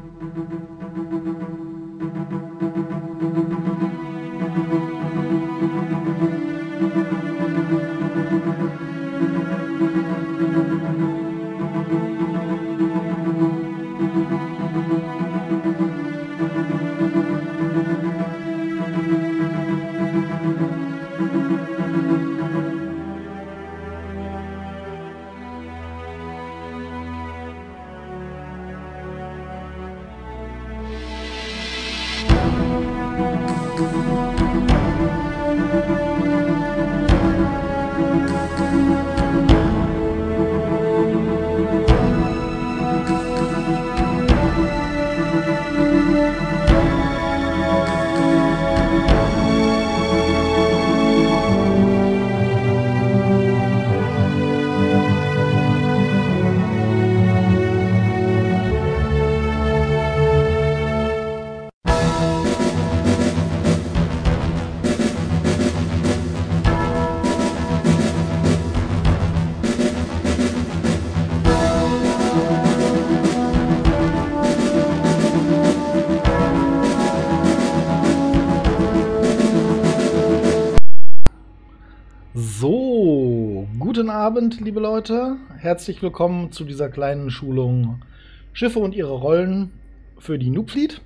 So, guten Abend, liebe Leute. Herzlich willkommen zu dieser kleinen Schulung Schiffe und ihre Rollen für die Noob Fleet.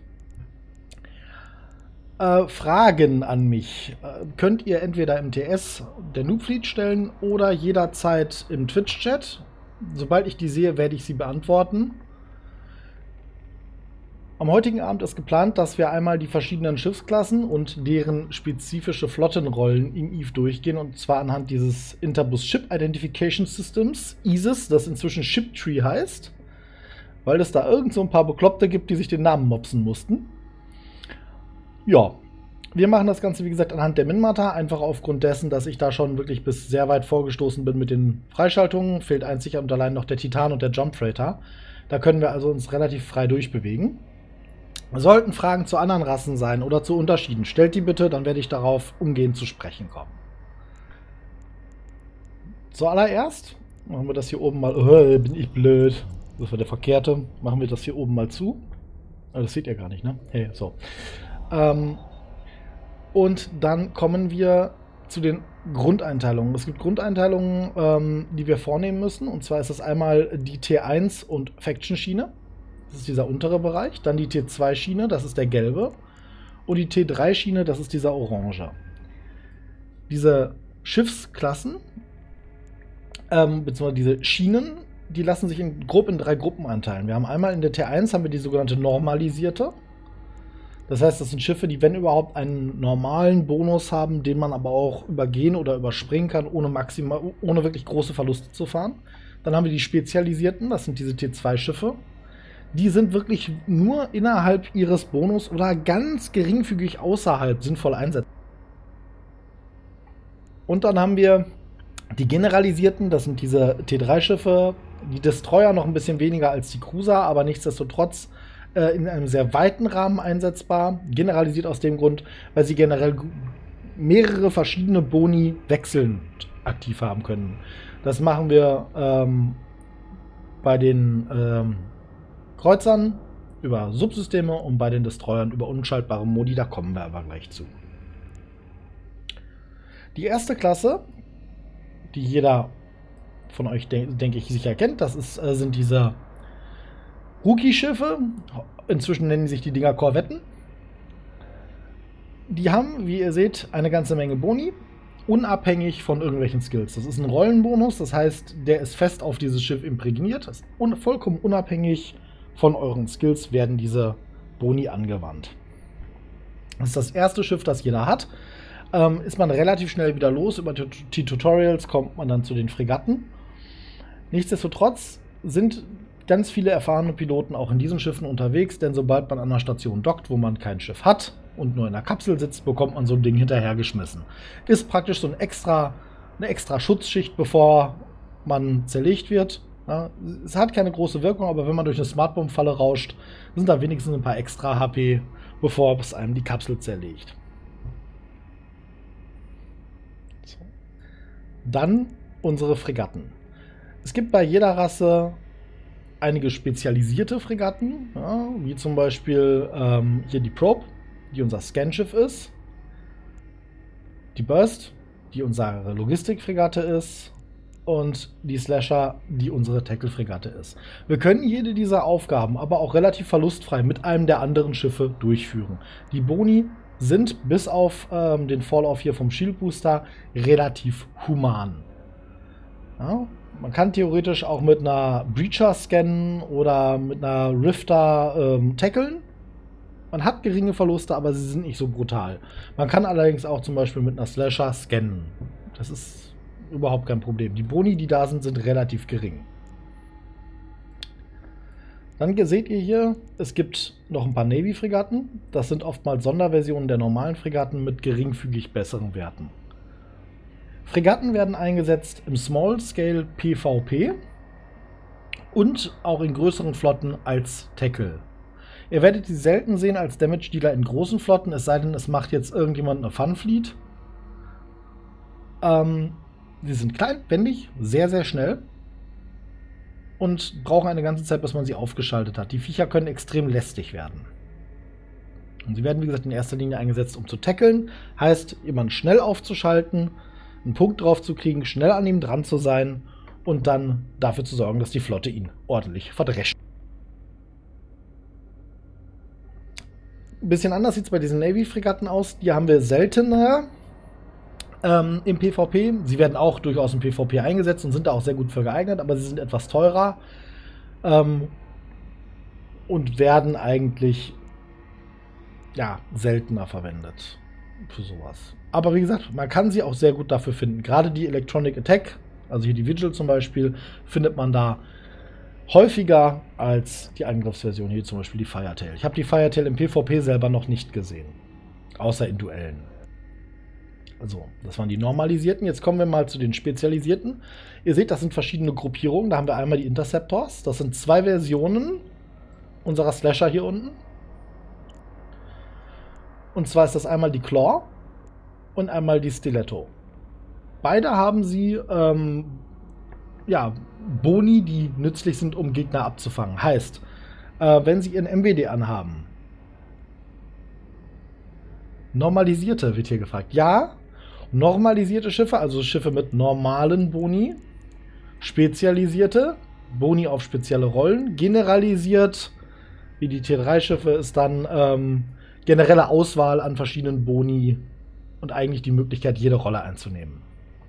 Fragen an mich könnt ihr entweder im TS der Noob Fleet stellen oder jederzeit im Twitch-Chat. Sobald ich die sehe, werde ich sie beantworten. Am heutigen Abend ist geplant, dass wir einmal die verschiedenen Schiffsklassen und deren spezifische Flottenrollen in EVE durchgehen, und zwar anhand dieses Interbus Ship Identification Systems, ISIS, das inzwischen ShipTree heißt, weil es da irgend so ein paar Bekloppte gibt, die sich den Namen mopsen mussten. Ja, wir machen das Ganze, wie gesagt, anhand der Minmata, einfach aufgrund dessen, dass ich da schon wirklich bis sehr weit vorgestoßen bin mit den Freischaltungen. Fehlt einzig und allein noch der Titan und der Jump Freighter. Da können wir also uns relativ frei durchbewegen. Sollten Fragen zu anderen Rassen sein oder zu Unterschieden, stellt die bitte, dann werde ich darauf umgehend zu sprechen kommen. Zuallererst machen wir das hier oben mal. Bin ich blöd. Das war der verkehrte. Machen wir das hier oben mal zu. Das seht ihr gar nicht, ne? Hey, so. Und dann kommen wir zu den Grundeinteilungen. Es gibt Grundeinteilungen, die wir vornehmen müssen. Und zwar ist das einmal die T1 und Faction-Schiene. Das ist dieser untere Bereich. Dann die T2-Schiene, das ist der gelbe. Und die T3-Schiene, das ist dieser orange. Diese Schiffsklassen, beziehungsweise diese Schienen, die lassen sich grob in 3 Gruppen einteilen. Wir haben einmal in der T1 haben wir die sogenannte normalisierte. Das heißt, das sind Schiffe, die, wenn überhaupt, einen normalen Bonus haben, den man aber auch übergehen oder überspringen kann, ohne wirklich große Verluste zu fahren. Dann haben wir die spezialisierten, das sind diese T2-Schiffe. Die sind wirklich nur innerhalb ihres Bonus oder ganz geringfügig außerhalb sinnvoll einsetzbar. Und dann haben wir die generalisierten, das sind diese T3-Schiffe, die Destroyer noch ein bisschen weniger als die Cruiser, aber nichtsdestotrotz in einem sehr weiten Rahmen einsetzbar. Generalisiert aus dem Grund, weil sie generell mehrere verschiedene Boni wechselnd aktiv haben können. Das machen wir bei den Kreuzern über Subsysteme und bei den Destroyern über unschaltbare Modi. Da kommen wir aber gleich zu. Die erste Klasse, die jeder von euch, denke ich, sicher kennt, das sind diese Rookie-Schiffe. Inzwischen nennen sich die Dinger Korvetten. Die haben, wie ihr seht, eine ganze Menge Boni, unabhängig von irgendwelchen Skills. Das ist ein Rollenbonus, das heißt, der ist fest auf dieses Schiff imprägniert. Das ist vollkommen unabhängig von euren Skills werden diese Boni angewandt. Das ist das erste Schiff, das jeder hat. Ist man relativ schnell wieder los. Über die Tutorials kommt man dann zu den Fregatten. Nichtsdestotrotz sind ganz viele erfahrene Piloten auch in diesen Schiffen unterwegs, denn sobald man an einer Station dockt, wo man kein Schiff hat und nur in einer Kapsel sitzt, bekommt man so ein Ding hinterhergeschmissen. Ist praktisch so eine extra Schutzschicht, bevor man zerlegt wird. Ja, es hat keine große Wirkung, aber wenn man durch eine Smartbomb-Falle rauscht, sind da wenigstens ein paar extra HP, bevor es einem die Kapsel zerlegt. So. Dann unsere Fregatten. Es gibt bei jeder Rasse einige spezialisierte Fregatten, ja, wie zum Beispiel hier die Probe, die unser Scanschiff ist. Die Burst, die unsere Logistikfregatte ist. Und die Slasher, die unsere Tackle-Fregatte ist. Wir können jede dieser Aufgaben aber auch relativ verlustfrei mit einem der anderen Schiffe durchführen. Die Boni sind bis auf den Fall-Off hier vom Shield Booster relativ human. Ja, man kann theoretisch auch mit einer Breacher scannen oder mit einer Rifter tackeln. Man hat geringe Verluste, aber sie sind nicht so brutal. Man kann allerdings auch zum Beispiel mit einer Slasher scannen. Das ist überhaupt kein Problem. Die Boni, die da sind, sind relativ gering. Dann seht ihr hier, es gibt noch ein paar Navy-Fregatten. Das sind oftmals Sonderversionen der normalen Fregatten mit geringfügig besseren Werten. Fregatten werden eingesetzt im Small Scale PvP und auch in größeren Flotten als Tackle. Ihr werdet sie selten sehen als Damage-Dealer in großen Flotten, es sei denn, es macht jetzt irgendjemand eine Fun-Fleet. Sie sind klein, wendig, sehr, sehr schnell und brauchen eine ganze Zeit, bis man sie aufgeschaltet hat. Die Viecher können extrem lästig werden. Und sie werden, wie gesagt, in erster Linie eingesetzt, um zu tackeln. Heißt, jemanden schnell aufzuschalten, einen Punkt drauf zu kriegen, schnell an ihm dran zu sein und dann dafür zu sorgen, dass die Flotte ihn ordentlich verdrescht. Ein bisschen anders sieht es bei diesen Navy-Fregatten aus. Die haben wir seltener im PvP. Sie werden auch durchaus im PvP eingesetzt und sind da auch sehr gut für geeignet, aber sie sind etwas teurer und werden eigentlich ja, seltener verwendet für sowas. Aber wie gesagt, man kann sie auch sehr gut dafür finden. Gerade die Electronic Attack, also hier die Vigil zum Beispiel, findet man da häufiger als die Angriffsversion, hier zum Beispiel die Firetail. Ich habe die Firetail im PvP selber noch nicht gesehen, außer in Duellen. Also, das waren die normalisierten. Jetzt kommen wir mal zu den spezialisierten. Ihr seht, das sind verschiedene Gruppierungen. Da haben wir einmal die Interceptors. Das sind zwei Versionen unserer Slasher hier unten. Und zwar ist das einmal die Claw und einmal die Stiletto. Beide haben sie ja, Boni, die nützlich sind, um Gegner abzufangen. Heißt, wenn sie ihren MWD anhaben. Normalisierte wird hier gefragt. Ja, normalisierte Schiffe, also Schiffe mit normalen Boni. Spezialisierte, Boni auf spezielle Rollen. Generalisiert, wie die T3-Schiffe, ist dann generelle Auswahl an verschiedenen Boni und eigentlich die Möglichkeit, jede Rolle einzunehmen.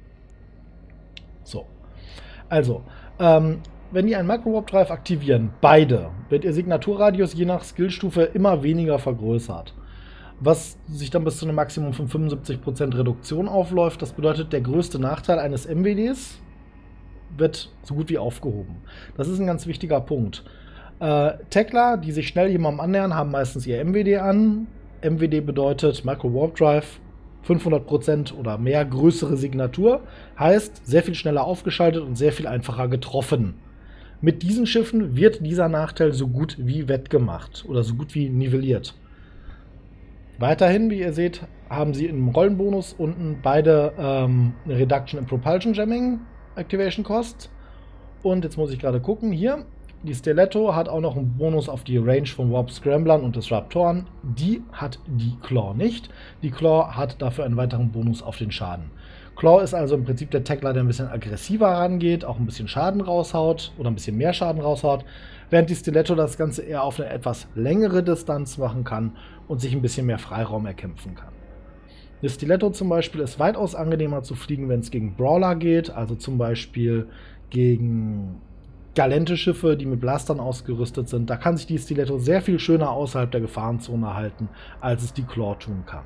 So. Also, wenn ihr einen Micro-Warp-Drive aktivieren, beide, wird ihr Signaturradius je nach Skillstufe immer weniger vergrößert. Was sich dann bis zu einem Maximum von 75% Reduktion aufläuft. Das bedeutet, der größte Nachteil eines MWDs wird so gut wie aufgehoben. Das ist ein ganz wichtiger Punkt. Tackler, die sich schnell jemandem annähern, haben meistens ihr MWD an. MWD bedeutet Micro-Warp-Drive, 500% oder mehr größere Signatur. Heißt, sehr viel schneller aufgeschaltet und sehr viel einfacher getroffen. Mit diesen Schiffen wird dieser Nachteil so gut wie wettgemacht oder so gut wie nivelliert. Weiterhin, wie ihr seht, haben sie im Rollenbonus unten beide eine Reduction in Propulsion Jamming Activation Cost. Und jetzt muss ich gerade gucken, hier, die Stiletto hat auch noch einen Bonus auf die Range von Warp Scramblern und Disruptoren. Die hat die Claw nicht. Die Claw hat dafür einen weiteren Bonus auf den Schaden. Claw ist also im Prinzip der Tackler, der ein bisschen aggressiver rangeht, auch ein bisschen Schaden raushaut oder ein bisschen mehr Schaden raushaut, während die Stiletto das Ganze eher auf eine etwas längere Distanz machen kann und sich ein bisschen mehr Freiraum erkämpfen kann. Die Stiletto zum Beispiel ist weitaus angenehmer zu fliegen, wenn es gegen Brawler geht, also zum Beispiel gegen galente Schiffe, die mit Blastern ausgerüstet sind. Da kann sich die Stiletto sehr viel schöner außerhalb der Gefahrenzone halten, als es die Claw tun kann.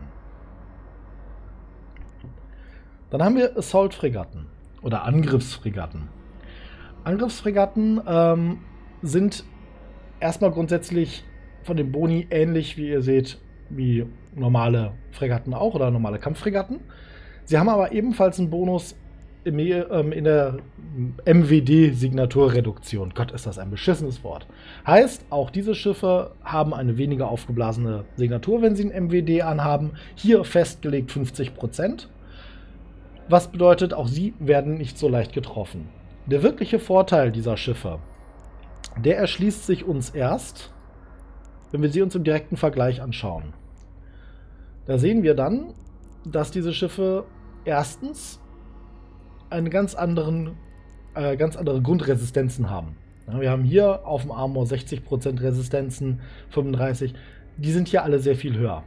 Dann haben wir Assault-Fregatten oder Angriffsfregatten. Angriffsfregatten sind erstmal grundsätzlich von den Boni ähnlich, wie ihr seht, wie normale Fregatten auch oder normale Kampffregatten. Sie haben aber ebenfalls einen Bonus in der MWD-Signaturreduktion. Gott, ist das ein beschissenes Wort. Heißt, auch diese Schiffe haben eine weniger aufgeblasene Signatur, wenn sie ein MWD anhaben. Hier festgelegt 50%. Was bedeutet, auch sie werden nicht so leicht getroffen. Der wirkliche Vorteil dieser Schiffe Der erschließt sich uns erst, wenn wir sie uns im direkten Vergleich anschauen. Da sehen wir dann, dass diese Schiffe erstens eine ganz andere Grundresistenzen haben. Ja, wir haben hier auf dem Armor 60% Resistenzen, 35%. Die sind hier alle sehr viel höher.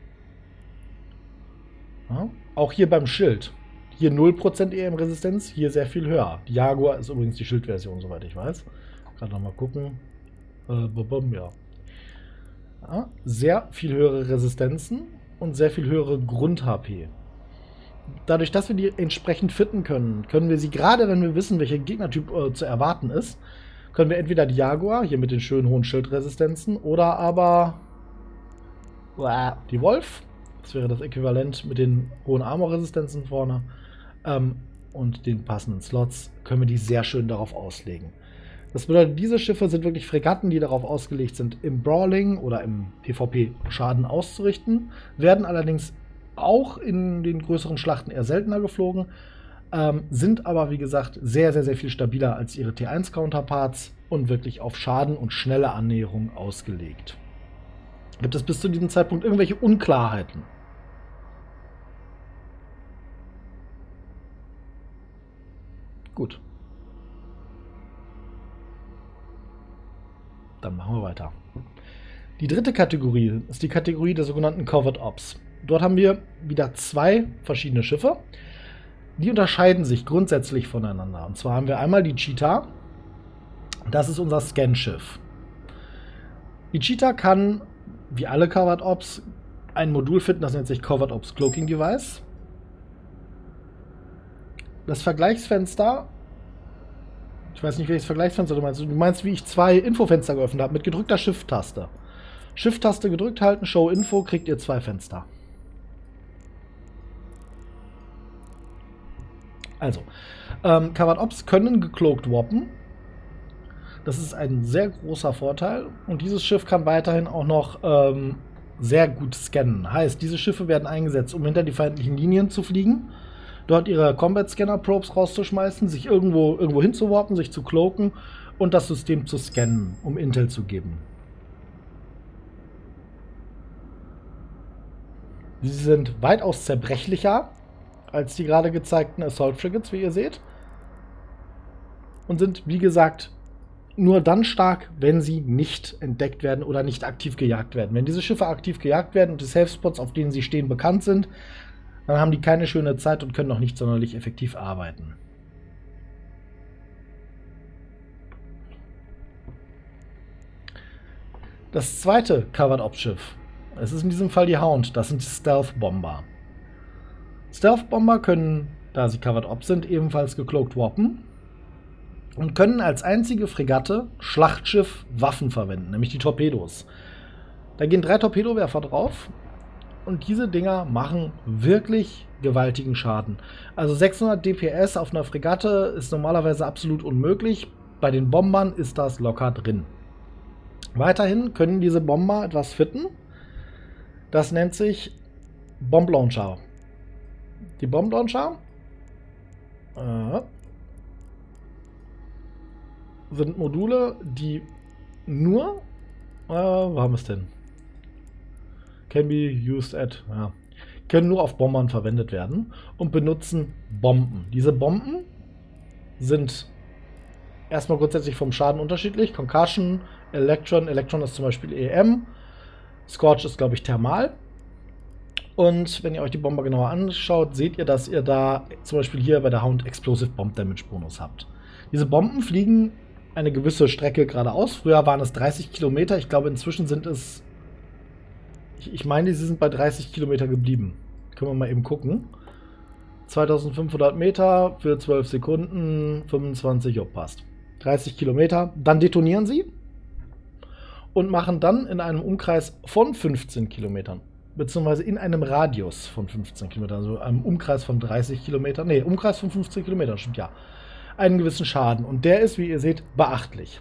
Ja, auch hier beim Schild. Hier 0% EM-Resistenz, hier sehr viel höher. Die Jaguar ist übrigens die Schildversion, soweit ich weiß. Gerade nochmal gucken. Ja. Ja, sehr viel höhere Resistenzen und sehr viel höhere Grund-HP. Dadurch, dass wir die entsprechend fitten können, können wir sie, gerade wenn wir wissen, welcher Gegnertyp zu erwarten ist, können wir entweder die Jaguar, hier mit den schönen hohen Schildresistenzen, oder aber die Wolf, das wäre das Äquivalent mit den hohen Armor-Resistenzen vorne, und den passenden Slots, können wir die sehr schön darauf auslegen. Das bedeutet, diese Schiffe sind wirklich Fregatten, die darauf ausgelegt sind, im Brawling oder im PvP Schaden auszurichten, werden allerdings auch in den größeren Schlachten eher seltener geflogen, sind aber, wie gesagt, sehr, sehr, sehr viel stabiler als ihre T1-Counterparts und wirklich auf Schaden und schnelle Annäherung ausgelegt. Gibt es bis zu diesem Zeitpunkt irgendwelche Unklarheiten? Gut. Dann machen wir weiter. Die dritte Kategorie ist die Kategorie der sogenannten Covert Ops. Dort haben wir wieder zwei verschiedene Schiffe. Die unterscheiden sich grundsätzlich voneinander. Und zwar haben wir einmal die Cheetah. Das ist unser Scan-Schiff. Die Cheetah kann, wie alle Covert Ops, ein Modul finden, das nennt sich Covert Ops Cloaking Device. Das Vergleichsfenster, ich weiß nicht, welches Vergleichsfenster du meinst. Du meinst, wie ich zwei Infofenster geöffnet habe, mit gedrückter Shift-Taste. Shift-Taste gedrückt halten, Show Info, kriegt ihr zwei Fenster. Also, Covert Ops können gecloakt warpen. Das ist ein sehr großer Vorteil. Und dieses Schiff kann weiterhin auch noch sehr gut scannen. Heißt, diese Schiffe werden eingesetzt, um hinter die feindlichen Linien zu fliegen, dort ihre Combat Scanner Probes rauszuschmeißen, sich irgendwo hinzuwarpen, sich zu cloaken und das System zu scannen, um Intel zu geben. Sie sind weitaus zerbrechlicher als die gerade gezeigten Assault Frigates, wie ihr seht. Und sind, wie gesagt, nur dann stark, wenn sie nicht entdeckt werden oder nicht aktiv gejagt werden. Wenn diese Schiffe aktiv gejagt werden und die Safe Spots, auf denen sie stehen, bekannt sind, dann haben die keine schöne Zeit und können noch nicht sonderlich effektiv arbeiten. Das zweite Covert Ops Schiff, es ist in diesem Fall die Hound, das sind Stealth Bomber. Stealth Bomber können, da sie Covered Ops sind, ebenfalls gecloakt warpen und können als einzige Fregatte Schlachtschiff Waffen verwenden, nämlich die Torpedos. Da gehen 3 Torpedowerfer drauf und diese Dinger machen wirklich gewaltigen Schaden. Also 600 DPS auf einer Fregatte ist normalerweise absolut unmöglich. Bei den Bombern ist das locker drin. Weiterhin können diese Bomber etwas fitten. Das nennt sich Bomb Launcher. Die Bomb Launcher sind Module, die nur, wo haben wir es denn? Can be used at, ja, können nur auf Bombern verwendet werden und benutzen Bomben. Diese Bomben sind erstmal grundsätzlich vom Schaden unterschiedlich. Concussion, Electron ist zum Beispiel EM, Scorch ist, glaube ich, Thermal. Und wenn ihr euch die Bomber genauer anschaut, seht ihr, dass ihr da zum Beispiel hier bei der Hound Explosive Bomb Damage Bonus habt. Diese Bomben fliegen eine gewisse Strecke geradeaus. Früher waren es 30 Kilometer. Ich glaube, inzwischen sind es, ich meine, sie sind bei 30 Kilometer geblieben. Können wir mal eben gucken. 2500 Meter für 12 Sekunden, 25, jo, passt. 30 Kilometer. Dann detonieren sie und machen dann in einem Umkreis von 15 Kilometern, beziehungsweise in einem Radius von 15 Kilometern, also einem Umkreis von 30 Kilometern, nee, Umkreis von 15 Kilometern, stimmt ja, einen gewissen Schaden. Und der ist, wie ihr seht, beachtlich.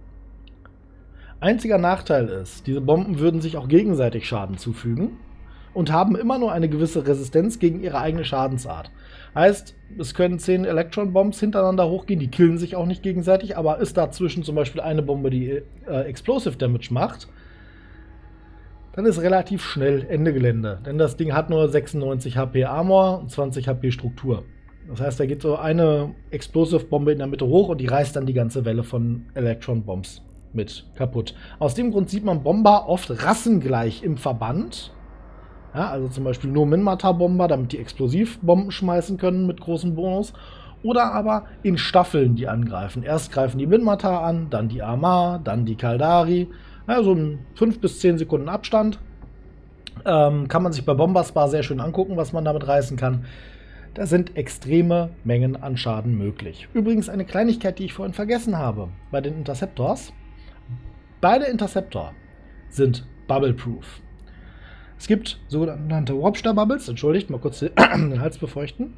Einziger Nachteil ist, diese Bomben würden sich auch gegenseitig Schaden zufügen. und haben immer nur eine gewisse Resistenz gegen ihre eigene Schadensart. Heißt, es können 10 Electron-Bombs hintereinander hochgehen, die killen sich auch nicht gegenseitig, aber ist dazwischen zum Beispiel eine Bombe, die Explosive Damage macht, dann ist relativ schnell Ende Gelände. Denn das Ding hat nur 96 HP Armor und 20 HP Struktur. Das heißt, da geht so eine Explosive-Bombe in der Mitte hoch und die reißt dann die ganze Welle von Electron-Bombs mit kaputt. Aus dem Grund sieht man Bomber oft rassengleich im Verband. Ja, also zum Beispiel nur Minmatar-Bomber, damit die Explosivbomben schmeißen können mit großem Bonus. Oder aber in Staffeln, die angreifen. Erst greifen die Minmatar an, dann die Armar, dann die Kaldari. Also in 5 bis 10 Sekunden Abstand. Kann man sich bei Bomberspar sehr schön angucken, was man damit reißen kann. Da sind extreme Mengen an Schaden möglich. Übrigens eine Kleinigkeit, die ich vorhin vergessen habe. Bei den Interceptors. Beide Interceptor sind Bubble-Proof. Es gibt sogenannte Warpstar-Bubbles. Entschuldigt, mal kurz den Hals befeuchten.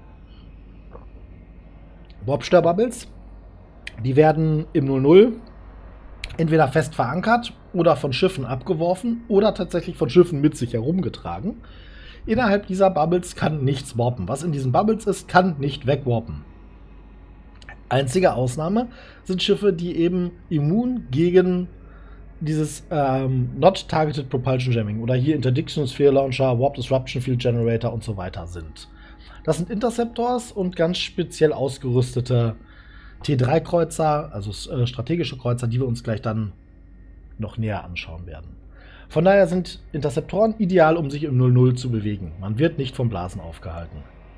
Warpstar-Bubbles, die werden im 0-0 entweder fest verankert oder von Schiffen abgeworfen oder tatsächlich von Schiffen mit sich herumgetragen. Innerhalb dieser Bubbles kann nichts warpen. Was in diesen Bubbles ist, kann nicht wegwarpen. Einzige Ausnahme sind Schiffe, die eben immun gegen dieses Not Targeted Propulsion Jamming oder hier Interdiction Sphere Launcher, Warp Disruption Field Generator und so weiter sind. Das sind Interceptors und ganz speziell ausgerüstete T3-Kreuzer, also strategische Kreuzer, die wir uns gleich dann noch näher anschauen werden. Von daher sind Interceptoren ideal, um sich im 0-0 zu bewegen. Man wird nicht vom Blasen aufgehalten.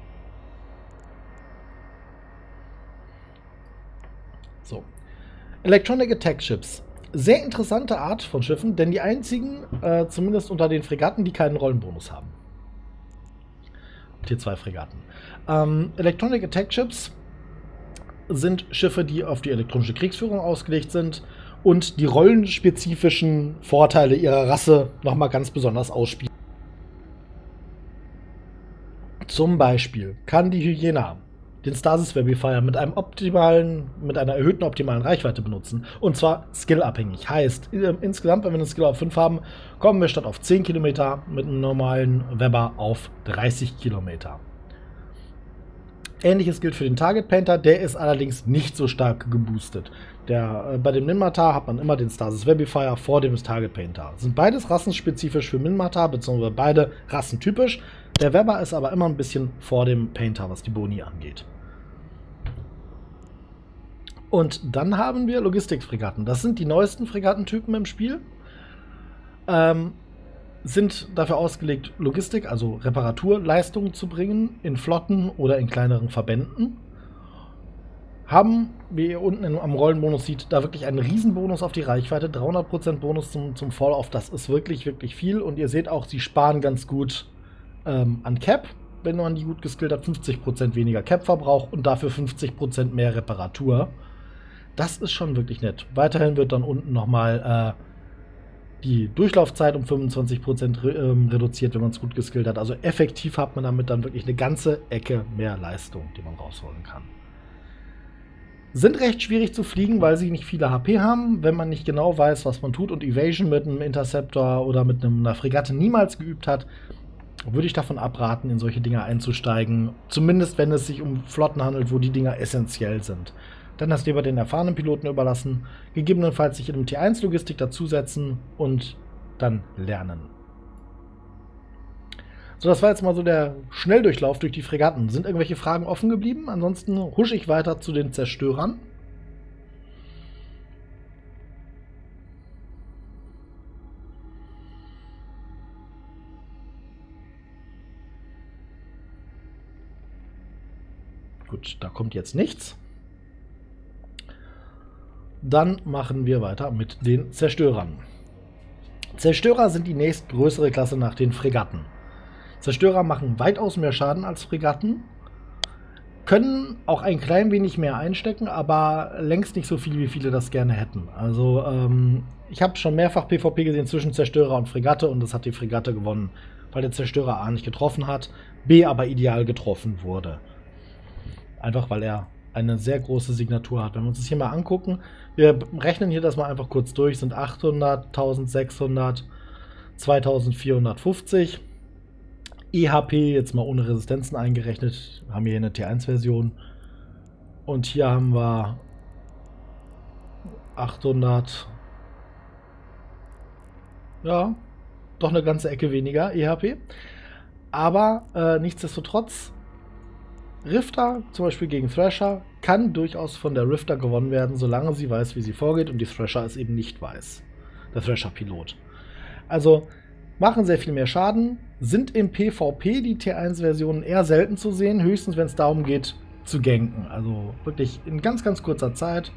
So. Electronic Attack Ships. Sehr interessante Art von Schiffen, denn die einzigen, zumindest unter den Fregatten, die keinen Rollenbonus haben. Tier 2 Fregatten. Electronic Attack Ships sind Schiffe, die auf die elektronische Kriegsführung ausgelegt sind und die rollenspezifischen Vorteile ihrer Rasse nochmal ganz besonders ausspielen. Zum Beispiel kann die Hyena den Stasis Webifier mit einer erhöhten optimalen Reichweite benutzen. Und zwar skillabhängig. Heißt, insgesamt, wenn wir eine Skill auf 5 haben, kommen wir statt auf 10 Kilometer mit einem normalen Weber auf 30 Kilometer. Ähnliches gilt für den Target Painter, der ist allerdings nicht so stark geboostet. Bei dem Minmatar hat man immer den Stasis Webifier vor dem Target Painter. Sind beides rassenspezifisch für Minmatar, beziehungsweise beide rassentypisch. Der Weber ist aber immer ein bisschen vor dem Painter, was die Boni angeht. Und dann haben wir Logistikfregatten. Das sind die neuesten Fregattentypen im Spiel. Sind dafür ausgelegt, Logistik, also Reparaturleistungen zu bringen in Flotten oder in kleineren Verbänden. Haben, wie ihr unten am Rollenbonus seht, da wirklich einen Riesenbonus auf die Reichweite. 300% Bonus zum Fall-Off, das ist wirklich, wirklich viel. Und ihr seht auch, sie sparen ganz gut an Cap, wenn man die gut geskillt hat. 50% weniger Cap-Verbrauch und dafür 50% mehr Reparatur. Das ist schon wirklich nett. Weiterhin wird dann unten nochmal die Durchlaufzeit um 25% reduziert, wenn man es gut geskillt hat. Also effektiv hat man damit dann wirklich eine ganze Ecke mehr Leistung, die man rausholen kann. Sind recht schwierig zu fliegen, weil sie nicht viele HP haben, wenn man nicht genau weiß, was man tut und Evasion mit einem Interceptor oder mit einer Fregatte niemals geübt hat, würde ich davon abraten, in solche Dinger einzusteigen. Zumindest, wenn es sich um Flotten handelt, wo die Dinger essentiell sind. Dann das lieber den erfahrenen Piloten überlassen, gegebenenfalls sich in einem T1-Logistik dazusetzen und dann lernen. So, das war jetzt mal so der Schnelldurchlauf durch die Fregatten. Sind irgendwelche Fragen offen geblieben? Ansonsten husche ich weiter zu den Zerstörern. Gut, da kommt jetzt nichts. Dann machen wir weiter mit den Zerstörern. Zerstörer sind die nächstgrößere Klasse nach den Fregatten. Zerstörer machen weitaus mehr Schaden als Fregatten, können auch ein klein wenig mehr einstecken, aber längst nicht so viel, wie viele das gerne hätten. Also ich habe schon mehrfach PvP gesehen zwischen Zerstörer und Fregatte und das hat die Fregatte gewonnen, weil der Zerstörer A nicht getroffen hat, B aber ideal getroffen wurde. Einfach weil er eine sehr große Signatur hat. Wenn wir uns das hier mal angucken, wir rechnen hier das mal einfach kurz durch, sind 800, 1600, 2450. EHP, jetzt mal ohne Resistenzen eingerechnet, haben wir hier eine T1-Version. Und hier haben wir 800. Ja, doch eine ganze Ecke weniger EHP. Aber nichtsdestotrotz, Rifter, zum Beispiel gegen Thrasher, kann durchaus von der Rifter gewonnen werden, solange sie weiß, wie sie vorgeht und die Thrasher es eben nicht weiß. Der Thrasher-Pilot. Also machen sehr viel mehr Schaden, sind im PvP die T1-Versionen eher selten zu sehen, höchstens wenn es darum geht zu ganken. Also wirklich in ganz, ganz kurzer Zeit.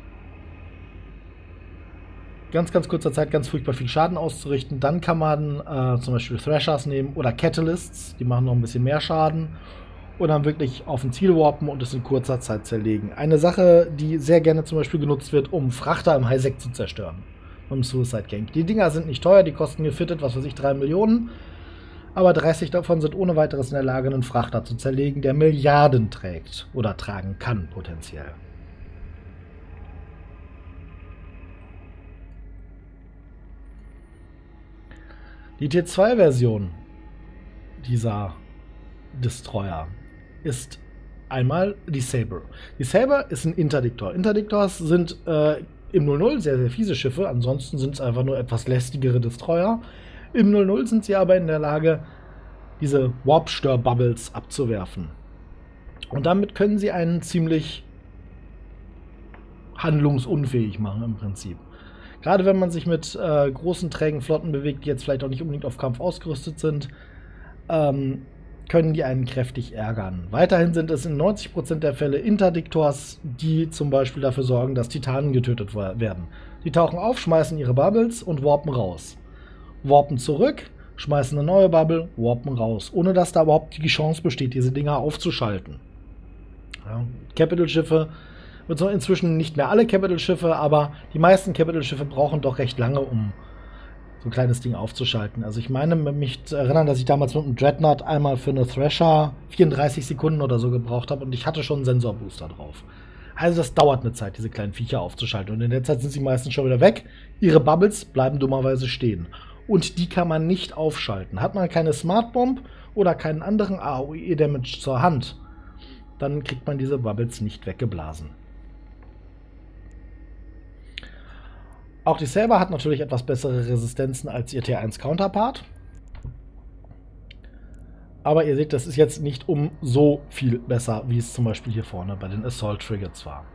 Ganz furchtbar viel Schaden auszurichten. Dann kann man zum Beispiel Thrashers nehmen oder Catalysts, die machen noch ein bisschen mehr Schaden. Und dann wirklich auf ein Ziel warpen und es in kurzer Zeit zerlegen. Eine Sache, die sehr gerne zum Beispiel genutzt wird, um Frachter im High-Sec zu zerstören. Im Suicide Gank. Die Dinger sind nicht teuer, die kosten gefittet, was weiß ich, 3 Millionen. Aber 30 davon sind ohne weiteres in der Lage, einen Frachter zu zerlegen, der Milliarden trägt. Oder tragen kann, potenziell. Die T2-Version dieser Destroyer ist einmal die Saber. Die Saber ist ein Interdiktor. Interdiktors sind im 00 sehr, sehr fiese Schiffe, ansonsten sind es einfach nur etwas lästigere Destroyer. Im 00 sind sie aber in der Lage, diese Warp-Stör-Bubbles abzuwerfen. Und damit können sie einen ziemlich handlungsunfähig machen im Prinzip. Gerade wenn man sich mit großen, trägen Flotten bewegt, die jetzt vielleicht auch nicht unbedingt auf Kampf ausgerüstet sind, können die einen kräftig ärgern. Weiterhin sind es in 90% der Fälle Interdiktors, die zum Beispiel dafür sorgen, dass Titanen getötet werden. Die tauchen auf, schmeißen ihre Bubbles und warpen raus. Warpen zurück, schmeißen eine neue Bubble, warpen raus. Ohne dass da überhaupt die Chance besteht, diese Dinger aufzuschalten. Ja, Capital-Schiffe, inzwischen nicht mehr alle Capital-Schiffe, aber die meisten Capital-Schiffe brauchen doch recht lange, um so ein kleines Ding aufzuschalten. Also ich meine, mich zu erinnern, dass ich damals mit einem Dreadnought einmal für eine Thrasher 34 Sekunden oder so gebraucht habe und ich hatte schon einen Sensorbooster drauf. Also das dauert eine Zeit, diese kleinen Viecher aufzuschalten. Und in der Zeit sind sie meistens schon wieder weg. Ihre Bubbles bleiben dummerweise stehen. Und die kann man nicht aufschalten. Hat man keine Smart Bomb oder keinen anderen AOE-Damage zur Hand, dann kriegt man diese Bubbles nicht weggeblasen. Auch die Saber hat natürlich etwas bessere Resistenzen als ihr T1-Counterpart. Aber ihr seht, das ist jetzt nicht um so viel besser, wie es zum Beispiel hier vorne bei den Assault Frigates war.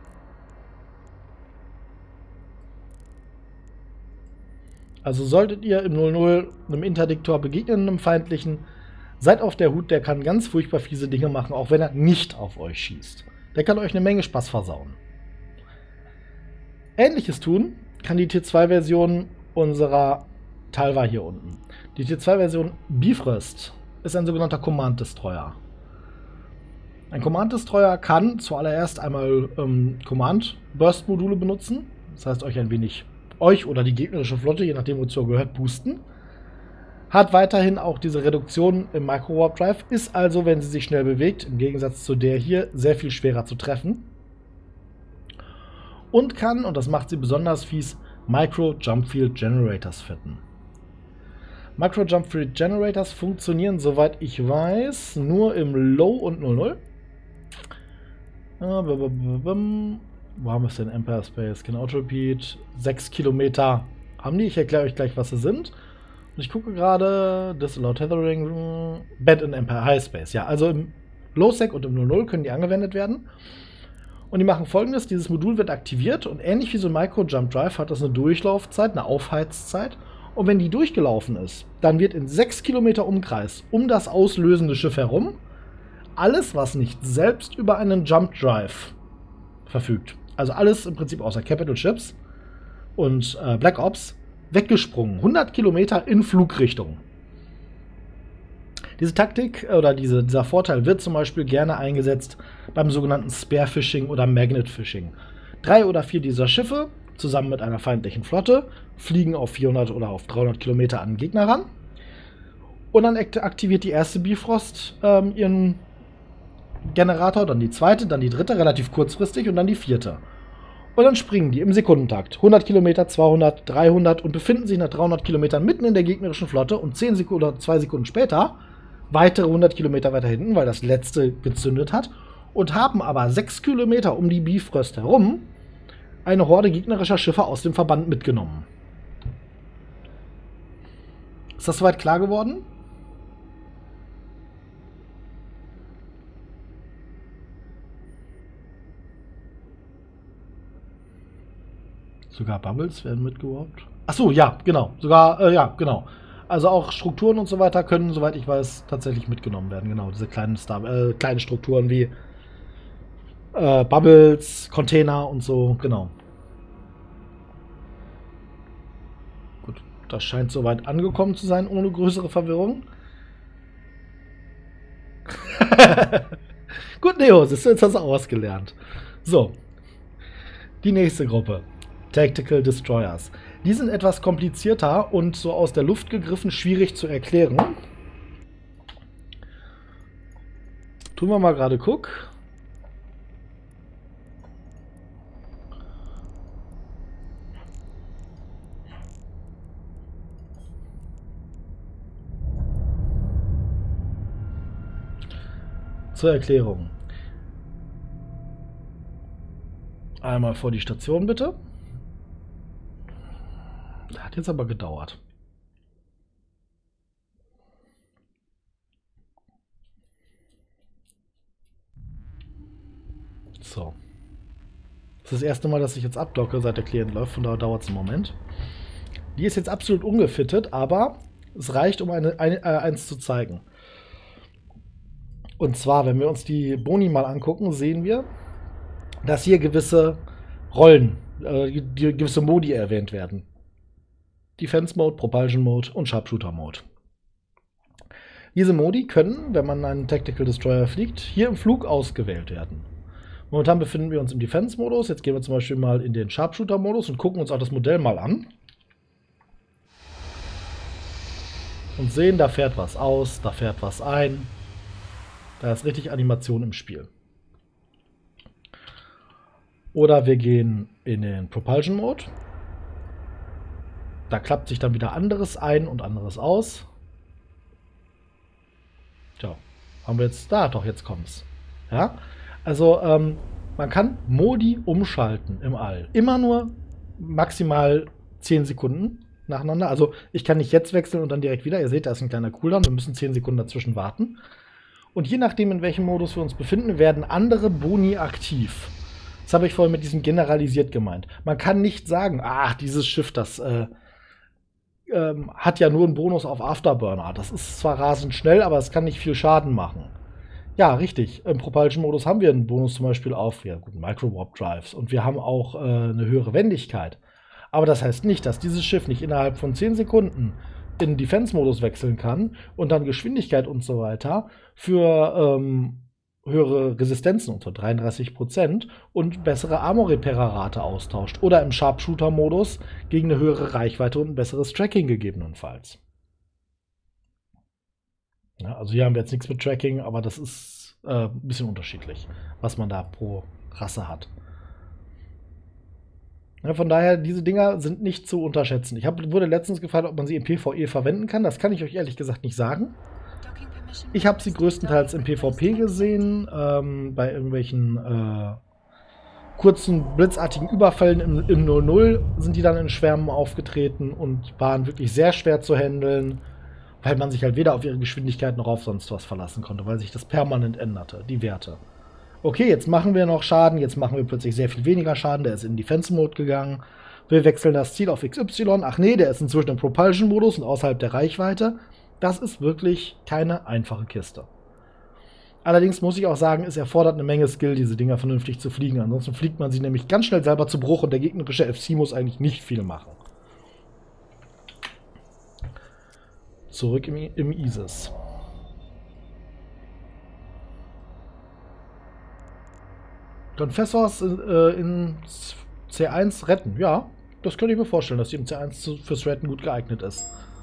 Also solltet ihr im 00 einem Interdiktor begegnen, einem feindlichen, seid auf der Hut, der kann ganz furchtbar fiese Dinge machen, auch wenn er nicht auf euch schießt. Der kann euch eine Menge Spaß versauen. Ähnliches tun kann die T2-Version unserer Talva hier unten. Die T2-Version Bifrost ist ein sogenannter Command Destroyer. Ein Command Destroyer kann zuallererst einmal Command Burst Module benutzen. Das heißt, euch ein wenig, euch oder die gegnerische Flotte, je nachdem wozu gehört, boosten. Hat weiterhin auch diese Reduktion im Micro Warp Drive, ist also, wenn sie sich schnell bewegt, im Gegensatz zu der hier, sehr viel schwerer zu treffen. Und kann, und das macht sie besonders fies, Micro Jump Field Generators fitten. Micro Jump Field Generators funktionieren, soweit ich weiß, nur im Low und 00. Wo haben wir es denn? Empire Space, Can Auto Repeat. 6 Kilometer haben die. Ich erkläre euch gleich, was sie sind. Und ich gucke gerade, Disallow Tethering, Bed in Empire High Space. Ja, also im Low Sec und im 00 können die angewendet werden. Und die machen Folgendes: Dieses Modul wird aktiviert und ähnlich wie so ein Micro Jump Drive hat das eine Durchlaufzeit, eine Aufheizzeit. Und wenn die durchgelaufen ist, dann wird in 6 Kilometer Umkreis um das auslösende Schiff herum alles, was nicht selbst über einen Jump Drive verfügt, also alles im Prinzip außer Capital Ships und Black Ops, weggesprungen. 100 Kilometer in Flugrichtung. Diese Taktik oder dieser Vorteil wird zum Beispiel gerne eingesetzt beim sogenannten Spearfishing oder Magnet Fishing. 3 oder 4 dieser Schiffe zusammen mit einer feindlichen Flotte fliegen auf 400 oder auf 300 Kilometer an den Gegner ran. Und dann aktiviert die erste Bifrost ihren Generator, dann die zweite, dann die dritte, relativ kurzfristig und dann die vierte. Und dann springen die im Sekundentakt 100 Kilometer, 200, 300 und befinden sich nach 300 Kilometern mitten in der gegnerischen Flotte und 10 Sekunden oder 2 Sekunden später weitere 100 Kilometer weiter hinten, weil das letzte gezündet hat, und haben aber 6 Kilometer um die Bifrost herum eine Horde gegnerischer Schiffe aus dem Verband mitgenommen. Ist das soweit klar geworden? Sogar Bubbles werden mitgeworbt. Achso, ja, genau. Sogar, ja, genau. Also auch Strukturen und so weiter können, soweit ich weiß, tatsächlich mitgenommen werden. Genau, diese kleinen kleinen Strukturen wie Bubbles, Container und so, genau. Gut, das scheint soweit angekommen zu sein, ohne größere Verwirrung. Gut, Neo, jetzt hast du auch was gelernt. So, die nächste Gruppe. Tactical Destroyers. Die sind etwas komplizierter und so aus der Luft gegriffen schwierig zu erklären. Tun wir mal gerade guck. Zur Erklärung. Einmal vor die Station bitte. Hat jetzt aber gedauert. So. Das ist das erste Mal, dass ich jetzt abdocke, seit der Client läuft, von daher dauert es einen Moment. Die ist jetzt absolut ungefittet, aber es reicht, um eins zu zeigen. Und zwar, wenn wir uns die Boni mal angucken, sehen wir, dass hier gewisse Rollen, gewisse Modi erwähnt werden. Defense Mode, Propulsion Mode und Sharpshooter Mode. Diese Modi können, wenn man einen Tactical Destroyer fliegt, hier im Flug ausgewählt werden. Momentan befinden wir uns im Defense-Modus. Jetzt gehen wir zum Beispiel mal in den Sharpshooter-Modus und gucken uns auch das Modell mal an. Und sehen, da fährt was aus, da fährt was ein. Da ist richtig Animation im Spiel. Oder wir gehen in den Propulsion-Mode. Da klappt sich dann wieder anderes ein und anderes aus. Tja, haben wir jetzt da, doch jetzt kommt's. Ja, also man kann Modi umschalten im All. Immer nur maximal 10 Sekunden nacheinander. Also ich kann nicht jetzt wechseln und dann direkt wieder. Ihr seht, da ist ein kleiner Cooldown. Wir müssen 10 Sekunden dazwischen warten. Und je nachdem, in welchem Modus wir uns befinden, werden andere Boni aktiv. Das habe ich vorhin mit diesem generalisiert gemeint. Man kann nicht sagen, ach, dieses Schiff, das hat ja nur einen Bonus auf Afterburner. Das ist zwar rasend schnell, aber es kann nicht viel Schaden machen. Ja, richtig. Im Propulsion-Modus haben wir einen Bonus zum Beispiel auf Micro-Warp-Drives und wir haben auch eine höhere Wendigkeit. Aber das heißt nicht, dass dieses Schiff nicht innerhalb von 10 Sekunden in Defense-Modus wechseln kann und dann Geschwindigkeit und so weiter für höhere Resistenzen unter 33% und bessere Armor-Repair-Rate austauscht. Oder im Sharpshooter-Modus gegen eine höhere Reichweite und ein besseres Tracking gegebenenfalls. Ja, also hier haben wir jetzt nichts mit Tracking, aber das ist ein bisschen unterschiedlich, was man da pro Rasse hat. Ja, von daher, diese Dinger sind nicht zu unterschätzen. Wurde letztens gefragt, ob man sie im PvE verwenden kann. Das kann ich euch ehrlich gesagt nicht sagen. Ich habe sie größtenteils im PvP gesehen, bei irgendwelchen kurzen, blitzartigen Überfällen im 0-0 sind die dann in Schwärmen aufgetreten und waren wirklich sehr schwer zu handeln, weil man sich halt weder auf ihre Geschwindigkeit noch auf sonst was verlassen konnte, weil sich das permanent änderte, die Werte. Okay, jetzt machen wir noch Schaden, jetzt machen wir plötzlich sehr viel weniger Schaden, der ist in Defense-Mode gegangen. Wir wechseln das Ziel auf XY, ach nee, der ist inzwischen im Propulsion-Modus und außerhalb der Reichweite. Das ist wirklich keine einfache Kiste. Allerdings muss ich auch sagen, es erfordert eine Menge Skill, diese Dinger vernünftig zu fliegen. Ansonsten fliegt man sie nämlich ganz schnell selber zu Bruch und der gegnerische FC muss eigentlich nicht viel machen. Zurück im ISIS. Confessors in C1 retten. Ja, das könnte ich mir vorstellen, dass die im C1 fürs Retten gut geeignet ist.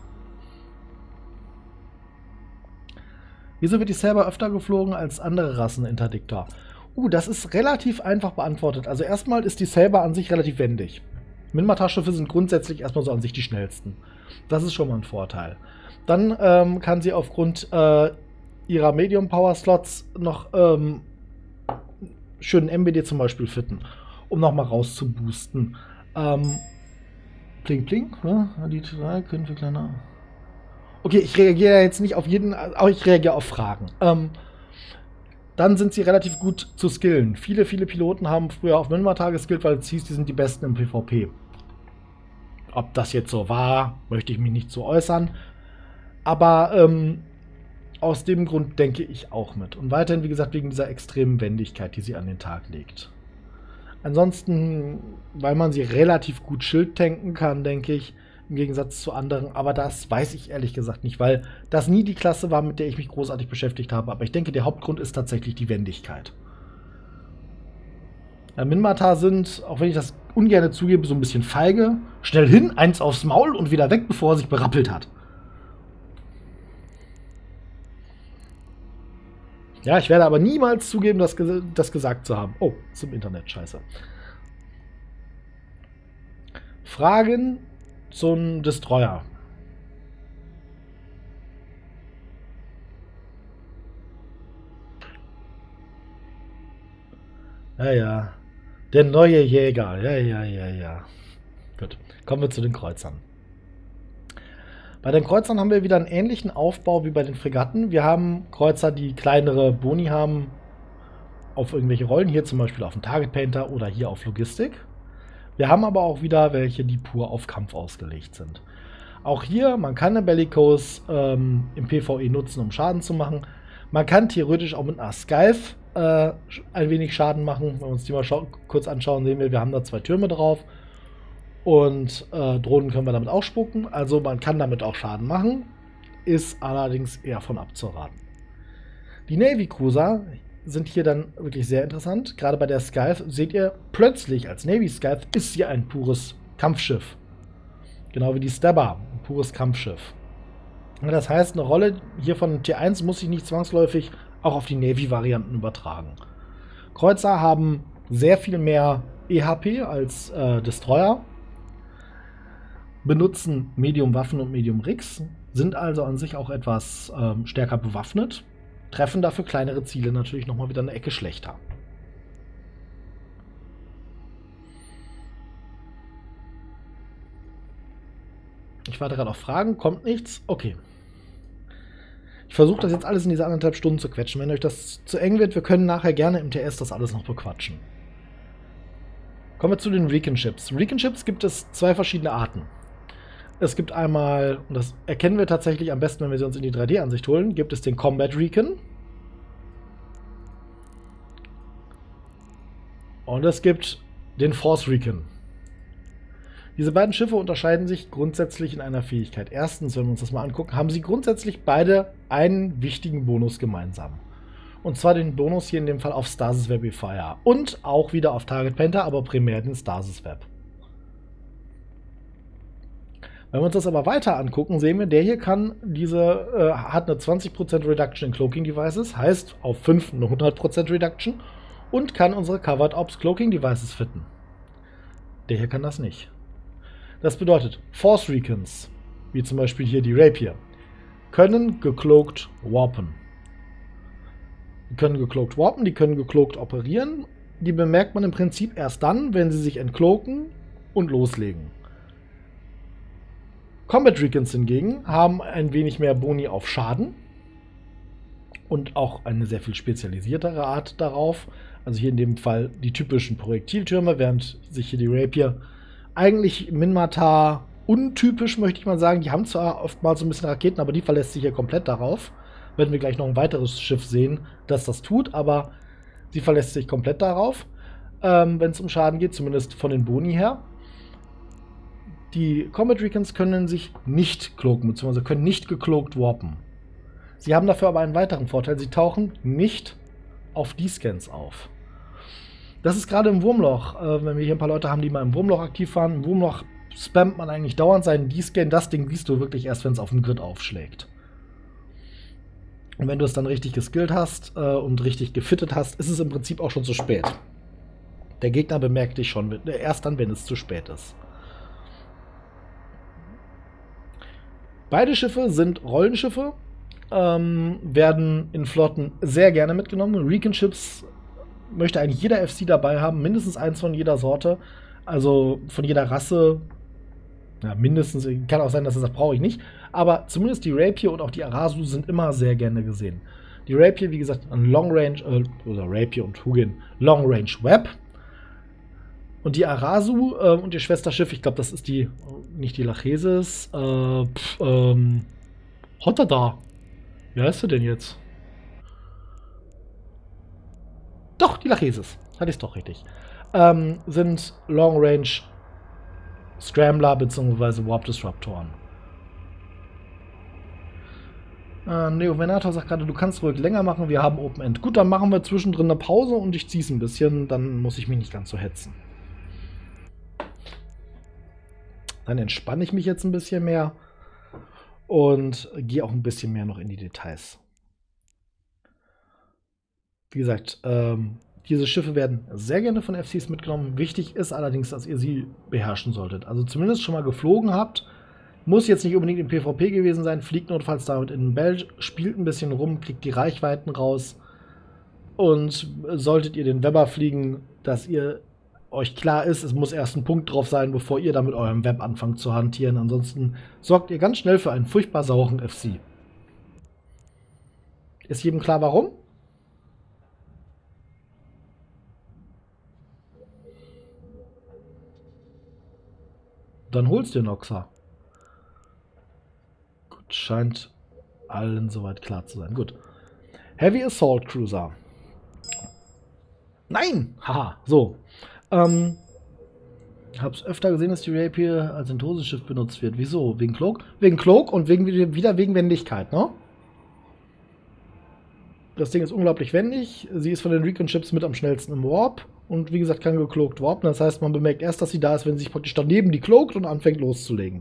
Wieso wird die Saber öfter geflogen als andere Rassen Interdictor? Das ist relativ einfach beantwortet. Also erstmal ist die Saber an sich relativ wendig. Minmatar-Schiffe sind grundsätzlich erstmal so an sich die schnellsten. Das ist schon mal ein Vorteil. Dann kann sie aufgrund ihrer Medium-Power-Slots noch schönen MBD zum Beispiel fitten, um nochmal rauszuboosten. Pling, pling, ne? Die 3 können wir kleiner. Okay, ich reagiere jetzt nicht auf jeden, aber ich reagiere auf Fragen. Dann sind sie relativ gut zu skillen. Viele Piloten haben früher auf Minmatar geskillt, weil es hieß, die sind die Besten im PvP. Ob das jetzt so war, möchte ich mich nicht so äußern. Aber aus dem Grund denke ich auch mit. Und weiterhin, wie gesagt, wegen dieser extremen Wendigkeit, die sie an den Tag legt. Ansonsten, weil man sie relativ gut Schild tanken kann, denke ich, im Gegensatz zu anderen. Aber das weiß ich ehrlich gesagt nicht, weil das nie die Klasse war, mit der ich mich großartig beschäftigt habe. Aber ich denke, der Hauptgrund ist tatsächlich die Wendigkeit. Ja, Minmatar sind, auch wenn ich das ungern zugebe, so ein bisschen feige. Schnell hin, eins aufs Maul und wieder weg, bevor er sich berappelt hat. Ja, ich werde aber niemals zugeben, das gesagt zu haben. Oh, zum Internet, scheiße. Fragen zum Destroyer. Ja. Der neue Jäger. Ja. Gut. Kommen wir zu den Kreuzern. Bei den Kreuzern haben wir wieder einen ähnlichen Aufbau wie bei den Fregatten. Wir haben Kreuzer, die kleinere Boni haben auf irgendwelche Rollen. Hier zum Beispiel auf den Target Painter oder hier auf Logistik. Wir haben aber auch wieder welche, die pur auf Kampf ausgelegt sind. Auch hier, man kann eine Bellicose im PvE nutzen, um Schaden zu machen. Man kann theoretisch auch mit einer Scythe ein wenig Schaden machen. Wenn wir uns die mal kurz anschauen, sehen wir haben da 2 Türme drauf. Und Drohnen können wir damit auch spucken. Also man kann damit auch Schaden machen. Ist allerdings eher von abzuraten. Die Navy Cruiser sind hier dann wirklich sehr interessant. Gerade bei der Scythe seht ihr plötzlich, als Navy Scythe ist sie ein pures Kampfschiff. Genau wie die Stabber, ein pures Kampfschiff. Das heißt, eine Rolle hier von T1 muss sich nicht zwangsläufig auch auf die Navy-Varianten übertragen. Kreuzer haben sehr viel mehr EHP als Destroyer, benutzen Medium-Waffen und Medium-Rigs, sind also an sich auch etwas stärker bewaffnet, treffen dafür kleinere Ziele natürlich nochmal wieder eine Ecke schlechter. Ich warte gerade auf Fragen, kommt nichts. Okay. Ich versuche das jetzt alles in diese 1,5 Stunden zu quetschen. Wenn euch das zu eng wird, wir können nachher gerne im TS das alles noch bequatschen. Kommen wir zu den Recon-Ships. Recon-Ships gibt es 2 verschiedene Arten. Es gibt einmal, und das erkennen wir tatsächlich am besten, wenn wir sie uns in die 3D-Ansicht holen, gibt es den Combat Recon. Und es gibt den Force Recon. Diese beiden Schiffe unterscheiden sich grundsätzlich in einer Fähigkeit. Erstens, wenn wir uns das mal angucken, haben sie grundsätzlich beide einen wichtigen Bonus gemeinsam. Und zwar den Bonus hier in dem Fall auf Stasis Webifier. Und auch wieder auf Target Painter, aber primär den Stasis Web. Wenn wir uns das aber weiter angucken, sehen wir, der hier kann hat eine 20% Reduction in Cloaking Devices, heißt auf 5 eine 100% Reduction und kann unsere Covered Ops Cloaking Devices fitten. Der hier kann das nicht. Das bedeutet, Force Recons, wie zum Beispiel hier die Rapier, können gecloaked warpen. Die können gecloaked warpen, die können gecloaked operieren. Die bemerkt man im Prinzip erst dann, wenn sie sich entcloaken und loslegen. Combat Recons hingegen haben ein wenig mehr Boni auf Schaden und auch eine sehr viel spezialisiertere Art darauf. Also hier in dem Fall die typischen Projektiltürme, während sich hier die Rapier eigentlich Minmatar untypisch, möchte ich mal sagen. Die haben zwar oftmals so ein bisschen Raketen, aber die verlässt sich hier komplett darauf. Werden wir gleich noch ein weiteres Schiff sehen, das das tut, aber sie verlässt sich komplett darauf, wenn es um Schaden geht, zumindest von den Boni her. Die Combat Recons können sich nicht cloaken, beziehungsweise können nicht gecloakt warpen. Sie haben dafür aber einen weiteren Vorteil, sie tauchen nicht auf D-Scans auf. Das ist gerade im Wurmloch, wenn wir hier ein paar Leute haben, die mal im Wurmloch aktiv waren. Im Wurmloch spammt man eigentlich dauernd seinen D-Scan. Das Ding siehst du wirklich erst, wenn es auf dem Grid aufschlägt. Und wenn du es dann richtig geskillt hast und richtig gefittet hast, ist es im Prinzip auch schon zu spät. Der Gegner bemerkt dich schon erst dann, wenn es zu spät ist. Beide Schiffe sind Rollenschiffe. werden in Flotten sehr gerne mitgenommen. Recon-Ships möchte eigentlich jeder FC dabei haben, mindestens eins von jeder Sorte, also von jeder Rasse. Ja, mindestens, kann auch sein, dass er sagt, brauche ich nicht. Aber zumindest die Rapier und auch die Arasu sind immer sehr gerne gesehen. Die Rapier, wie gesagt, ein Long Range, oder Rapier und Hugin, Long Range Web. Und die Arasu und ihr Schwesterschiff, ich glaube, das ist die, nicht die Lachesis, Hotterdar. Wie heißt du denn jetzt? Doch, die Lachesis. Hatte ich es doch richtig. Sind Long Range Scrambler bzw. Warp Disruptoren. Neo Venator sagt gerade, du kannst ruhig länger machen, wir haben Open End. Gut, dann machen wir zwischendrin eine Pause und ich ziehe es ein bisschen, dann muss ich mich nicht ganz so hetzen. Dann entspanne ich mich jetzt ein bisschen mehr und gehe auch ein bisschen mehr noch in die Details. Wie gesagt, diese Schiffe werden sehr gerne von FCs mitgenommen. Wichtig ist allerdings, dass ihr sie beherrschen solltet. Also zumindest schon mal geflogen habt. Muss jetzt nicht unbedingt im PvP gewesen sein. Fliegt notfalls damit in den Belt, spielt ein bisschen rum, kriegt die Reichweiten raus. Und solltet ihr den Webber fliegen, dass ihr euch klar ist, es muss erst ein Punkt drauf sein, bevor ihr da mit eurem Web anfangt zu hantieren. Ansonsten sorgt ihr ganz schnell für einen furchtbar sauren FC. Ist jedem klar, warum? Dann holst du den Noxa. Gut, scheint allen soweit klar zu sein. Gut. Heavy Assault Cruiser. Nein! Haha, so. Hab's öfter gesehen, dass die Rapier als Entosenschiff benutzt wird. Wieso? Wegen Cloak? Wegen Cloak und wieder wegen Wendigkeit, ne? Das Ding ist unglaublich wendig. Sie ist von den Recon-Ships mit am schnellsten im Warp. Und wie gesagt, kann gecloakt warpen. Das heißt, man bemerkt erst, dass sie da ist, wenn sie sich praktisch daneben die cloakt und anfängt loszulegen.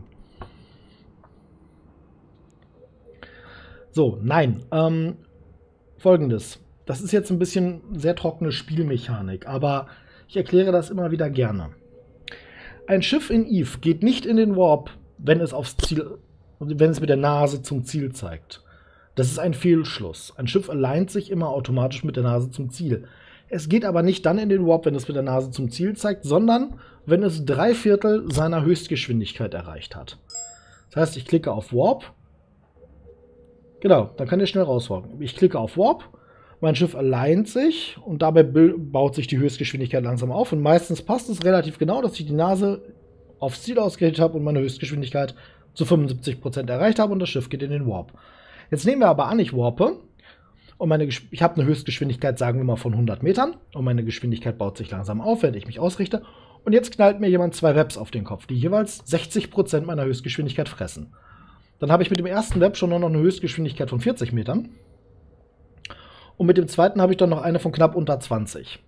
So, nein. Folgendes. Das ist jetzt ein bisschen sehr trockene Spielmechanik, aber ich erkläre das immer wieder gerne. Ein Schiff in Eve geht nicht in den Warp, wenn es mit der Nase zum Ziel zeigt. Das ist ein Fehlschluss. Ein Schiff alignt sich immer automatisch mit der Nase zum Ziel. Es geht aber nicht dann in den Warp, wenn es mit der Nase zum Ziel zeigt, sondern wenn es 3/4 seiner Höchstgeschwindigkeit erreicht hat. Das heißt, ich klicke auf Warp. Genau, dann kann ihr schnell rauswarten. Ich klicke auf Warp, mein Schiff alignt sich und dabei baut sich die Höchstgeschwindigkeit langsam auf. Und meistens passt es relativ genau, dass ich die Nase aufs Ziel ausgerichtet habe und meine Höchstgeschwindigkeit zu 75% erreicht habe und das Schiff geht in den Warp. Jetzt nehmen wir aber an, ich warpe. Und ich habe eine Höchstgeschwindigkeit, sagen wir mal, von 100 Metern. Und meine Geschwindigkeit baut sich langsam auf, während ich mich ausrichte. Und jetzt knallt mir jemand 2 Webs auf den Kopf, die jeweils 60% meiner Höchstgeschwindigkeit fressen. Dann habe ich mit dem ersten Web schon noch eine Höchstgeschwindigkeit von 40 Metern. Und mit dem zweiten habe ich dann noch eine von knapp unter 20.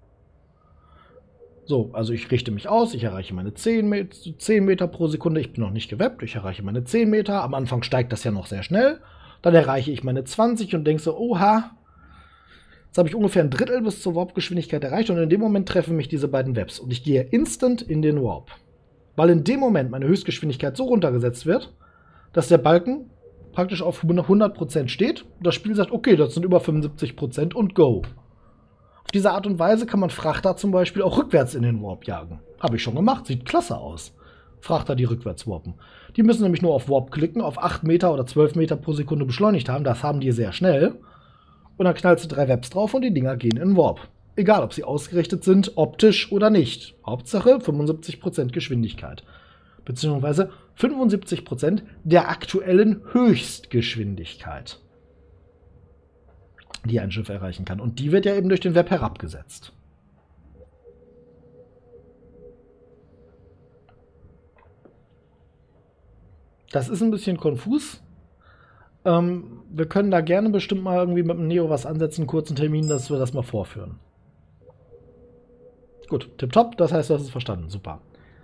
So, also ich richte mich aus, ich erreiche meine 10 Meter pro Sekunde. Ich bin noch nicht gewebbt, ich erreiche meine 10 Meter. Am Anfang steigt das ja noch sehr schnell. Dann erreiche ich meine 20 und denke so, oha, jetzt habe ich ungefähr ein Drittel bis zur Warp-Geschwindigkeit erreicht und in dem Moment treffen mich diese beiden Webs und ich gehe instant in den Warp. Weil in dem Moment meine Höchstgeschwindigkeit so runtergesetzt wird, dass der Balken praktisch auf 100% steht und das Spiel sagt, okay, das sind über 75% und go. Auf diese Art und Weise kann man Frachter zum Beispiel auch rückwärts in den Warp jagen. Habe ich schon gemacht, sieht klasse aus. Frachter, die rückwärts warpen. Die müssen nämlich nur auf Warp klicken, auf 8 Meter oder 12 Meter pro Sekunde beschleunigt haben. Das haben die sehr schnell. Und dann knallst du 3 Webs drauf und die Dinger gehen in Warp. Egal, ob sie ausgerichtet sind, optisch oder nicht. Hauptsache 75% Geschwindigkeit. Beziehungsweise 75% der aktuellen Höchstgeschwindigkeit, die ein Schiff erreichen kann. Und die wird ja eben durch den Web herabgesetzt. Das ist ein bisschen konfus. Wir können da gerne bestimmt mal irgendwie mit dem Neo was ansetzen, einen kurzen Termin, dass wir das mal vorführen. Gut, tipptopp, das heißt, du hast es verstanden. Super.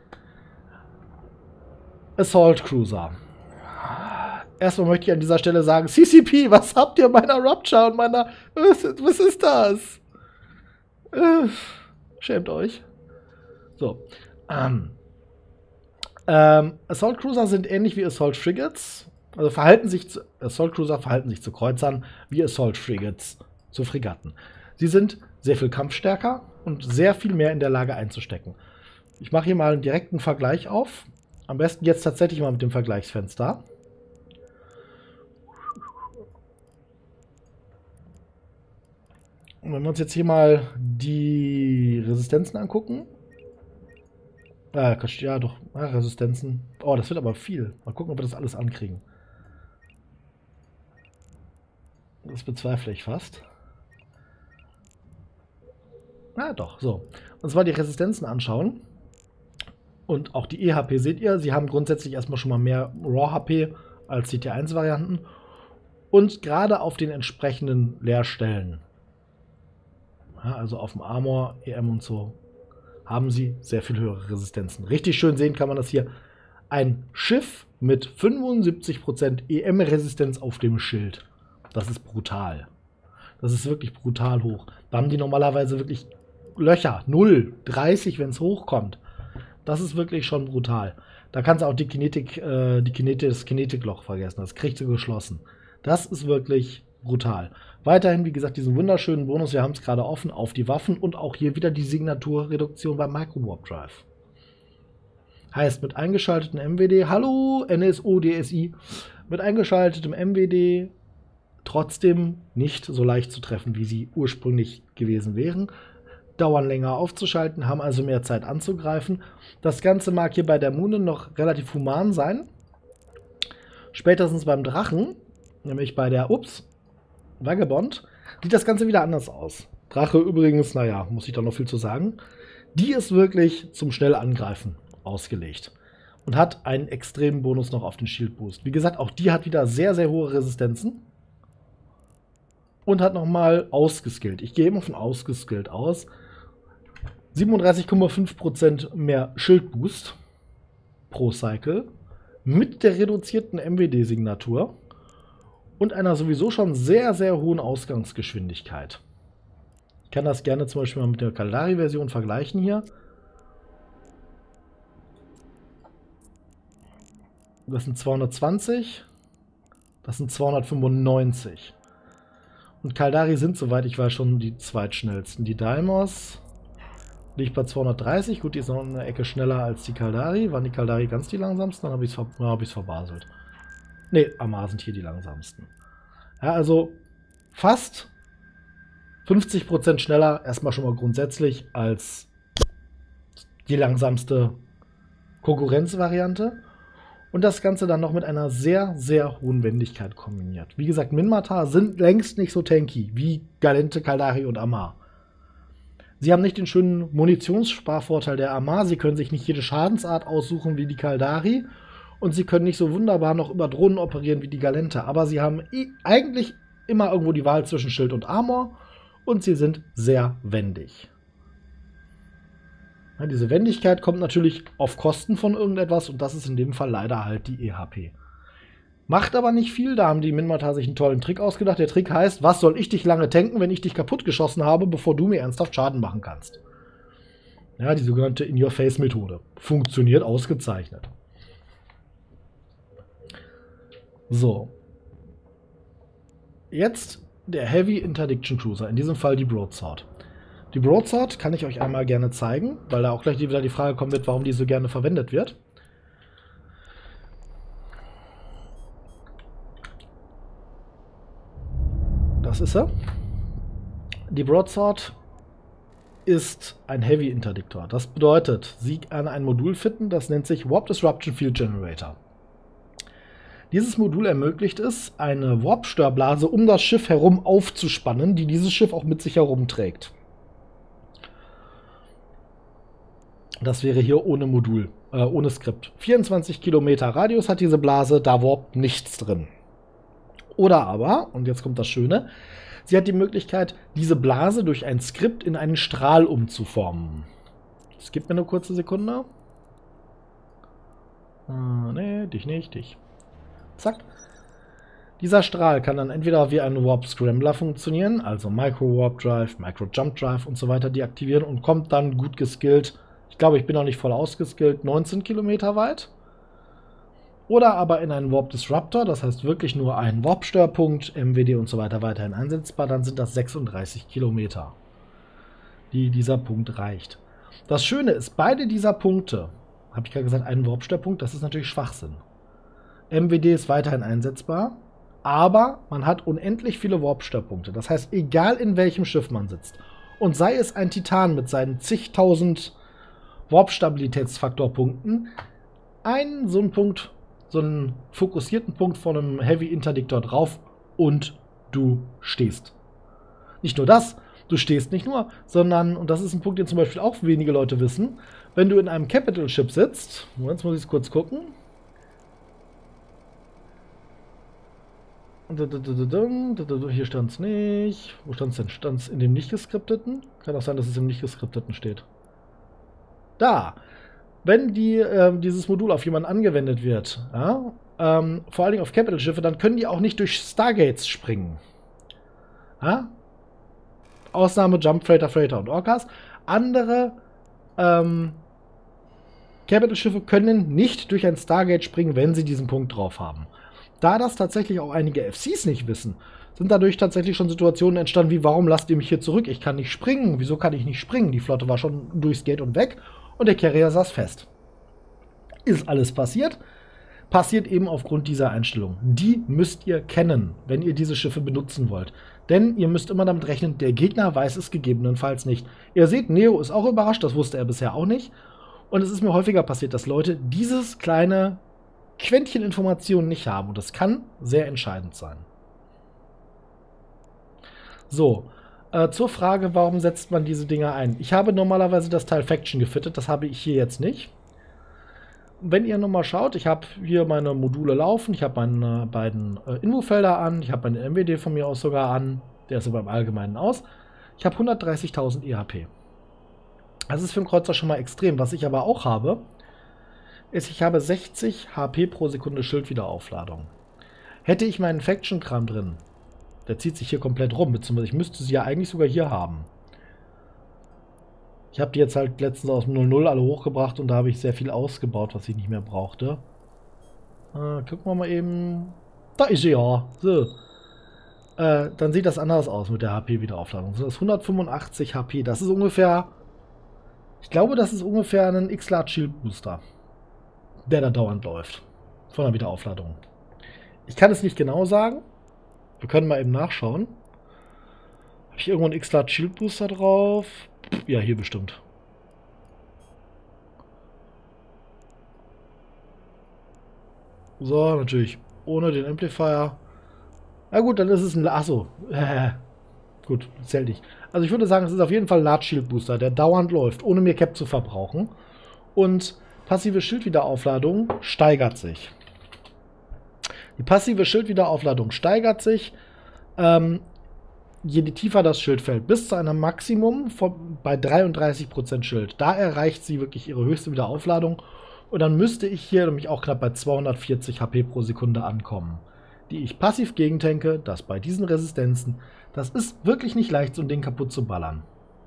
Assault Cruiser. Erstmal möchte ich an dieser Stelle sagen, CCP, was habt ihr meiner Rupture und meiner... Was ist das? Schämt euch. So. Assault Cruiser sind ähnlich wie Assault Frigates. Also Assault Cruiser verhalten sich zu Kreuzern wie Assault Frigates zu Fregatten. Sie sind sehr viel kampfstärker und sehr viel mehr in der Lage einzustecken. Ich mache hier mal einen direkten Vergleich auf. Am besten jetzt tatsächlich mal mit dem Vergleichsfenster. Und wenn wir uns jetzt hier mal die Resistenzen angucken. Ja, doch. Resistenzen. Oh, das wird aber viel. Mal gucken, ob wir das alles ankriegen. Das bezweifle ich fast. Doch, so. Und zwar die Resistenzen anschauen. Und auch die E-HP seht ihr. Sie haben grundsätzlich erstmal schon mal mehr Raw-HP als die T1-Varianten. Und gerade auf den entsprechenden Leerstellen, also auf dem Armor, EM und so, haben sie sehr viel höhere Resistenzen. Richtig schön sehen kann man das hier. Ein Schiff mit 75% EM-Resistenz auf dem Schild. Das ist brutal. Das ist wirklich brutal hoch. Da haben die normalerweise wirklich Löcher. 0, 30, wenn es hochkommt. Das ist wirklich schon brutal. Da kannst du auch das Kinetikloch vergessen. Das kriegst du geschlossen. Das ist wirklich brutal. Weiterhin, wie gesagt, diesen wunderschönen Bonus, wir haben es gerade offen, auf die Waffen und auch hier wieder die Signaturreduktion beim Micro Warp Drive. Heißt, mit eingeschaltetem MWD, hallo NSO DSI, mit eingeschaltetem MWD trotzdem nicht so leicht zu treffen, wie sie ursprünglich gewesen wären. Dauern länger aufzuschalten, haben also mehr Zeit anzugreifen. Das Ganze mag hier bei der Mune noch relativ human sein. Spätestens beim Drachen, nämlich bei der Vagabond, sieht das Ganze wieder anders aus. Drache übrigens, naja, muss ich da noch viel zu sagen. Die ist wirklich zum Schnellangreifen ausgelegt und hat einen extremen Bonus noch auf den Shield Boost. Wie gesagt, auch die hat wieder sehr, sehr hohe Resistenzen und hat nochmal ausgeskillt. Ich gehe immer von ausgeskillt aus. 37,5% mehr Shield Boost pro Cycle mit der reduzierten MWD-Signatur und einer sowieso schon sehr, sehr hohen Ausgangsgeschwindigkeit. Ich kann das gerne zum Beispiel mal mit der Caldari-Version vergleichen hier. Das sind 220, das sind 295. Und Caldari sind, soweit ich weiß, schon die zweitschnellsten. Die Daimos liegt bei 230. Gut, die ist noch eine Ecke schneller als die Caldari. Waren die Caldari ganz die langsamsten? Dann habe ich es verbaselt. Ne, Amar sind hier die langsamsten. Ja, also fast 50% schneller, erstmal schon mal grundsätzlich, als die langsamste Konkurrenzvariante. Und das Ganze dann noch mit einer sehr, sehr hohen Wendigkeit kombiniert. Wie gesagt, Minmatar sind längst nicht so tanky wie Gallente, Caldari und Amar. Sie haben nicht den schönen Munitionssparvorteil der Amar. Sie können sich nicht jede Schadensart aussuchen wie die Caldari. Und sie können nicht so wunderbar noch über Drohnen operieren wie die Gallente. Aber sie haben eigentlich immer irgendwo die Wahl zwischen Schild und Armor. Und sie sind sehr wendig. Ja, diese Wendigkeit kommt natürlich auf Kosten von irgendetwas. Und das ist in dem Fall leider halt die EHP. Macht aber nicht viel. Da haben die Minmatar sich einen tollen Trick ausgedacht. Der Trick heißt, was soll ich dich lange tanken, wenn ich dich kaputt geschossen habe, bevor du mir ernsthaft Schaden machen kannst. Ja, die sogenannte In-Your-Face-Methode. Funktioniert ausgezeichnet. So. Jetzt der Heavy Interdiction Cruiser, in diesem Fall die Broadsword. Die Broadsword kann ich euch einmal gerne zeigen, weil da auch gleich wieder die Frage kommen wird, warum die so gerne verwendet wird. Das ist er. Die Broadsword ist ein Heavy Interdiktor. Das bedeutet, sie kann ein Modul fitten, das nennt sich Warp Disruption Field Generator. Dieses Modul ermöglicht es, eine Warp-Störblase um das Schiff herum aufzuspannen, die dieses Schiff auch mit sich herumträgt. Das wäre hier ohne Modul, ohne Skript. 24 Kilometer Radius hat diese Blase, da warpt nichts drin. Oder aber, und jetzt kommt das Schöne, sie hat die Möglichkeit, diese Blase durch ein Skript in einen Strahl umzuformen. Es gibt mir eine kurze Sekunde. Nee, dich nicht, dich. Zack. Dieser Strahl kann dann entweder wie ein Warp Scrambler funktionieren, also Micro Warp Drive, Micro Jump Drive und so weiter deaktivieren und kommt dann gut geskillt. Ich glaube, ich bin noch nicht voll ausgeskillt, 19 Kilometer weit. Oder aber in einen Warp Disruptor, das heißt wirklich nur ein Warp-Störpunkt, MWD und so weiter weiterhin einsetzbar, dann sind das 36 Kilometer, die dieser Punkt reicht. Das Schöne ist, beide dieser Punkte, habe ich gerade gesagt, einen Warp-Störpunkt, das ist natürlich Schwachsinn. MWD ist weiterhin einsetzbar, aber man hat unendlich viele Warp-Störpunkte. Das heißt, egal in welchem Schiff man sitzt, und sei es ein Titan mit seinen zigtausend Warp-Stabilitätsfaktorpunkten, so einen Punkt, so einen fokussierten Punkt von einem Heavy-Interdiktor drauf und du stehst. Nicht nur das, du stehst nicht nur, sondern, und das ist ein Punkt, den zum Beispiel auch wenige Leute wissen, wenn du in einem Capital Ship sitzt, jetzt muss ich es kurz gucken. Hier stand es nicht. Wo stand es denn? Stand es in dem nicht geskripteten? Kann auch sein, dass es im nicht geskripteten steht. Da! Wenn dieses Modul auf jemanden angewendet wird, ja, vor allen Dingen auf Capital-Schiffe, dann können die auch nicht durch Stargates springen. Ja? Ausnahme Jump Freighter, Freighter und Orcas. Andere Capital-Schiffe können nicht durch ein Stargate springen, wenn sie diesen Punkt drauf haben. Da das tatsächlich auch einige FCs nicht wissen, sind dadurch tatsächlich schon Situationen entstanden wie, warum lasst ihr mich hier zurück? Ich kann nicht springen. Wieso kann ich nicht springen? Die Flotte war schon durchs Gate und weg und der Carrier saß fest. Ist alles passiert? Passiert eben aufgrund dieser Einstellung. Die müsst ihr kennen, wenn ihr diese Schiffe benutzen wollt. Denn ihr müsst immer damit rechnen, der Gegner weiß es gegebenenfalls nicht. Ihr seht, Neo ist auch überrascht, das wusste er bisher auch nicht. Und es ist mir häufiger passiert, dass Leute dieses kleine Quäntchen Informationen nicht haben. Und das kann sehr entscheidend sein. So, zur Frage, warum setzt man diese Dinger ein? Ich habe normalerweise das Teil Faction gefittet, das habe ich hier jetzt nicht. Wenn ihr nochmal schaut, ich habe hier meine Module laufen, ich habe meine beiden Infofelder an, ich habe meine MWD von mir aus sogar an, der ist aber im Allgemeinen aus. Ich habe 130.000 EHP. Das ist für einen Kreuzer schon mal extrem. Was ich aber auch habe, ist, ich habe 60 HP pro Sekunde Schildwiederaufladung. Hätte ich meinen Faction-Kram drin, der zieht sich hier komplett rum, beziehungsweise ich müsste sie ja eigentlich sogar hier haben. Ich habe die jetzt halt letztens aus dem 0.0 alle hochgebracht und da habe ich sehr viel ausgebaut, was ich nicht mehr brauchte. Gucken wir mal eben. Da ist sie ja. So. Dann sieht das anders aus mit der HP-Wiederaufladung. Das ist 185 HP. Das ist ungefähr. Ich glaube, das ist ungefähr ein X-Large Shield Booster, der da dauernd läuft. Von der Wiederaufladung. Ich kann es nicht genau sagen. Wir können mal eben nachschauen. Habe ich irgendwo einen X-Large Shield Booster drauf? Ja, hier bestimmt. So, natürlich ohne den Amplifier. Na gut, dann ist es ein... Achso. Gut, zählt nicht. Also ich würde sagen, es ist auf jeden Fall ein Large Shield Booster, der dauernd läuft, ohne mir Cap zu verbrauchen. Und passive Schildwiederaufladung steigert sich. Die passive Schildwiederaufladung steigert sich, je tiefer das Schild fällt, bis zu einem Maximum bei 33% Schild. Da erreicht sie wirklich ihre höchste Wiederaufladung. Und dann müsste ich hier nämlich auch knapp bei 240 HP pro Sekunde ankommen, die ich passiv gegentanke, das bei diesen Resistenzen, das ist wirklich nicht leicht, so ein Ding kaputt zu ballern.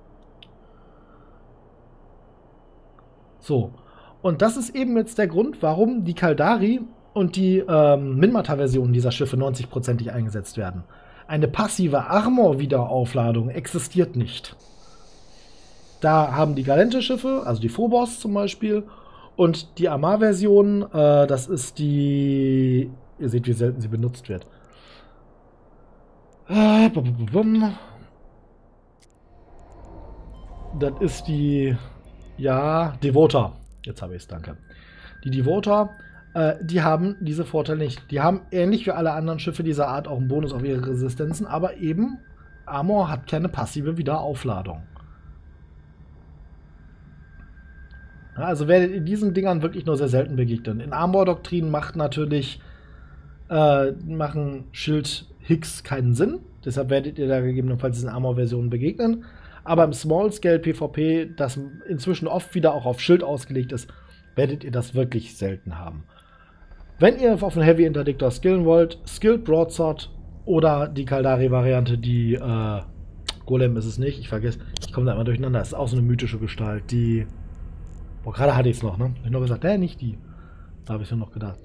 So, und das ist eben jetzt der Grund, warum die Caldari und die Minmatar-Versionen dieser Schiffe 90%ig eingesetzt werden. Eine passive Armor-Wiederaufladung existiert nicht. Da haben die Galente-Schiffe, also die Phobos zum Beispiel, und die Armar-Version, das ist die... Ihr seht, wie selten sie benutzt wird. Das ist die... Ja, Devota. Jetzt habe ich es, danke. Die Devota, die haben diese Vorteile nicht. Die haben ähnlich wie alle anderen Schiffe dieser Art auch einen Bonus auf ihre Resistenzen, aber eben Armor hat keine passive Wiederaufladung. Ja, also werdet ihr diesen Dingern wirklich nur sehr selten begegnen. In Armor-Doktrinen machen Schild-Hicks keinen Sinn. Deshalb werdet ihr da gegebenenfalls diesen Armor-Versionen begegnen. Aber im Small-Scale-PvP, das inzwischen oft wieder auch auf Schild ausgelegt ist, werdet ihr das wirklich selten haben. Wenn ihr auf einen Heavy Interdictor skillen wollt, Skilled Broadsword oder die Caldari-Variante, die Golem ist es nicht, ich vergesse, ich komme da immer durcheinander, das ist auch so eine mythische Gestalt, die... Boah, gerade hatte ich es noch, ne? Hab ich noch gesagt, nicht die. Da habe ich mir noch gedacht.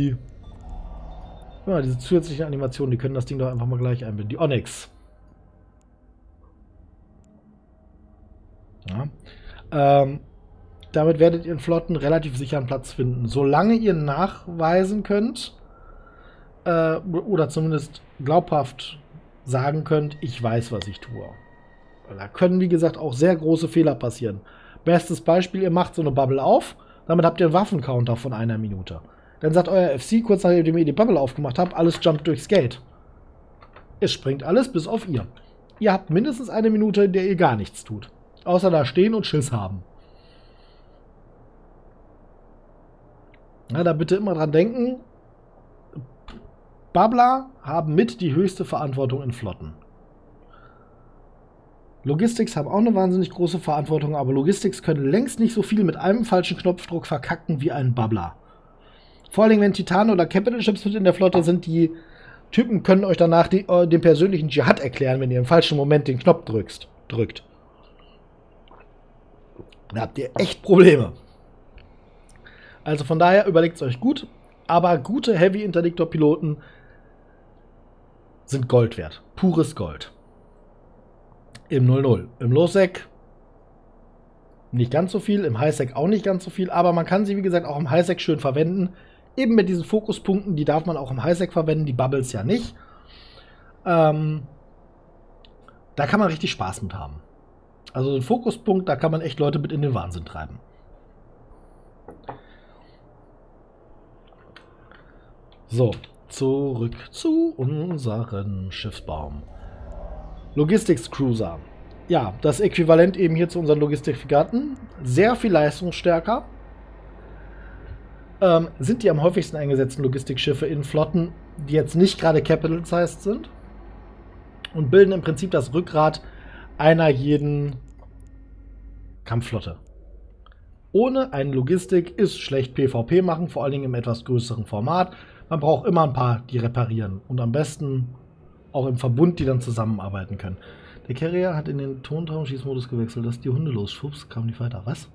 Ja, diese zusätzlichen Animationen, die können das Ding doch einfach mal gleich einbinden. Die Onyx. Ja. Damit werdet ihr in Flotten relativ sicheren Platz finden. Solange ihr nachweisen könnt, oder zumindest glaubhaft sagen könnt, ich weiß, was ich tue. Da können, wie gesagt, auch sehr große Fehler passieren. Bestes Beispiel, ihr macht so eine Bubble auf, damit habt ihr einen Waffencounter von 1 Minute. Dann sagt euer FC, kurz nachdem ihr die Bubble aufgemacht habt, alles jumpt durchs Gate. Es springt alles bis auf ihr. Ihr habt mindestens 1 Minute, in der ihr gar nichts tut. Außer da stehen und Schiss haben. Ja, da bitte immer dran denken, Bubbler haben mit die höchste Verantwortung in Flotten. Logistics haben auch eine wahnsinnig große Verantwortung, aber Logistics können längst nicht so viel mit einem falschen Knopfdruck verkacken wie ein Bubbler. Vor allem, wenn Titan oder Capital Ships mit in der Flotte sind, die Typen können euch danach den persönlichen Dschihad erklären, wenn ihr im falschen Moment den Knopf drückt. Da habt ihr echt Probleme. Also von daher überlegt es euch gut, aber gute Heavy-Interdiktor-Piloten sind Gold wert. Pures Gold. Im 00. Im Low-Sec nicht ganz so viel, im High-Sec auch nicht ganz so viel, aber man kann sie, wie gesagt, auch im High-Sec schön verwenden. Eben mit diesen Fokuspunkten, die darf man auch im High-Sec verwenden, die Bubbles ja nicht. Da kann man richtig Spaß mit haben. Also ein Fokuspunkt, da kann man echt Leute mit in den Wahnsinn treiben. So, zurück zu unserem Schiffsbaum. Logistics Cruiser. Ja, das Äquivalent eben hier zu unseren Logistikfregatten. Sehr viel leistungsstärker. Sind die am häufigsten eingesetzten Logistikschiffe in Flotten, die jetzt nicht gerade capital-sized sind. Und bilden im Prinzip das Rückgrat einer jeden Kampfflotte. Ohne eine Logistik ist schlecht PvP machen, vor allen Dingen im etwas größeren Format. Man braucht immer ein paar, die reparieren. Und am besten auch im Verbund, die dann zusammenarbeiten können. Der Carrier hat in den Tontausch-Schießmodus gewechselt. Dass die Hunde los. Schwupps, kam nicht weiter. Was?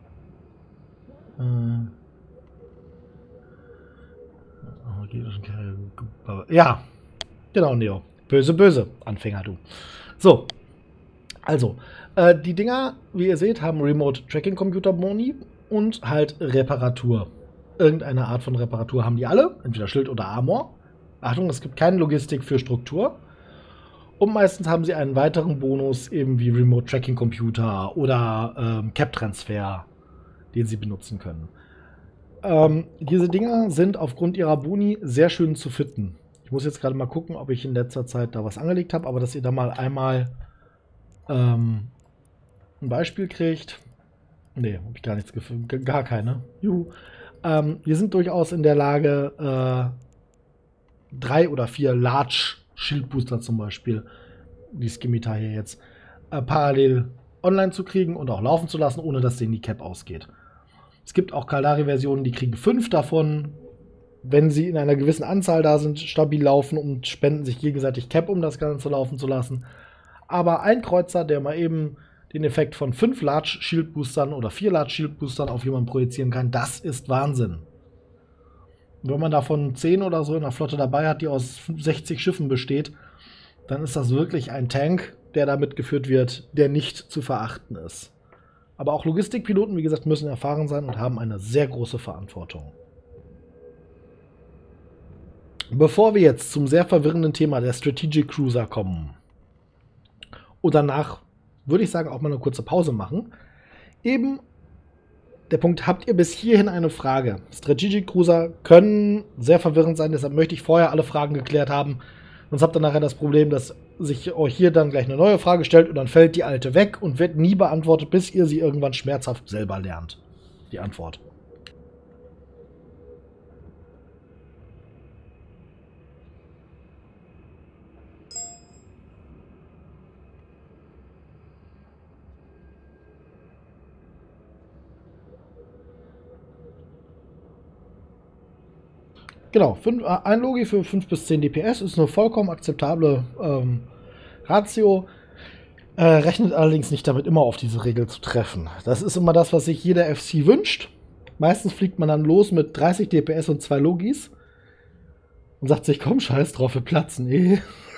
Ja, genau, Neo. Böse, böse, Anfänger, du. So, also, die Dinger, wie ihr seht, haben Remote Tracking Computer Boni und halt Reparatur. Irgendeine Art von Reparatur haben die alle, entweder Schild oder Armor. Achtung, es gibt keine Logistik für Struktur. Und meistens haben sie einen weiteren Bonus, eben wie Remote Tracking Computer oder Cap-Transfer, den sie benutzen können. Diese Dinger sind aufgrund ihrer Boni sehr schön zu fitten. Ich muss jetzt gerade mal gucken, ob ich in letzter Zeit da was angelegt habe, aber dass ihr da mal einmal ein Beispiel kriegt. Nee, habe ich gar nichts gefunden. Gar keine. Juhu. Wir sind durchaus in der Lage, 3 oder 4 Large Schildbooster zum Beispiel, die Scimitar hier jetzt, parallel online zu kriegen und auch laufen zu lassen, ohne dass denen die Cap ausgeht. Es gibt auch Caldari-Versionen, die kriegen 5 davon, wenn sie in einer gewissen Anzahl da sind, stabil laufen und spenden sich gegenseitig Cap, um das Ganze laufen zu lassen. Aber ein Kreuzer, der mal eben den Effekt von 5 Large Shield Boostern oder 4 Large Shield Boostern auf jemanden projizieren kann, das ist Wahnsinn. Und wenn man davon 10 oder so in der Flotte dabei hat, die aus 60 Schiffen besteht, dann ist das wirklich ein Tank, der da mitgeführt wird, der nicht zu verachten ist. Aber auch Logistikpiloten, wie gesagt, müssen erfahren sein und haben eine sehr große Verantwortung. Bevor wir jetzt zum sehr verwirrenden Thema der Strategic Cruiser kommen und danach, würde ich sagen, auch mal eine kurze Pause machen, eben der Punkt, habt ihr bis hierhin eine Frage? Strategic Cruiser können sehr verwirrend sein, deshalb möchte ich vorher alle Fragen geklärt haben. Sonst habt ihr nachher das Problem, dass sich euch hier dann gleich eine neue Frage stellt und dann fällt die alte weg und wird nie beantwortet, bis ihr sie irgendwann schmerzhaft selber lernt. Die Antwort. Genau, ein Logi für 5 bis 10 DPS ist eine vollkommen akzeptable Ratio. Rechnet allerdings nicht damit, immer auf diese Regel zu treffen. Das ist immer das, was sich jeder FC wünscht. Meistens fliegt man dann los mit 30 DPS und 2 Logis und sagt sich, komm, scheiß drauf, wir platzen eh.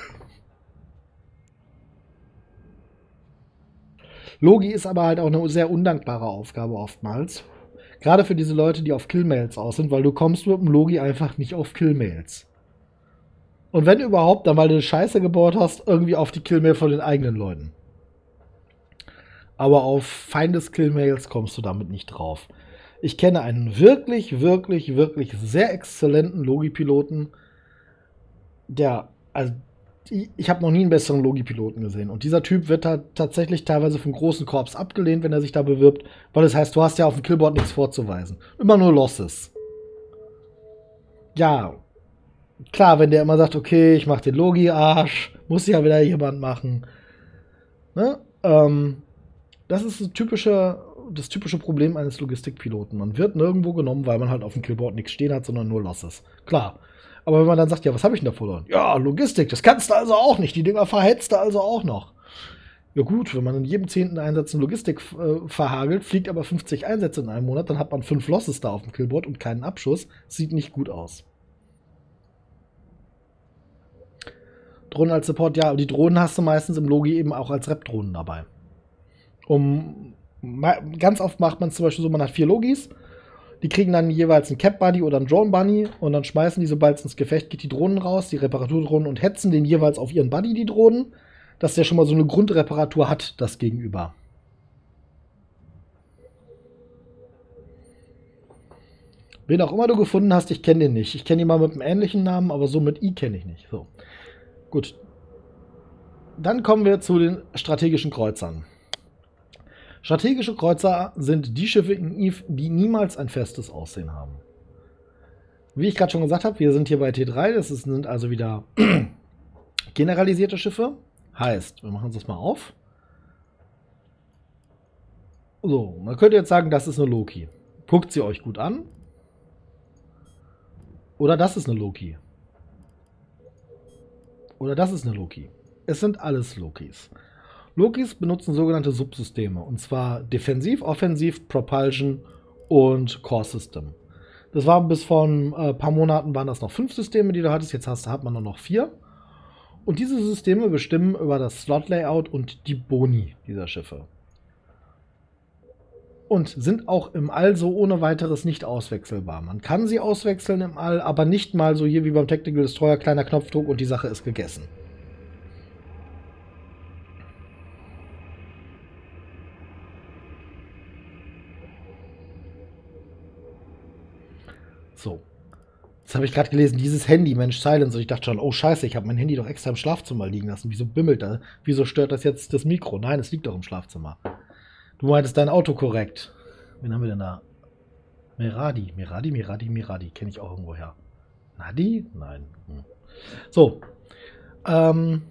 Logi ist aber halt auch eine sehr undankbare Aufgabe oftmals. Gerade für diese Leute, die auf Killmails aus sind, weil du kommst mit dem Logi einfach nicht auf Killmails. Und wenn überhaupt, dann weil du Scheiße gebaut hast, irgendwie auf die Killmail von den eigenen Leuten. Aber auf Feindes-Killmails kommst du damit nicht drauf. Ich kenne einen wirklich, wirklich, wirklich sehr exzellenten Logi-Piloten, der, also ich habe noch nie einen besseren Logi-Piloten gesehen. Und dieser Typ wird da tatsächlich teilweise vom großen Korps abgelehnt, wenn er sich da bewirbt, weil das heißt, du hast ja auf dem Killboard nichts vorzuweisen. Immer nur Losses. Ja, klar, wenn der immer sagt, okay, ich mache den Logi-Arsch, muss ja wieder jemand machen. Ne? Das ist das typische Problem eines Logistikpiloten. Man wird nirgendwo genommen, weil man halt auf dem Killboard nichts stehen hat, sondern nur Losses. Klar. Aber wenn man dann sagt, ja, was habe ich denn da verloren? Ja, Logistik, das kannst du also auch nicht. Die Dinger verhetzt du also auch noch. Ja gut, wenn man in jedem 10. Einsatz in Logistik verhagelt, fliegt aber 50 Einsätze in einem Monat, dann hat man 5 Losses da auf dem Killboard und keinen Abschuss. Sieht nicht gut aus. Drohnen als Support, ja, die Drohnen hast du meistens im Logi eben auch als Rep-Drohnen dabei. Ganz oft macht man es zum Beispiel so, man hat 4 Logis, die kriegen dann jeweils einen Cap-Buddy oder einen Drone-Bunny und dann schmeißen die, sobald es ins Gefecht geht, die Drohnen raus, die Reparaturdrohnen und hetzen den jeweils auf ihren Buddy, die Drohnen, dass der schon mal so eine Grundreparatur hat, das Gegenüber. Wen auch immer du gefunden hast, ich kenne den nicht. Ich kenne ihn mal mit einem ähnlichen Namen, aber so mit I kenne ich nicht. So. Gut. Dann kommen wir zu den strategischen Kreuzern. Strategische Kreuzer sind die Schiffe in EVE, die niemals ein festes Aussehen haben. Wie ich gerade schon gesagt habe, wir sind hier bei T3, sind also wieder generalisierte Schiffe. Heißt, wir machen uns das mal auf. So, man könnte jetzt sagen, das ist eine Loki. Guckt sie euch gut an. Oder das ist eine Loki. Oder das ist eine Loki. Es sind alles Lokis. Lokis benutzen sogenannte Subsysteme, und zwar Defensiv, Offensiv, Propulsion und Core System. Das war bis vor ein paar Monaten waren das noch 5 Systeme, die du hattest, jetzt hat man nur noch 4. Und diese Systeme bestimmen über das Slot-Layout und die Boni dieser Schiffe. Und sind auch im All so ohne weiteres nicht auswechselbar. Man kann sie auswechseln im All, aber nicht mal so hier wie beim Tactical Destroyer, kleiner Knopfdruck und die Sache ist gegessen. So. Jetzt habe ich gerade gelesen, dieses Handy, Mensch, Silence. Und ich dachte schon, oh scheiße, ich habe mein Handy doch extra im Schlafzimmer liegen lassen. Wieso bimmelt das? Wieso stört das jetzt das Mikro? Nein, es liegt doch im Schlafzimmer. Du meintest dein Auto korrekt. Wen haben wir denn da? Miradi. Kenne ich auch irgendwo her. Nadi? Nein. So. Kommen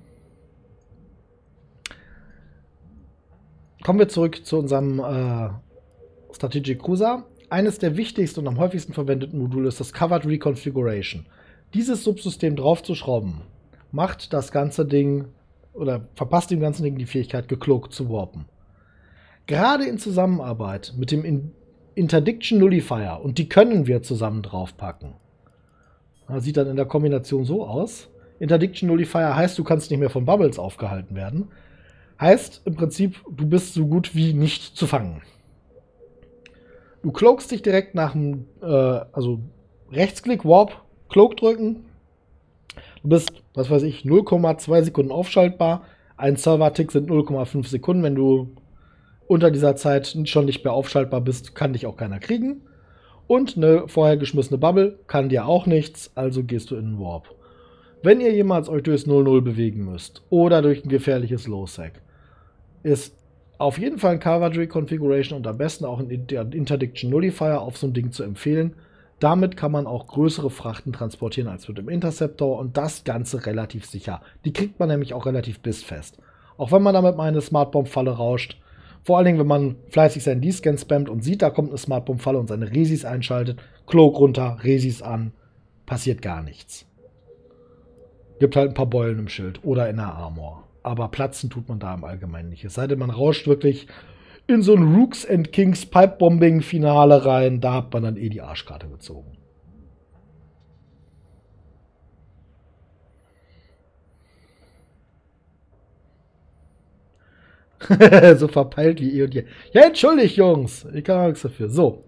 wir zurück zu unserem Strategic Cruiser. Eines der wichtigsten und am häufigsten verwendeten Module ist das Covered Reconfiguration. Dieses Subsystem draufzuschrauben, macht das ganze Ding oder verpasst dem ganzen Ding die Fähigkeit, gecloakt zu warpen. Gerade in Zusammenarbeit mit dem Interdiction Nullifier, und die können wir zusammen draufpacken. Das sieht dann in der Kombination so aus. Interdiction Nullifier heißt, du kannst nicht mehr von Bubbles aufgehalten werden. Heißt im Prinzip, du bist so gut wie nicht zu fangen. Du cloakst dich direkt nach dem, also Rechtsklick, Warp, Cloak drücken. Du bist, was weiß ich, 0,2 Sekunden aufschaltbar. Ein Server-Tick sind 0,5 Sekunden. Wenn du unter dieser Zeit schon nicht mehr aufschaltbar bist, kann dich auch keiner kriegen. Und eine vorher geschmissene Bubble kann dir auch nichts, also gehst du in den Warp. Wenn ihr jemals euch durchs 0-0 bewegen müsst oder durch ein gefährliches Low-Sec, ist auf jeden Fall ein Covered Reconfiguration und am besten auch ein Interdiction Nullifier auf so ein Ding zu empfehlen. Damit kann man auch größere Frachten transportieren als mit dem Interceptor und das Ganze relativ sicher. Die kriegt man nämlich auch relativ bissfest. Auch wenn man damit mal eine Smartbomb-Falle rauscht. Vor allen Dingen, wenn man fleißig seinen D-Scan spammt und sieht, da kommt eine Smartbomb-Falle und seine Resis einschaltet. Cloak runter, Resis an, passiert gar nichts. Gibt halt ein paar Beulen im Schild oder in der Armor. Aber platzen tut man da im Allgemeinen nicht. Es sei denn, man rauscht wirklich in so ein Rooks and Kings Pipe-Bombing-Finale rein. Da hat man dann eh die Arschkarte gezogen. So verpeilt wie eh und je. Ja, entschuldigt, Jungs. Ich kann auch nichts dafür. So.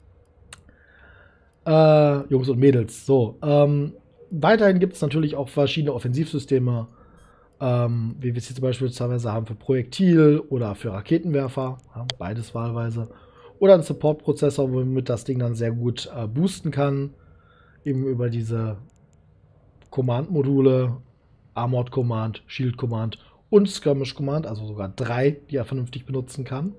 Jungs und Mädels. So. Weiterhin gibt es natürlich auch verschiedene Offensivsysteme, wie wir es hier zum Beispiel teilweise haben für Projektil oder für Raketenwerfer. Ja, beides wahlweise. Oder ein Support-Prozessor, womit das Ding dann sehr gut boosten kann. Eben über diese Command-Module. Armored Command, Shield Command und Skirmish Command, also sogar 3, die er vernünftig benutzen kann.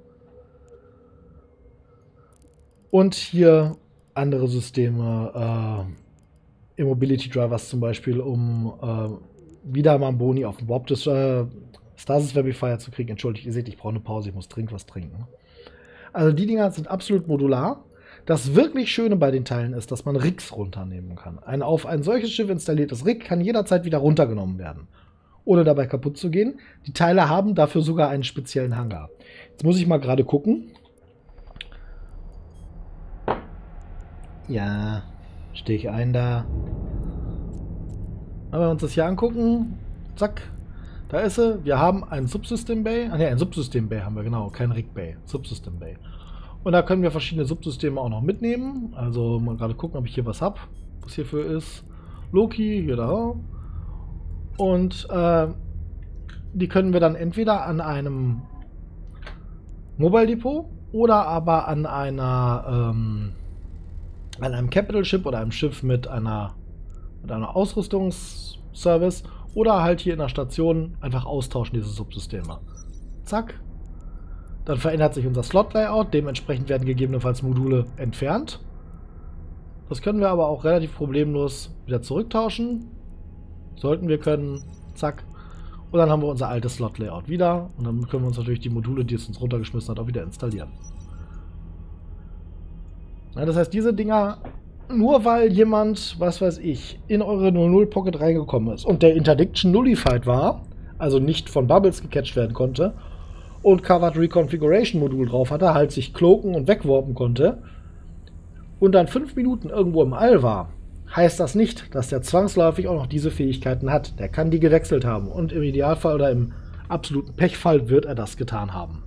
Und hier andere Systeme, Immobility Drivers zum Beispiel, um wieder mal einen Boni auf dem Warp des Stasis Verbifier zu kriegen. Entschuldigt, ihr seht, ich brauche eine Pause, ich muss dringend was trinken. Also die Dinger sind absolut modular. Das wirklich Schöne bei den Teilen ist, dass man Rigs runternehmen kann. Ein auf ein solches Schiff installiertes Rig kann jederzeit wieder runtergenommen werden, ohne dabei kaputt zu gehen. Die Teile haben dafür sogar einen speziellen Hangar. Jetzt muss ich mal gerade gucken. Ja, stehe ich ein da. Wenn wir uns das hier angucken, zack, da ist sie. Wir haben ein Subsystem Bay. Ah ne, ein Subsystem Bay haben wir, genau, kein Rig Bay, Subsystem Bay. Und da können wir verschiedene Subsysteme auch noch mitnehmen. Also mal gerade gucken, ob ich hier was habe, was hierfür ist. Loki, hier da. Und die können wir dann entweder an einem Mobile Depot oder aber an einem Capital Ship oder einem Schiff mit einer Ausrüstungsservice oder halt hier in der Station einfach austauschen, diese Subsysteme. Zack. Dann verändert sich unser Slot-Layout, dementsprechend werden gegebenenfalls Module entfernt. Das können wir aber auch relativ problemlos wieder zurücktauschen. Sollten wir können. Zack. Und dann haben wir unser altes Slot-Layout wieder. Und dann können wir uns natürlich die Module, die es uns runtergeschmissen hat, auch wieder installieren. Ja, das heißt, diese Dinger, nur weil jemand, was weiß ich, in eure 00 Pocket reingekommen ist und der Interdiction nullified war, also nicht von Bubbles gecatcht werden konnte, und Covered Reconfiguration Modul drauf hatte, halt sich cloaken und wegwarpen konnte und dann 5 Minuten irgendwo im All war, heißt das nicht, dass der zwangsläufig auch noch diese Fähigkeiten hat. Der kann die gewechselt haben und im Idealfall oder im absoluten Pechfall wird er das getan haben.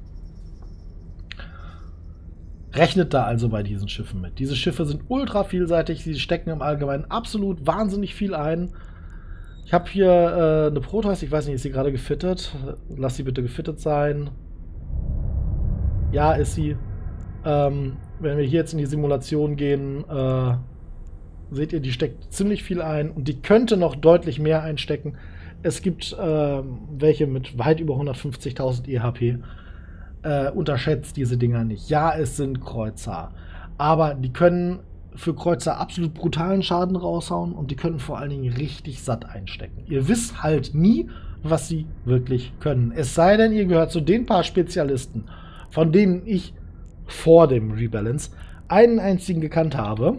Rechnet da also bei diesen Schiffen mit. Diese Schiffe sind ultra vielseitig, sie stecken im Allgemeinen absolut wahnsinnig viel ein. Ich habe hier eine Protoss, ich weiß nicht, ist sie gerade gefittet? Lass sie bitte gefittet sein. Ja, ist sie. Wenn wir hier jetzt in die Simulation gehen, seht ihr, die steckt ziemlich viel ein und die könnte noch deutlich mehr einstecken. Es gibt welche mit weit über 150.000 EHP. Unterschätzt diese Dinger nicht. Ja, es sind Kreuzer, aber die können für Kreuzer absolut brutalen Schaden raushauen und die können vor allen Dingen richtig satt einstecken. Ihr wisst halt nie, was sie wirklich können. Es sei denn, ihr gehört zu den paar Spezialisten, von denen ich vor dem Rebalance einen einzigen gekannt habe,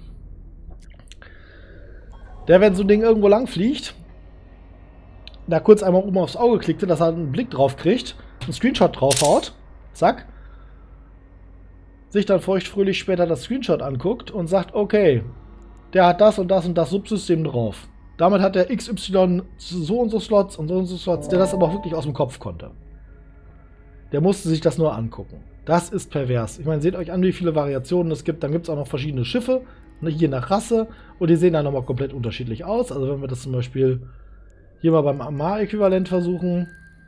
der, wenn so ein Ding irgendwo lang fliegt, da kurz einmal oben aufs Auge klickte, dass er einen Blick drauf kriegt, einen Screenshot draufhaut, zack, sich dann feuchtfröhlich später das Screenshot anguckt und sagt, okay, der hat das und das und das Subsystem drauf. Damit hat der XY so und so Slots und so Slots, der das aber auch wirklich aus dem Kopf konnte. Der musste sich das nur angucken. Das ist pervers. Ich meine, seht euch an, wie viele Variationen es gibt. Dann gibt es auch noch verschiedene Schiffe, je nach Rasse, und die sehen dann nochmal komplett unterschiedlich aus. Also wenn wir das zum Beispiel hier mal beim Amar-Äquivalent versuchen,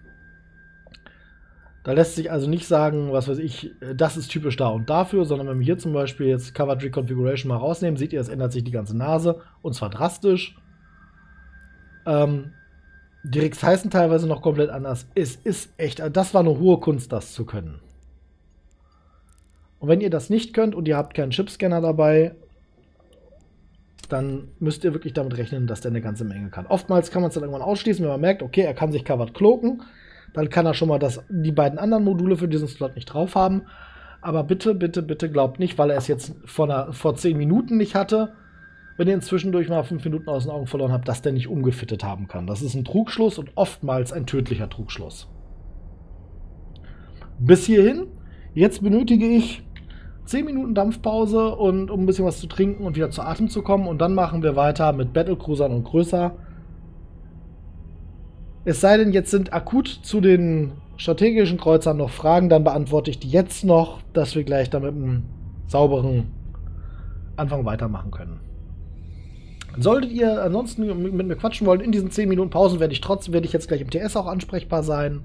da lässt sich also nicht sagen, was weiß ich, das ist typisch da und dafür, sondern wenn wir hier zum Beispiel jetzt Covered Reconfiguration mal rausnehmen, seht ihr, es ändert sich die ganze Nase, und zwar drastisch. Die Rigs heißen teilweise noch komplett anders. Es ist echt, das war eine hohe Kunst, das zu können. Und wenn ihr das nicht könnt und ihr habt keinen Chipscanner dabei, dann müsst ihr wirklich damit rechnen, dass der eine ganze Menge kann. Oftmals kann man es dann irgendwann ausschließen, wenn man merkt, okay, er kann sich Covered cloaken. Dann kann er schon mal die beiden anderen Module für diesen Slot nicht drauf haben. Aber bitte, bitte, bitte glaubt nicht, weil er es jetzt vor 10 Minuten nicht hatte, wenn ihr ihn zwischendurch mal 5 Minuten aus den Augen verloren habt, dass der nicht umgefittet haben kann. Das ist ein Trugschluss und oftmals ein tödlicher Trugschluss. Bis hierhin Jetzt benötige ich 10 Minuten Dampfpause, und um ein bisschen was zu trinken und wieder zu Atem zu kommen. Und dann machen wir weiter mit Battlecruisern und größer. Es sei denn, jetzt sind akut zu den strategischen Kreuzern noch Fragen, dann beantworte ich die jetzt noch, dass wir gleich dann mit einem sauberen Anfang weitermachen können. Solltet ihr ansonsten mit mir quatschen wollen, in diesen 10 Minuten Pausen werde ich jetzt gleich im TS auch ansprechbar sein.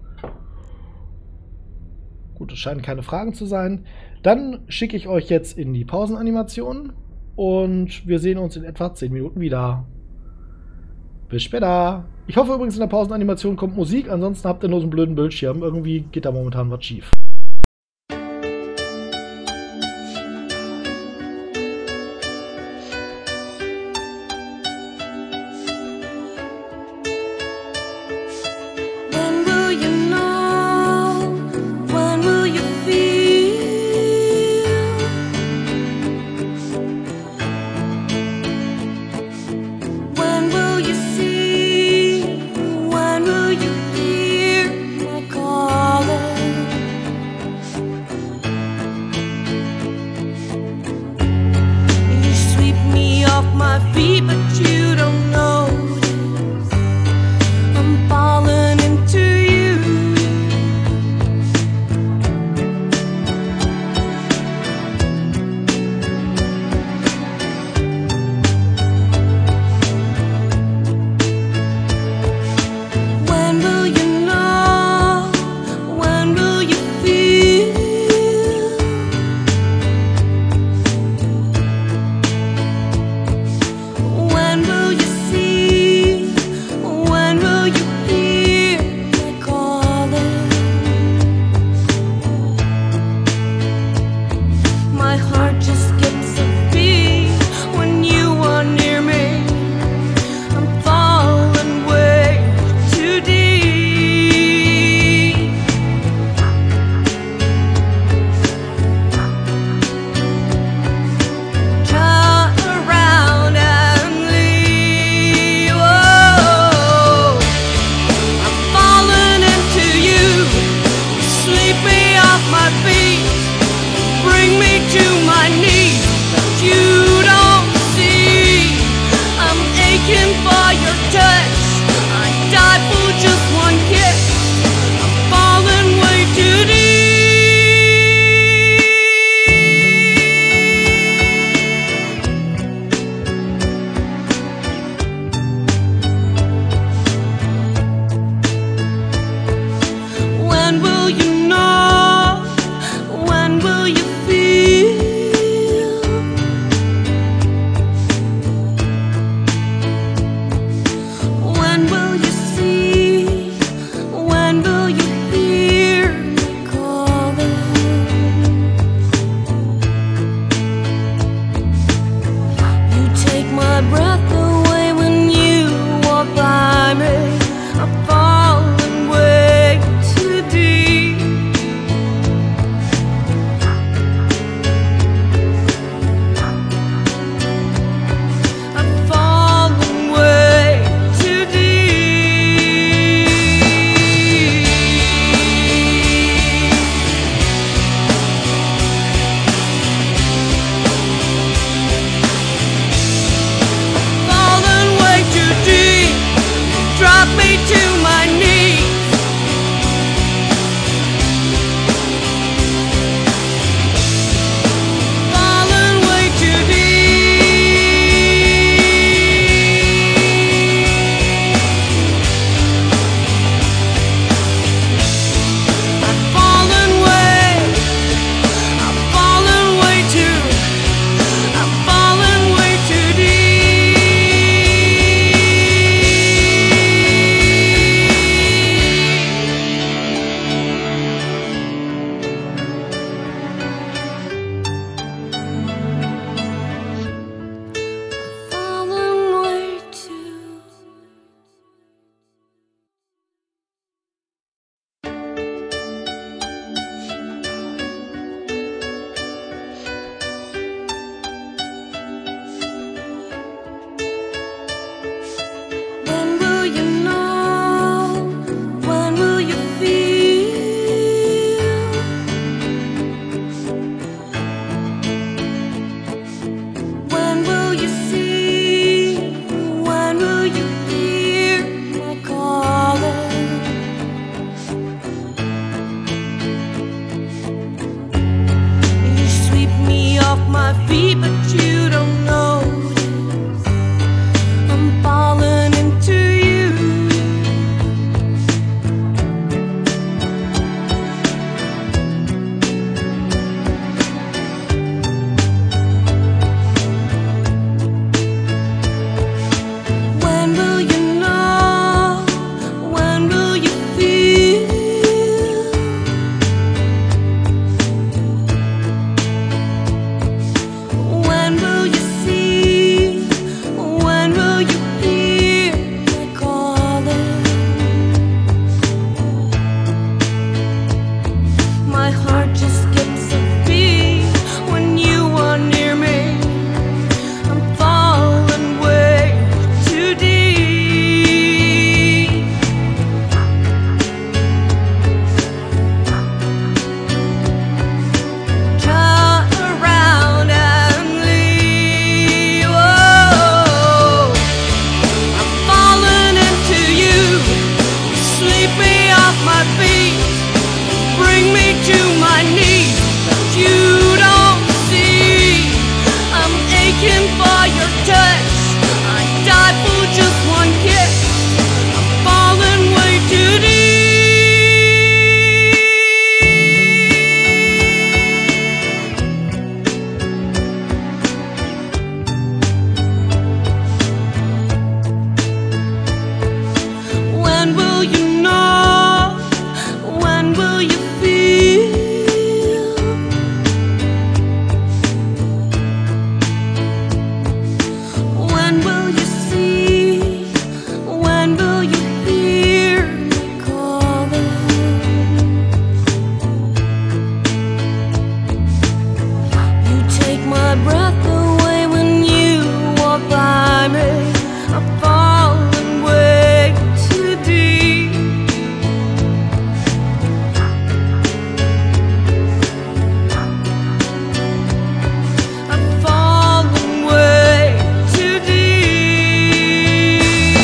Gut, es scheinen keine Fragen zu sein. Dann schicke ich euch jetzt in die Pausenanimation und wir sehen uns in etwa 10 Minuten wieder. Bis später. Ich hoffe übrigens, in der Pausenanimation kommt Musik, ansonsten habt ihr nur so einen blöden Bildschirm. Irgendwie geht da momentan was schief. to my knees, but you don't see. I'm aching for your touch. I die for just one kiss. I'm falling way too deep. When will you know? When will you feel? When will you see? When will you hear me calling? You take my breath away when you walk by me. I'm falling way too deep. I'm falling way too deep.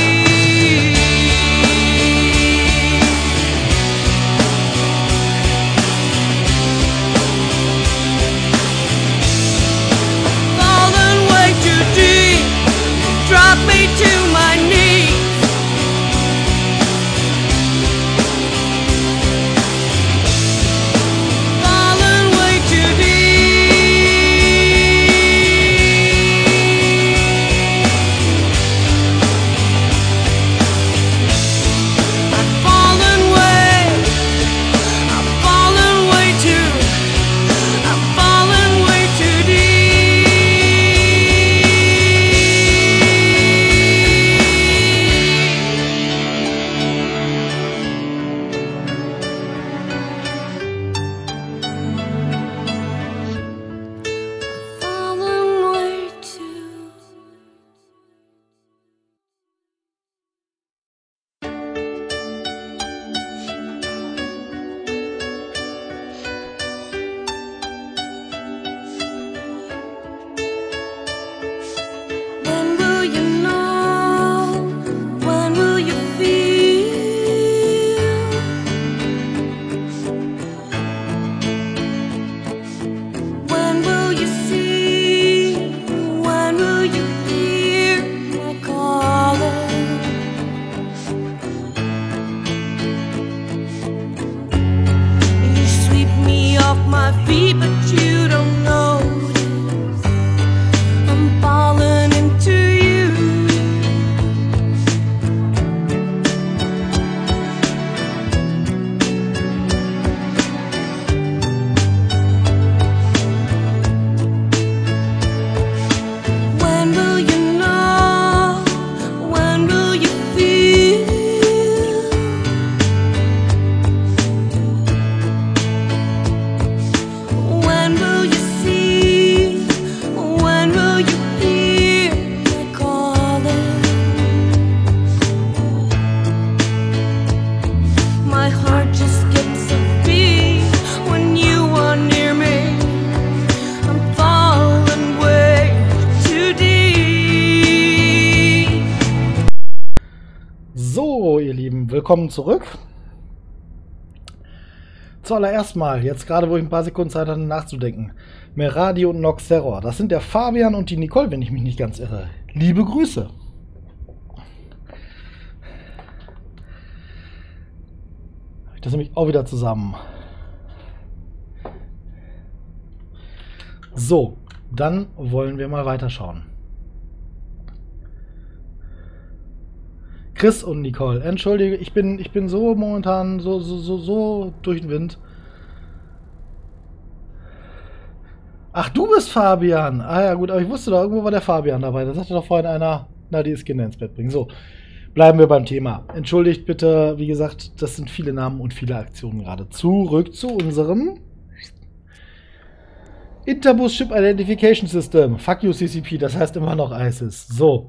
Falling way too deep. Drop me to my knees. Falling way too deep. I've fallen way too. I've fallen way too deep. Fallen way too. When will you know? When will you feel? When will you see? When will you hear my calling? You sweep me off my feet, but you don't notice I'm falling into you. When will you know? When will you feel? When will you see? When will you hear my calling? My heart just gets a beat when you are near me. I'm falling way too deep. So, ihr Lieben, willkommen zurück. Zuallererst mal, jetzt gerade, wo ich ein paar Sekunden Zeit hatte nachzudenken. Meradi und Noxerror, das sind der Fabian und die Nicole, wenn ich mich nicht ganz irre. Liebe Grüße. Das nehme ich auch wieder zusammen. So, dann wollen wir mal weiterschauen. Chris und Nicole, entschuldige, ich bin so momentan so durch den Wind. Ach, du bist Fabian. Ah ja, gut, aber ich wusste doch, irgendwo war der Fabian dabei. Da sagte doch vorhin einer, na, die ist Kinder ins Bett bringen. So, bleiben wir beim Thema. Entschuldigt bitte, wie gesagt, das sind viele Namen und viele Aktionen gerade. Zurück zu unserem Interbus Ship Identification System. Fuck you, CCP, das heißt immer noch ISIS. So.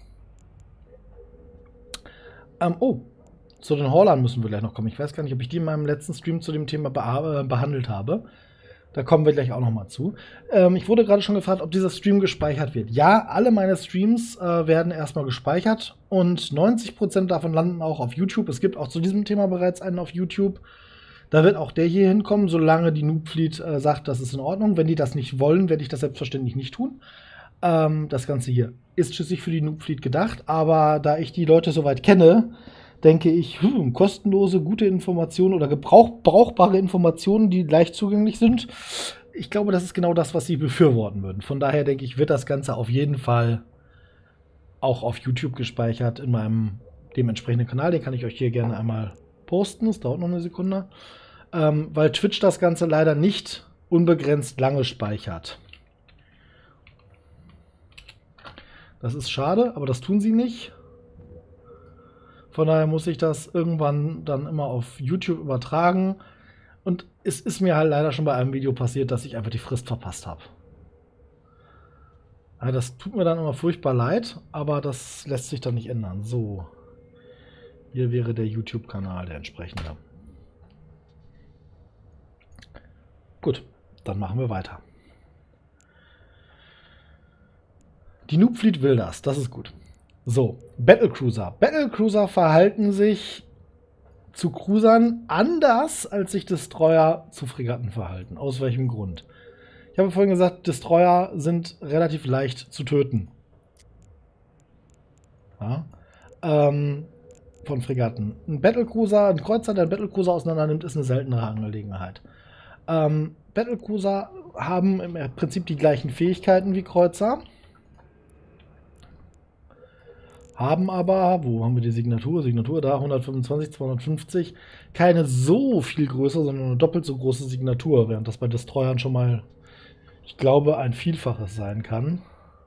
Oh, zu den Haulern müssen wir gleich noch kommen. Ich weiß gar nicht, ob ich die in meinem letzten Stream zu dem Thema behandelt habe. Da kommen wir gleich auch noch mal zu. Ich wurde gerade schon gefragt, ob dieser Stream gespeichert wird. Ja, alle meine Streams werden erstmal gespeichert und 90% davon landen auch auf YouTube. Es gibt auch zu diesem Thema bereits einen auf YouTube. Da wird auch der hier hinkommen, solange die Noob Fleet sagt, das ist in Ordnung. Wenn die das nicht wollen, werde ich das selbstverständlich nicht tun. Das Ganze hier ist schließlich für die Noob Fleet gedacht, aber da ich die Leute soweit kenne, denke ich, kostenlose, gute Informationen oder brauchbare Informationen, die leicht zugänglich sind. Ich glaube, das ist genau das, was sie befürworten würden. Von daher denke ich, wird das Ganze auf jeden Fall auch auf YouTube gespeichert in meinem dementsprechenden Kanal. Den kann ich euch hier gerne einmal posten. Das dauert noch eine Sekunde. Weil Twitch das Ganze leider nicht unbegrenzt lange speichert. Das ist schade, aber das tun sie nicht. Von daher muss ich das irgendwann dann immer auf YouTube übertragen. Und es ist mir halt leider schon bei einem Video passiert, dass ich einfach die Frist verpasst habe. Ja, das tut mir dann immer furchtbar leid, aber das lässt sich dann nicht ändern. So, hier wäre der YouTube-Kanal, der entsprechende. Gut, dann machen wir weiter. Die Noob Fleet will das ist gut. So, Battlecruiser. Battlecruiser verhalten sich zu Cruisern anders, als sich Destroyer zu Fregatten verhalten. Aus welchem Grund? Ich habe vorhin gesagt, Destroyer sind relativ leicht zu töten. Ja, von Fregatten. Ein Battlecruiser, ein Kreuzer, der einen Battlecruiser auseinander nimmt, ist eine seltenere Angelegenheit. Battlecruiser haben im Prinzip die gleichen Fähigkeiten wie Kreuzer. Haben aber, wo haben wir die Signatur? Signatur da, 125, 250. Keine so viel größer, sondern eine doppelt so große Signatur, während das bei Destroyern schon mal, ich glaube, ein Vielfaches sein kann.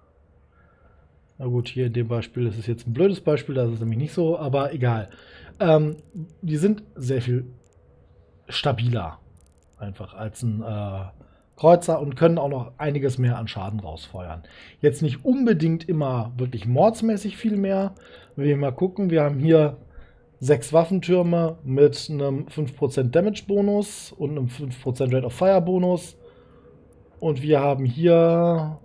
Na gut, hier in dem Beispiel ist es jetzt ein blödes Beispiel, da ist es nämlich nicht so, aber egal. Die sind sehr viel stabiler einfach als ein Kreuzer und können auch noch einiges mehr an Schaden rausfeuern. Jetzt nicht unbedingt immer wirklich mordsmäßig viel mehr. Wenn wir mal gucken, wir haben hier 6 Waffentürme mit einem 5% Damage-Bonus und einem 5% Rate of Fire-Bonus. Und wir haben hier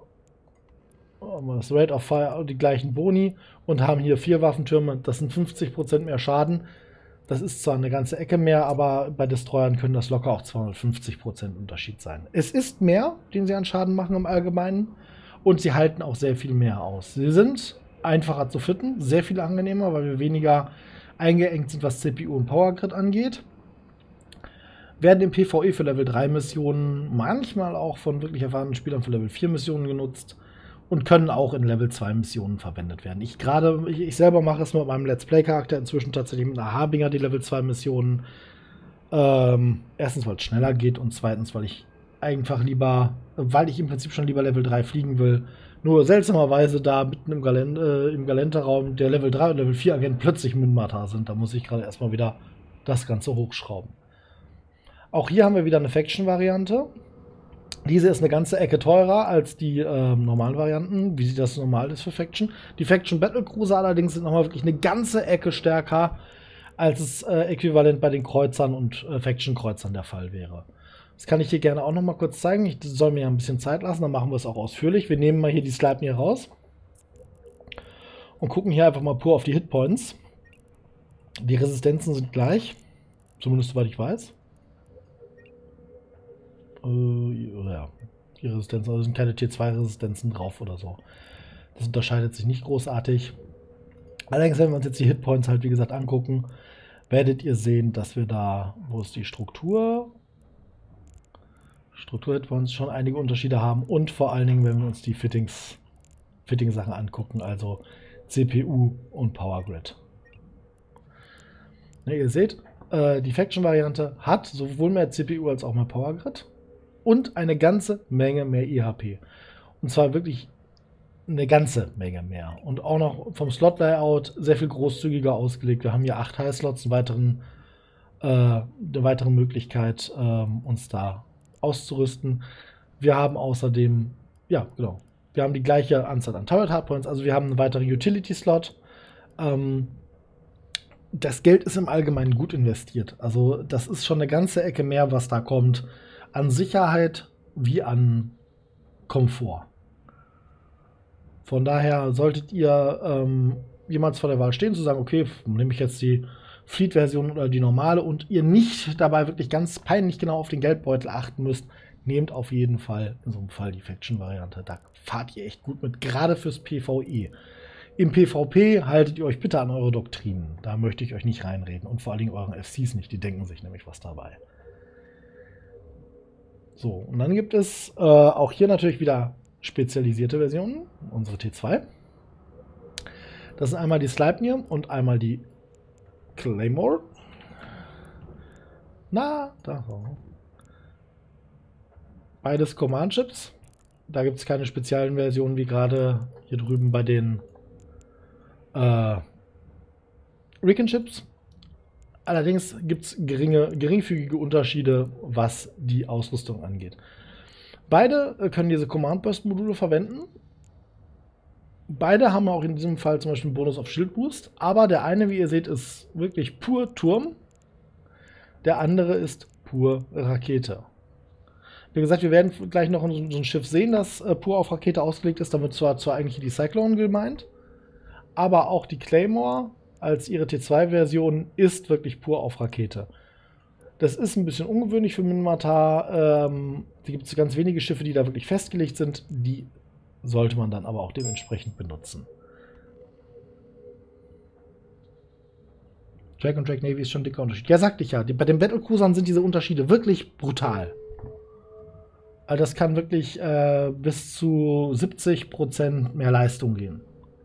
das Rate of Fire, die gleichen Boni und haben hier 4 Waffentürme. Das sind 50% mehr Schaden. Das ist zwar eine ganze Ecke mehr, aber bei Destroyern können das locker auch 250% Unterschied sein. Es ist mehr, den sie an Schaden machen im Allgemeinen. Und sie halten auch sehr viel mehr aus. Sie sind einfacher zu fitten, sehr viel angenehmer, weil wir weniger eingeengt sind, was CPU und Power Grid angeht. Werden im PvE für Level 3 Missionen, manchmal auch von wirklich erfahrenen Spielern für Level 4 Missionen genutzt. Und können auch in Level 2 Missionen verwendet werden. Ich selber mache es mit meinem Let's Play Charakter inzwischen tatsächlich mit einer Harbinger, die Level 2 Missionen. Erstens, weil es schneller geht und zweitens, weil ich einfach lieber, weil ich im Prinzip schon lieber Level 3 fliegen will. Nur seltsamerweise da mitten im Galenterraum der Level 3 und Level 4 Agent plötzlich Minmata sind. Da muss ich gerade erstmal wieder das Ganze hochschrauben. Auch hier haben wir wieder eine Faction-Variante. Diese ist eine ganze Ecke teurer als die normalen Varianten, wie das normal ist für Faction. Die Faction Battlecruiser allerdings sind nochmal wirklich eine ganze Ecke stärker, als es äquivalent bei den Kreuzern und Faction-Kreuzern der Fall wäre. Das kann ich hier gerne auch nochmal kurz zeigen. Ich soll mir ja ein bisschen Zeit lassen, dann machen wir es auch ausführlich. Wir nehmen mal hier die Slide hier raus und gucken hier einfach mal pur auf die Hitpoints. Die Resistenzen sind gleich, zumindest soweit ich weiß. Ja, die Resistenzen, also sind keine Tier 2 Resistenzen drauf oder so. Das unterscheidet sich nicht großartig. Allerdings, wenn wir uns jetzt die Hitpoints halt wie gesagt angucken, werdet ihr sehen, dass wir da, wo ist die Struktur? Struktur-Hitpoints schon einige Unterschiede haben und vor allen Dingen, wenn wir uns die Fitting-Sachen angucken, also CPU und Power Grid. Ne, ihr seht, die Faction-Variante hat sowohl mehr CPU als auch mehr Power Grid. Und eine ganze Menge mehr IHP. Und zwar wirklich eine ganze Menge mehr. Und auch noch vom Slot-Layout sehr viel großzügiger ausgelegt. Wir haben hier 8 High-Slots, eine weitere Möglichkeit, uns da auszurüsten. Wir haben außerdem, ja genau, wir haben die gleiche Anzahl an Turret Hardpoints, also wir haben einen weiteren Utility-Slot. Das Geld ist im Allgemeinen gut investiert. Also das ist schon eine ganze Ecke mehr, was da kommt. An Sicherheit wie an Komfort. Von daher solltet ihr jemals vor der Wahl stehen, zu sagen, okay, nehme ich jetzt die Fleet-Version oder die normale und ihr nicht dabei wirklich ganz peinlich genau auf den Geldbeutel achten müsst, nehmt auf jeden Fall in so einem Fall die Faction-Variante. Da fahrt ihr echt gut mit, gerade fürs PvE. Im PvP haltet ihr euch bitte an eure Doktrinen. Da möchte ich euch nicht reinreden. Und vor allen Dingen euren FCs nicht. Die denken sich nämlich was dabei. So, und dann gibt es auch hier natürlich wieder spezialisierte Versionen. Unsere T2. Das sind einmal die Sleipnir und einmal die Claymore. Na, da. Beides Command-Chips. Da gibt es keine speziellen Versionen wie gerade hier drüben bei den Recon-Chips. Allerdings gibt es geringfügige Unterschiede, was die Ausrüstung angeht. Beide können diese Command-Burst-Module verwenden. Beide haben auch in diesem Fall zum Beispiel einen Bonus auf Schildboost. Aber der eine, wie ihr seht, ist wirklich pur Turm. Der andere ist pur Rakete. Wie gesagt, wir werden gleich noch so ein Schiff sehen, das pur auf Rakete ausgelegt ist. Damit zwar eigentlich die Cyclone gemeint. Aber auch die Claymore als ihre T2-Version ist wirklich pur auf Rakete. Das ist ein bisschen ungewöhnlich für Minmatar. Da gibt es ganz wenige Schiffe, die da wirklich festgelegt sind. Die sollte man dann aber auch dementsprechend benutzen. Drake und Drake Navy ist schon ein dicker Unterschied. Ja, sagte ich ja. Bei den Battlecruisern sind diese Unterschiede wirklich brutal. Also das kann wirklich bis zu 70% mehr Leistung gehen.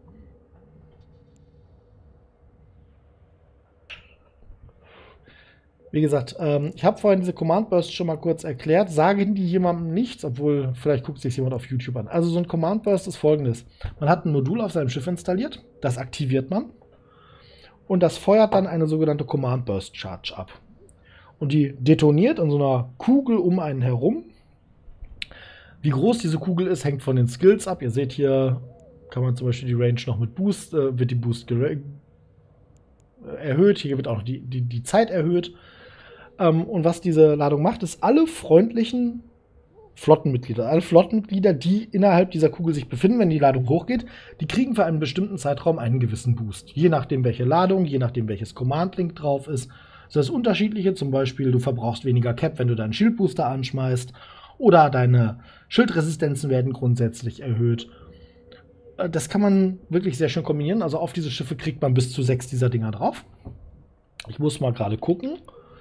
Wie gesagt, ich habe vorhin diese Command Burst schon mal kurz erklärt. Sagen die jemandem nichts, obwohl vielleicht guckt sich jemand auf YouTube an. Also so ein Command Burst ist folgendes. Man hat ein Modul auf seinem Schiff installiert, das aktiviert man und das feuert dann eine sogenannte Command Burst Charge ab. Und die detoniert in so einer Kugel um einen herum. Wie groß diese Kugel ist, hängt von den Skills ab. Ihr seht hier, kann man zum Beispiel die Range noch mit Boost, wird die Boost erhöht. Hier wird auch noch die Zeit erhöht. Und was diese Ladung macht, ist alle freundlichen Flottenmitglieder, die innerhalb dieser Kugel sich befinden, wenn die Ladung hochgeht, die kriegen für einen bestimmten Zeitraum einen gewissen Boost. Je nachdem, welche Ladung, je nachdem, welches Command-Link drauf ist. Das ist unterschiedliche, zum Beispiel, du verbrauchst weniger Cap, wenn du deinen Schildbooster anschmeißt, oder deine Schildresistenzen werden grundsätzlich erhöht. Das kann man wirklich sehr schön kombinieren. Also auf diese Schiffe kriegt man bis zu 6 dieser Dinger drauf. Ich muss mal gerade gucken,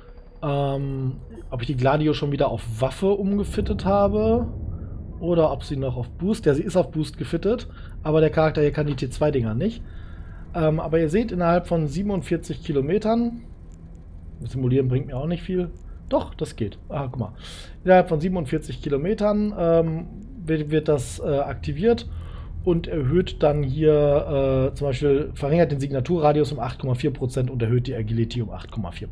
ob ich die Gladio schon wieder auf Waffe umgefittet habe oder ob sie noch auf Boost. Ja, sie ist auf Boost gefittet, aber der Charakter hier kann die T2-Dinger nicht. Aber ihr seht, innerhalb von 47 Kilometern, simulieren bringt mir auch nicht viel. Doch, das geht. Ah, guck mal. Innerhalb von 47 Kilometern wird das aktiviert und erhöht dann hier zum Beispiel, verringert den Signaturradius um 8,4% und erhöht die Agility um 8,4%.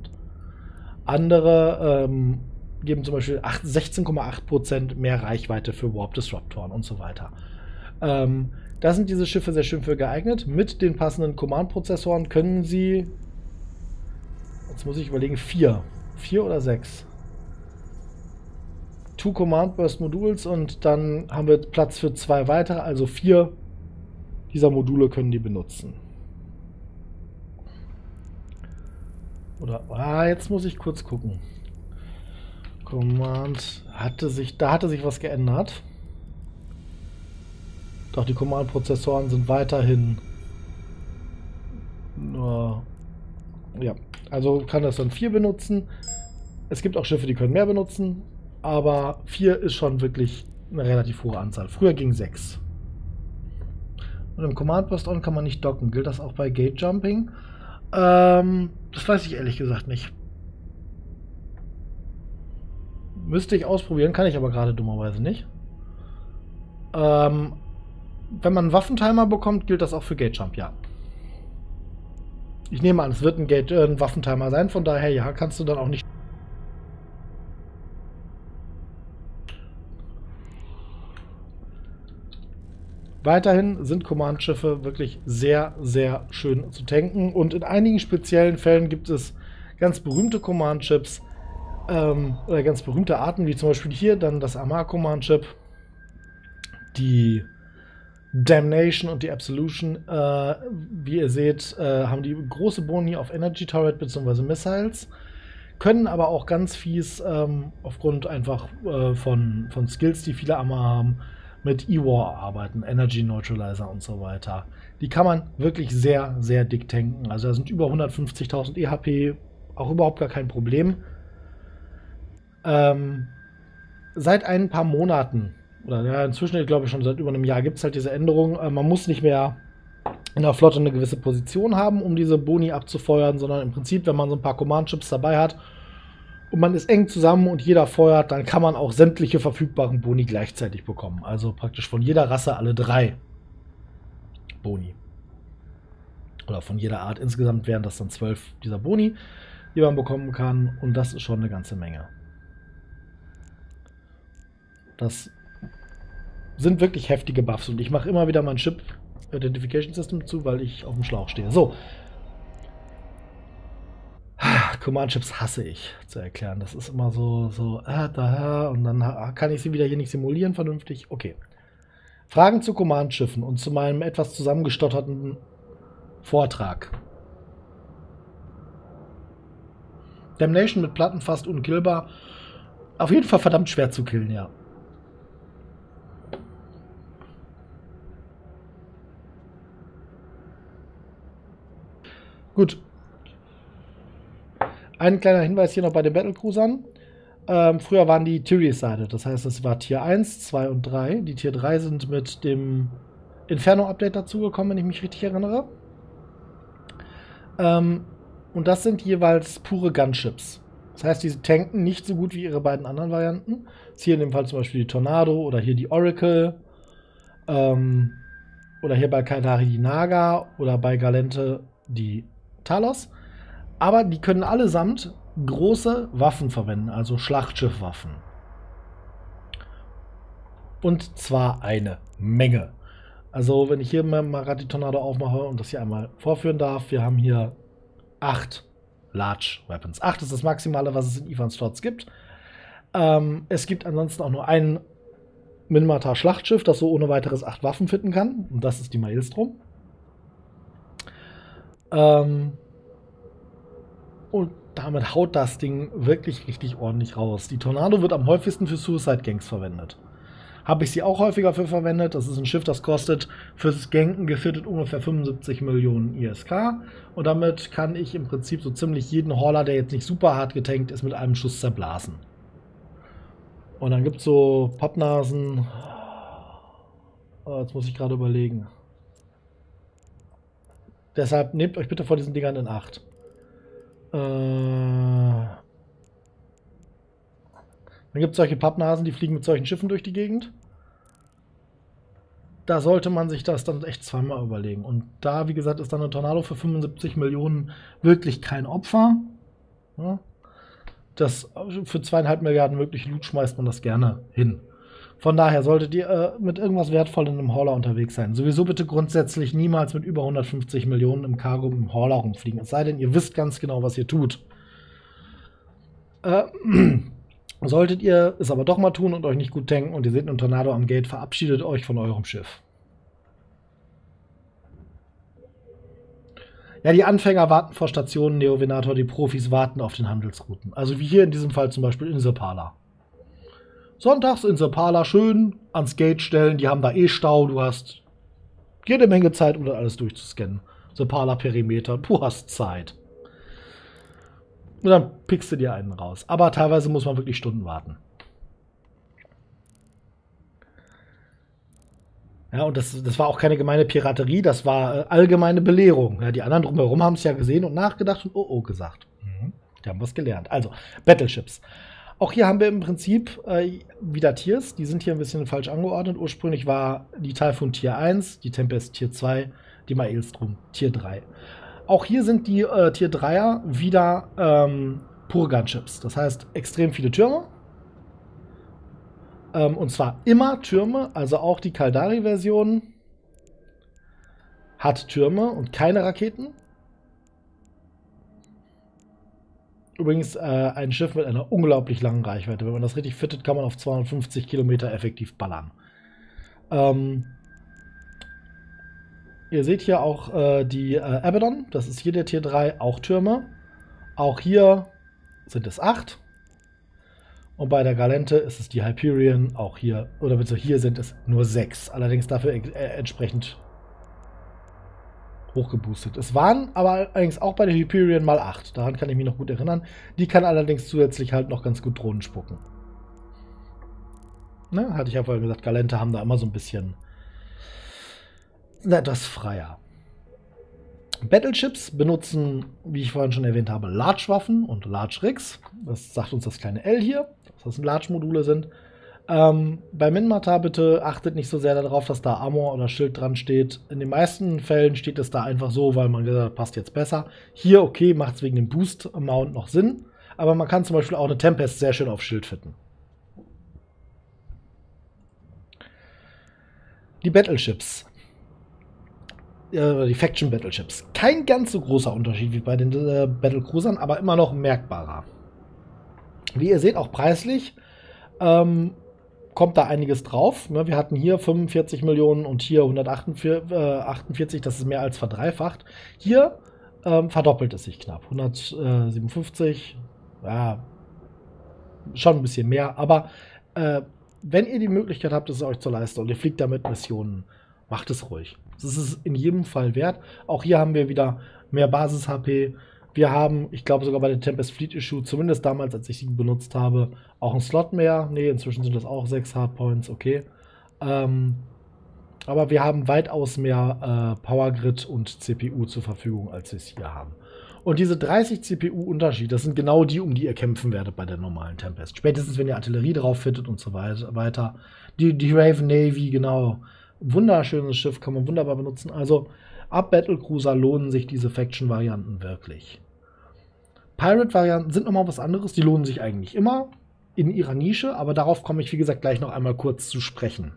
Andere geben zum Beispiel 16,8% mehr Reichweite für Warp Disruptoren und so weiter. Da sind diese Schiffe sehr schön für geeignet. Mit den passenden Command-Prozessoren können sie, jetzt muss ich überlegen, 4 oder 6. 2 Command Burst Modules und dann haben wir Platz für 2 weitere, also 4 dieser Module können die benutzen. Oder, jetzt muss ich kurz gucken. Command, da hatte sich was geändert. Doch, die Command-Prozessoren sind weiterhin nur, ja, also kann das dann 4 benutzen. Es gibt auch Schiffe, die können mehr benutzen, aber 4 ist schon wirklich eine relativ hohe Anzahl. Früher ging 6. Und im Command Burst On kann man nicht docken. Gilt das auch bei Gate Jumping? Das weiß ich ehrlich gesagt nicht. Müsste ich ausprobieren, kann ich aber gerade dummerweise nicht. Wenn man einen Waffentimer bekommt, gilt das auch für Gate Jump, ja. Ich nehme an, es wird ein Waffentimer sein, von daher ja, kannst du dann auch nicht. Weiterhin sind Command-Schiffe wirklich sehr, sehr schön zu tanken und in einigen speziellen Fällen gibt es ganz berühmte Command-Chips oder ganz berühmte Arten, wie zum Beispiel hier dann das Amarr Command-Chip, die Damnation und die Absolution, wie ihr seht, haben die große Boni auf Energy Turret bzw. Missiles, können aber auch ganz fies aufgrund einfach von Skills, die viele Armer haben, mit E-War arbeiten, Energy Neutralizer und so weiter. Die kann man wirklich sehr, sehr dick tanken. Also da sind über 150.000 EHP, auch überhaupt gar kein Problem. Seit ein paar Monaten, oder ja, inzwischen, glaube ich, schon seit über einem Jahr, gibt es halt diese Änderung. Man muss nicht mehr in der Flotte eine gewisse Position haben, um diese Boni abzufeuern, sondern im Prinzip, wenn man so ein paar Command-Chips dabei hat und man ist eng zusammen und jeder feuert, dann kann man auch sämtliche verfügbaren Boni gleichzeitig bekommen. Also praktisch von jeder Rasse alle 3 Boni. Oder von jeder Art. Insgesamt wären das dann 12 dieser Boni, die man bekommen kann. Und das ist schon eine ganze Menge. Das sind wirklich heftige Buffs. Und ich mache immer wieder mein Ship Identification System zu, weil ich auf dem Schlauch stehe. So. Command-Chips hasse ich zu erklären. Das ist immer so und dann kann ich sie wieder hier nicht simulieren vernünftig. Okay. Fragen zu Command-Schiffen und zu meinem etwas zusammengestotterten Vortrag. Damnation mit Platten fast unkillbar. Auf jeden Fall verdammt schwer zu killen, ja. Gut. Ein kleiner Hinweis hier noch bei den Battlecruisern. Früher waren die Tier-Sided, das heißt, es war Tier 1, 2 und 3. Die Tier 3 sind mit dem Inferno-Update dazugekommen, wenn ich mich richtig erinnere. Und das sind jeweils pure Gunships. Das heißt, die tanken nicht so gut wie ihre beiden anderen Varianten. Das hier in dem Fall zum Beispiel die Tornado oder hier die Oracle. Oder hier bei Kaldari die Naga oder bei Galente die Talos. Aber die können allesamt große Waffen verwenden, also Schlachtschiffwaffen. Und zwar eine Menge. Also wenn ich hier mal gerade die Tornado aufmache und das hier einmal vorführen darf, wir haben hier 8 Large Weapons. 8 ist das Maximale, was es in Ivan Slots gibt. Es gibt ansonsten auch nur ein Minmatar Schlachtschiff, das so ohne weiteres 8 Waffen fitten kann. Und das ist die Maelstrom. Und damit haut das Ding wirklich richtig ordentlich raus. Die Tornado wird am häufigsten für Suicide Gangs verwendet. Habe ich sie auch häufiger für verwendet. Das ist ein Schiff, das kostet fürs Ganken gefittet ungefähr 75 Millionen ISK. Und damit kann ich im Prinzip so ziemlich jeden Hauler, der jetzt nicht super hart getankt ist, mit einem Schuss zerblasen. Und dann gibt es so Pappnasen. Oh, jetzt muss ich gerade überlegen. Deshalb nehmt euch bitte vor diesen Dingern in Acht. Dann gibt es solche Pappnasen, die fliegen mit solchen Schiffen durch die Gegend. Da sollte man sich das dann echt zweimal überlegen. Und da, wie gesagt, ist dann eine Tornado für 75 Millionen wirklich kein Opfer. Ja, das für 2,5 Milliarden wirklich Loot schmeißt man das gerne hin. Von daher solltet ihr mit irgendwas Wertvollem im Hauler unterwegs sein. Sowieso bitte grundsätzlich niemals mit über 150 Millionen im Cargo im Hauler rumfliegen. Es sei denn, ihr wisst ganz genau, was ihr tut. Solltet ihr es aber doch mal tun und euch nicht gut tanken und ihr seht einen Tornado am Gate, verabschiedet euch von eurem Schiff. Ja, die Anfänger warten vor Stationen, Neovenator, die Profis warten auf den Handelsrouten. Also wie hier in diesem Fall zum Beispiel in Sepala. Sonntags in Sepala schön ans Gate stellen, die haben da eh Stau, du hast jede Menge Zeit, um das alles durchzuscannen. Sepala Perimeter, du hast Zeit. Und dann pickst du dir einen raus. Aber teilweise muss man wirklich Stunden warten. Ja, und das war auch keine gemeine Piraterie, das war allgemeine Belehrung. Ja, die anderen drumherum haben es ja gesehen und nachgedacht und oh gesagt. Die haben was gelernt. Also, Battleships. Auch hier haben wir im Prinzip wieder Tiers. Die sind hier ein bisschen falsch angeordnet. Ursprünglich war die Typhoon Tier 1, die Tempest Tier 2, die Maelstrom Tier 3. Auch hier sind die Tier 3er wieder pure Gunships. Das heißt, extrem viele Türme. Und zwar immer Türme. Also auch die Kaldari-Version hat Türme und keine Raketen. Übrigens ein Schiff mit einer unglaublich langen Reichweite. Wenn man das richtig fittet, kann man auf 250 Kilometer effektiv ballern. Ihr seht hier auch die Abaddon, das ist hier der Tier 3, auch Türme. Auch hier sind es 8. Und bei der Galente ist es die Hyperion, auch hier, oder bitte hier sind es nur 6. Allerdings dafür entsprechend hochgeboostet. Es waren aber allerdings auch bei der Hyperion mal 8. Daran kann ich mich noch gut erinnern. Die kann allerdings zusätzlich halt noch ganz gut Drohnen spucken. Ne? Hatte ich ja vorhin gesagt, Galente haben da immer so ein bisschen etwas freier. Battleships benutzen, wie ich vorhin schon erwähnt habe, Large-Waffen und Large-Rigs. Das sagt uns das kleine L hier, dass das Large-Module sind. Bei Minmatar bitte achtet nicht so sehr darauf, dass da Armor oder Schild dran steht. In den meisten Fällen steht es da einfach so, weil man gesagt hat, passt jetzt besser. Hier, okay, macht es wegen dem Boost-Amount noch Sinn. Aber man kann zum Beispiel auch eine Tempest sehr schön auf Schild fitten. Die Battleships. Die Faction Battleships. Kein ganz so großer Unterschied wie bei den Battlecruisern, aber immer noch merkbarer. Wie ihr seht, auch preislich kommt da einiges drauf. Ne, wir hatten hier 45 Millionen und hier 148, das ist mehr als verdreifacht. Hier verdoppelt es sich knapp. 157, ja, schon ein bisschen mehr, aber wenn ihr die Möglichkeit habt, es euch zu leisten und ihr fliegt damit Missionen, macht es ruhig. Das ist es in jedem Fall wert. Auch hier haben wir wieder mehr Basis-HP. Wir haben, ich glaube sogar bei der Tempest Fleet Issue, zumindest damals, als ich sie benutzt habe, auch einen Slot mehr. Ne, inzwischen sind das auch 6 Hardpoints, okay. Aber wir haben weitaus mehr Power Grid und CPU zur Verfügung, als wir es hier haben. Und diese 30 CPU-Unterschied, das sind genau die, um die ihr kämpfen werdet bei der normalen Tempest. Spätestens, wenn ihr Artillerie drauf fittet und so weiter. Die Raven Navy, genau. Wunderschönes Schiff, kann man wunderbar benutzen. Also ab Battlecruiser lohnen sich diese Faction-Varianten wirklich. Pirate-Varianten sind nochmal was anderes. Die lohnen sich eigentlich immer in ihrer Nische, aber darauf komme ich, wie gesagt, gleich noch einmal kurz zu sprechen.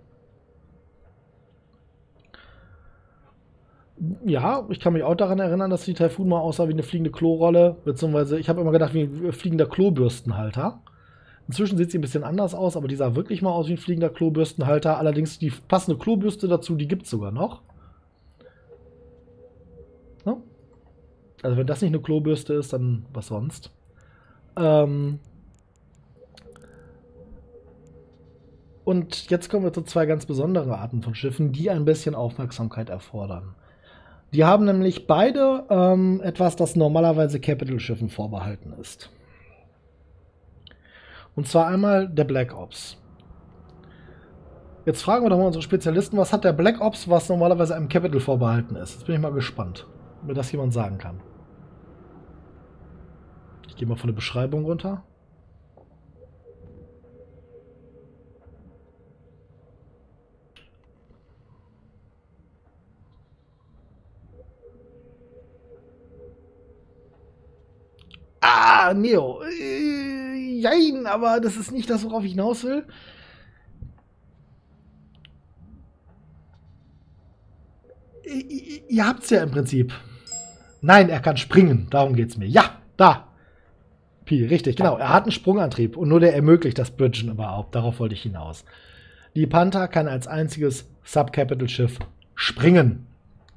Ja, ich kann mich auch daran erinnern, dass die Typhoon mal aussah wie eine fliegende Klorolle, beziehungsweise ich habe immer gedacht, wie ein fliegender Klobürstenhalter. Inzwischen sieht sie ein bisschen anders aus, aber die sah wirklich mal aus wie ein fliegender Klobürstenhalter. Allerdings die passende Klobürste dazu, die gibt es sogar noch. Ja? Also wenn das nicht eine Klobürste ist, dann was sonst. Und jetzt kommen wir zu zwei ganz besonderen Arten von Schiffen, die ein bisschen Aufmerksamkeit erfordern. Die haben nämlich beide etwas, das normalerweise Capital-Schiffen vorbehalten ist. Und zwar einmal der Black Ops. Jetzt fragen wir doch mal unsere Spezialisten, was hat der Black Ops, was normalerweise einem Capital vorbehalten ist? Jetzt bin ich mal gespannt, ob mir das jemand sagen kann. Ich gehe mal von der Beschreibung runter. Ah, Neo. Jein, aber das ist nicht das, worauf ich hinaus will. Ihr habt's ja im Prinzip. Nein, er kann springen. Darum geht's mir. Ja, da. Pi, richtig, genau. Er hat einen Sprungantrieb und nur der ermöglicht das Bridgen überhaupt. Darauf wollte ich hinaus. Die Panther kann als einziges Subcapital-Schiff springen.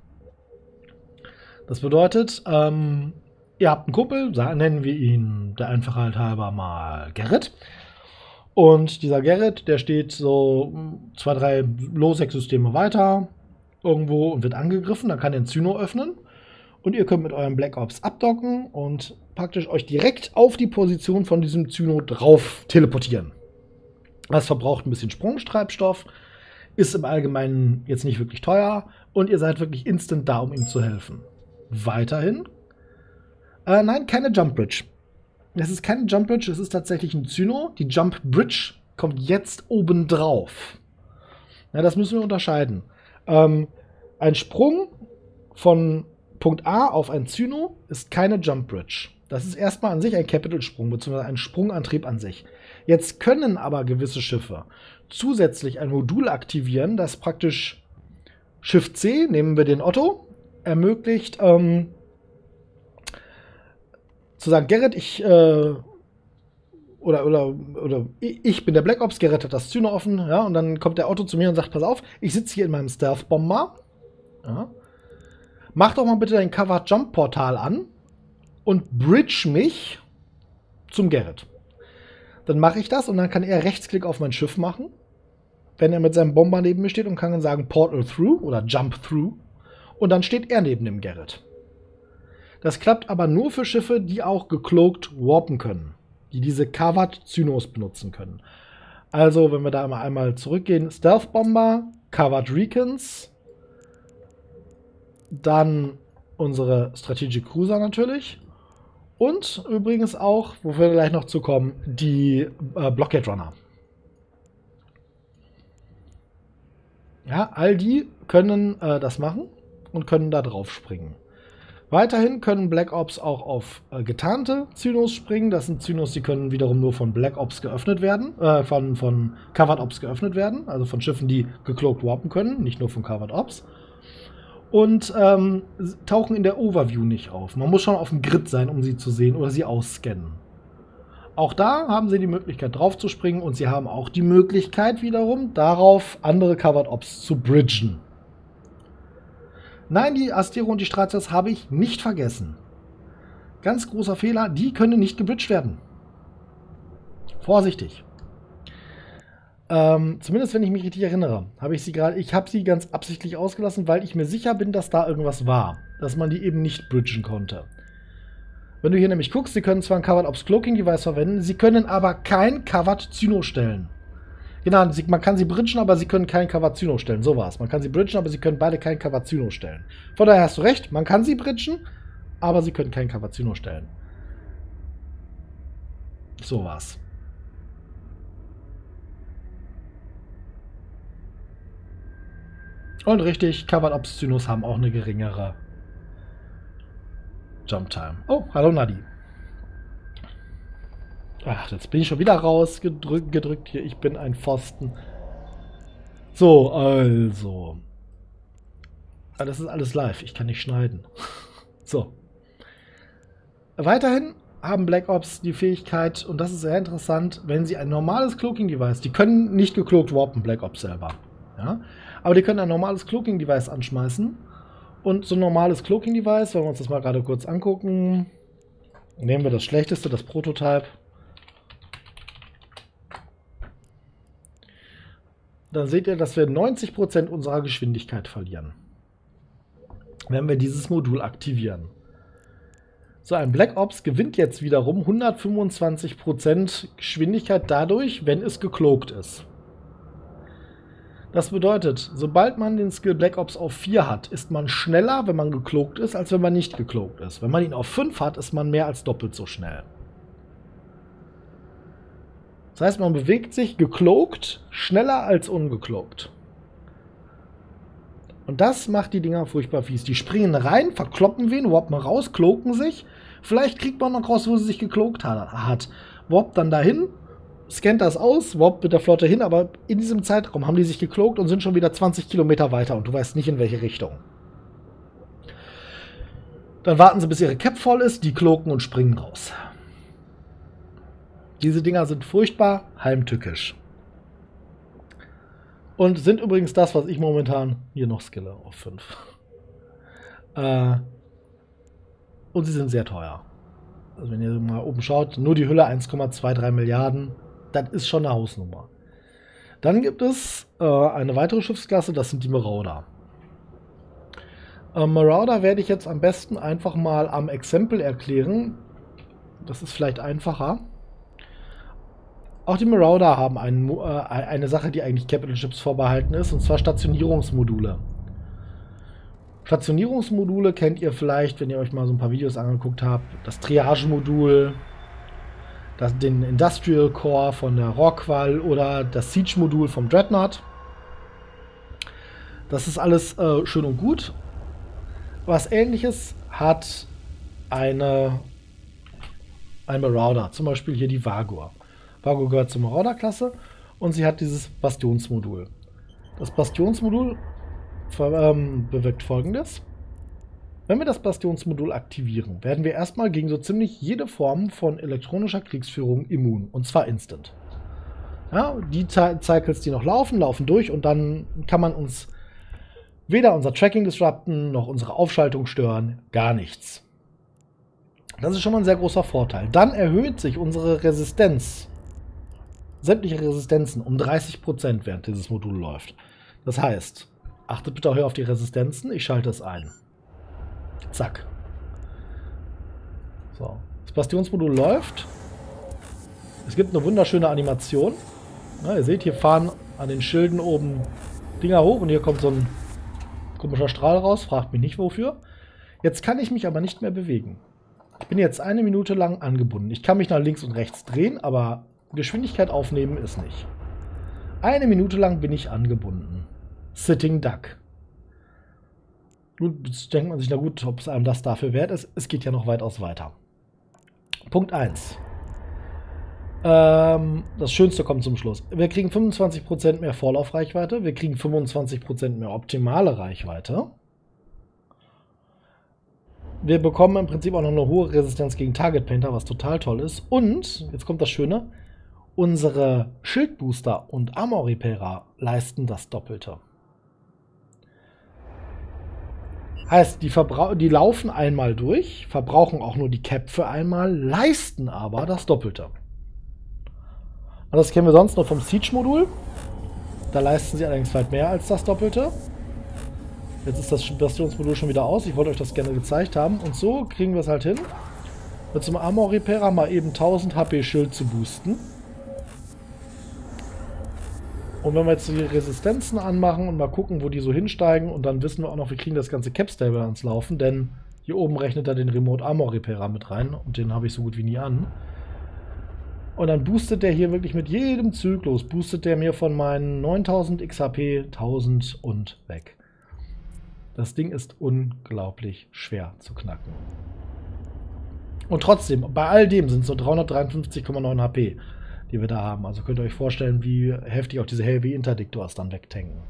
Das bedeutet, ihr habt einen Kumpel, nennen wir ihn der Einfachheit halber mal Gerrit. Und dieser Gerrit, der steht so 2, 3 Low-Sec-Systeme weiter irgendwo und wird angegriffen. Dann kann er den Zyno öffnen. Und ihr könnt mit eurem Black Ops abdocken und praktisch euch direkt auf die Position von diesem Zyno drauf teleportieren. Das verbraucht ein bisschen Sprungtreibstoff, ist im Allgemeinen jetzt nicht wirklich teuer und ihr seid wirklich instant da, um ihm zu helfen. Weiterhin nein, keine Jump Bridge. Es ist keine Jump Bridge, es ist tatsächlich ein Zyno. Die Jump Bridge kommt jetzt obendrauf. Ja, das müssen wir unterscheiden. Ein Sprung von Punkt A auf ein Zyno ist keine Jump Bridge. Das ist erstmal an sich ein Capital-Sprung, beziehungsweise ein Sprungantrieb an sich. Jetzt können aber gewisse Schiffe zusätzlich ein Modul aktivieren, das praktisch Schiff C, nehmen wir den Otto, ermöglicht, zu sagen, Gerrit, ich bin der Black Ops, Gerrit hat das Zyno offen, ja, und dann kommt der Otto zu mir und sagt, pass auf, ich sitze hier in meinem Stealth-Bomber, ja, mach doch mal bitte dein Cover-Jump-Portal an und bridge mich zum Garrett. Dann mache ich das und dann kann er Rechtsklick auf mein Schiff machen, wenn er mit seinem Bomber neben mir steht und kann dann sagen Portal Through oder Jump Through und dann steht er neben dem Garrett. Das klappt aber nur für Schiffe, die auch gecloakt warpen können, die diese Covered Zynos benutzen können. Also, wenn wir da einmal zurückgehen, Stealth Bomber, Covered Recons, dann unsere Strategic Cruiser natürlich und übrigens auch, wo wir gleich noch zu kommen, die Blockade Runner. Ja, all die können das machen und können da drauf springen. Weiterhin können Black Ops auch auf getarnte Zynos springen. Das sind Zynos, die können wiederum nur von Black Ops geöffnet werden, von Covered Ops geöffnet werden, also von Schiffen, die gecloakt warpen können, nicht nur von Covered Ops. Und tauchen in der Overview nicht auf. Man muss schon auf dem Grid sein, um sie zu sehen oder sie ausscannen. Auch da haben sie die Möglichkeit drauf zu springen und sie haben auch die Möglichkeit wiederum darauf andere Covered Ops zu bridgen. Nein, die Astero und die Stratias habe ich nicht vergessen. Ganz großer Fehler, die können nicht gebridged werden. Vorsichtig. Zumindest wenn ich mich richtig erinnere, habe ich sie ganz absichtlich ausgelassen, weil ich mir sicher bin, dass da irgendwas war. Dass man die eben nicht bridgen konnte. Wenn du hier nämlich guckst, sie können zwar ein Covered Ops Cloaking Device verwenden, sie können aber kein Covered Zyno stellen. Genau, man kann sie bridgen, aber sie können kein Covered Zyno stellen. So war es. Man kann sie bridgen, aber sie können beide kein Covered Zyno stellen. Von daher hast du recht, man kann sie bridgen, aber sie können kein Covered Zyno stellen. So war's. Und richtig, Covered Ops Zynos haben auch eine geringere Jump Time. Oh, hallo Nadi. Ach, jetzt bin ich schon wieder rausgedrückt hier. Ich bin ein Pfosten. So, also. Das ist alles live. Ich kann nicht schneiden. So. Weiterhin haben Black Ops die Fähigkeit, und das ist sehr interessant, wenn sie ein normales Cloaking-Device, die können nicht gecloakt warpen, Black Ops selber. Ja? Aber die können ein normales Cloaking-Device anschmeißen. Und so ein normales Cloaking-Device, wenn wir uns das mal gerade kurz angucken, nehmen wir das schlechteste, das Prototype. Dann seht ihr, dass wir 90% unserer Geschwindigkeit verlieren, wenn wir dieses Modul aktivieren. So, ein Black Ops gewinnt jetzt wiederum 125% Geschwindigkeit dadurch, wenn es gecloakt ist. Das bedeutet, sobald man den Skill Black Ops auf 4 hat, ist man schneller, wenn man gecloakt ist, als wenn man nicht gecloakt ist. Wenn man ihn auf 5 hat, ist man mehr als doppelt so schnell. Das heißt, man bewegt sich gecloakt schneller als ungecloakt. Und das macht die Dinger furchtbar fies. Die springen rein, verkloppen wen, warpen raus, cloaken sich. Vielleicht kriegt man noch raus, wo sie sich gecloakt hat. Warpt dann dahin, scannt das aus, warpt mit der Flotte hin, aber in diesem Zeitraum haben die sich gecloakt und sind schon wieder 20 Kilometer weiter und du weißt nicht, in welche Richtung. Dann warten sie, bis ihre Cap voll ist, die cloaken und springen raus. Diese Dinger sind furchtbar heimtückisch. Und sind übrigens das, was ich momentan hier noch skille auf 5. Und sie sind sehr teuer. Also wenn ihr mal oben schaut, nur die Hülle 1,23 Milliarden. Das ist schon eine Hausnummer. Dann gibt es eine weitere Schiffsklasse, das sind die Marauder. Marauder werde ich jetzt am besten einfach mal am Exempel erklären. Das ist vielleicht einfacher. Auch die Marauder haben eine Sache, die eigentlich Capital Ships vorbehalten ist, und zwar Stationierungsmodule. Stationierungsmodule kennt ihr vielleicht, wenn ihr euch mal so ein paar Videos angeguckt habt. Das Triage-Modul, den Industrial Core von der Rockwall oder das Siege-Modul vom Dreadnought. Das ist alles schön und gut. Was Ähnliches hat ein Marauder, zum Beispiel hier die Vagur. Vagur gehört zur Marauder-Klasse und sie hat dieses Bastionsmodul. Das Bastionsmodul bewirkt Folgendes. Wenn wir das Bastionsmodul aktivieren, werden wir erstmal gegen so ziemlich jede Form von elektronischer Kriegsführung immun. Und zwar instant. Ja, die Cycles, die noch laufen durch und dann kann man uns Weder unser Tracking disrupten, noch unsere Aufschaltung stören, gar nichts. Das ist schon mal ein sehr großer Vorteil. Dann erhöht sich unsere Resistenz, sämtliche Resistenzen, um 30%, während dieses Modul läuft. Das heißt, achtet bitte auch hier auf die Resistenzen. Ich schalte es ein. Zack. So. Das Bastionsmodul läuft. Es gibt eine wunderschöne Animation. Ja, ihr seht, hier fahren an den Schilden oben Dinger hoch und hier kommt so ein komischer Strahl raus. Fragt mich nicht wofür. Jetzt kann ich mich aber nicht mehr bewegen. Ich bin jetzt 1 Minute lang angebunden. Ich kann mich nach links und rechts drehen, aber Geschwindigkeit aufnehmen ist nicht. 1 Minute lang bin ich angebunden. Sitting Duck. Nun, jetzt denkt man sich, na gut, ob es einem das dafür wert ist. Es geht ja noch weitaus weiter. Punkt 1. Das Schönste kommt zum Schluss. Wir kriegen 25% mehr Vorlaufreichweite. Wir kriegen 25% mehr optimale Reichweite. Wir bekommen im Prinzip auch noch eine hohe Resistenz gegen Target Painter, was total toll ist. Und, jetzt kommt das Schöne, unsere Schildbooster und Armor Repairer leisten das Doppelte. Heißt, die laufen einmal durch, verbrauchen auch nur die Cap für einmal, leisten aber das Doppelte. Und das kennen wir sonst noch vom Siege-Modul. Da leisten sie allerdings weit mehr als das Doppelte. Jetzt ist das Bastionsmodul schon wieder aus. Ich wollte euch das gerne gezeigt haben. Und so kriegen wir es halt hin, mit so einem Armor Repairer mal eben 1000 HP Schild zu boosten. Und wenn wir jetzt die Resistenzen anmachen und mal gucken, wo die so hinsteigen, und dann wissen wir auch noch, wir kriegen das ganze Cap-Stable ans Laufen, denn hier oben rechnet er den Remote Armor Repairer mit rein und den habe ich so gut wie nie an. Und dann boostet der hier wirklich mit jedem Zyklus, boostet der mir von meinen 9000 XHP 1000 und weg. Das Ding ist unglaublich schwer zu knacken. Und trotzdem, bei all dem sind es nur 353,9 HP, die wir da haben. Also könnt ihr euch vorstellen, wie heftig auch diese Heavy Interdictors dann wegtanken.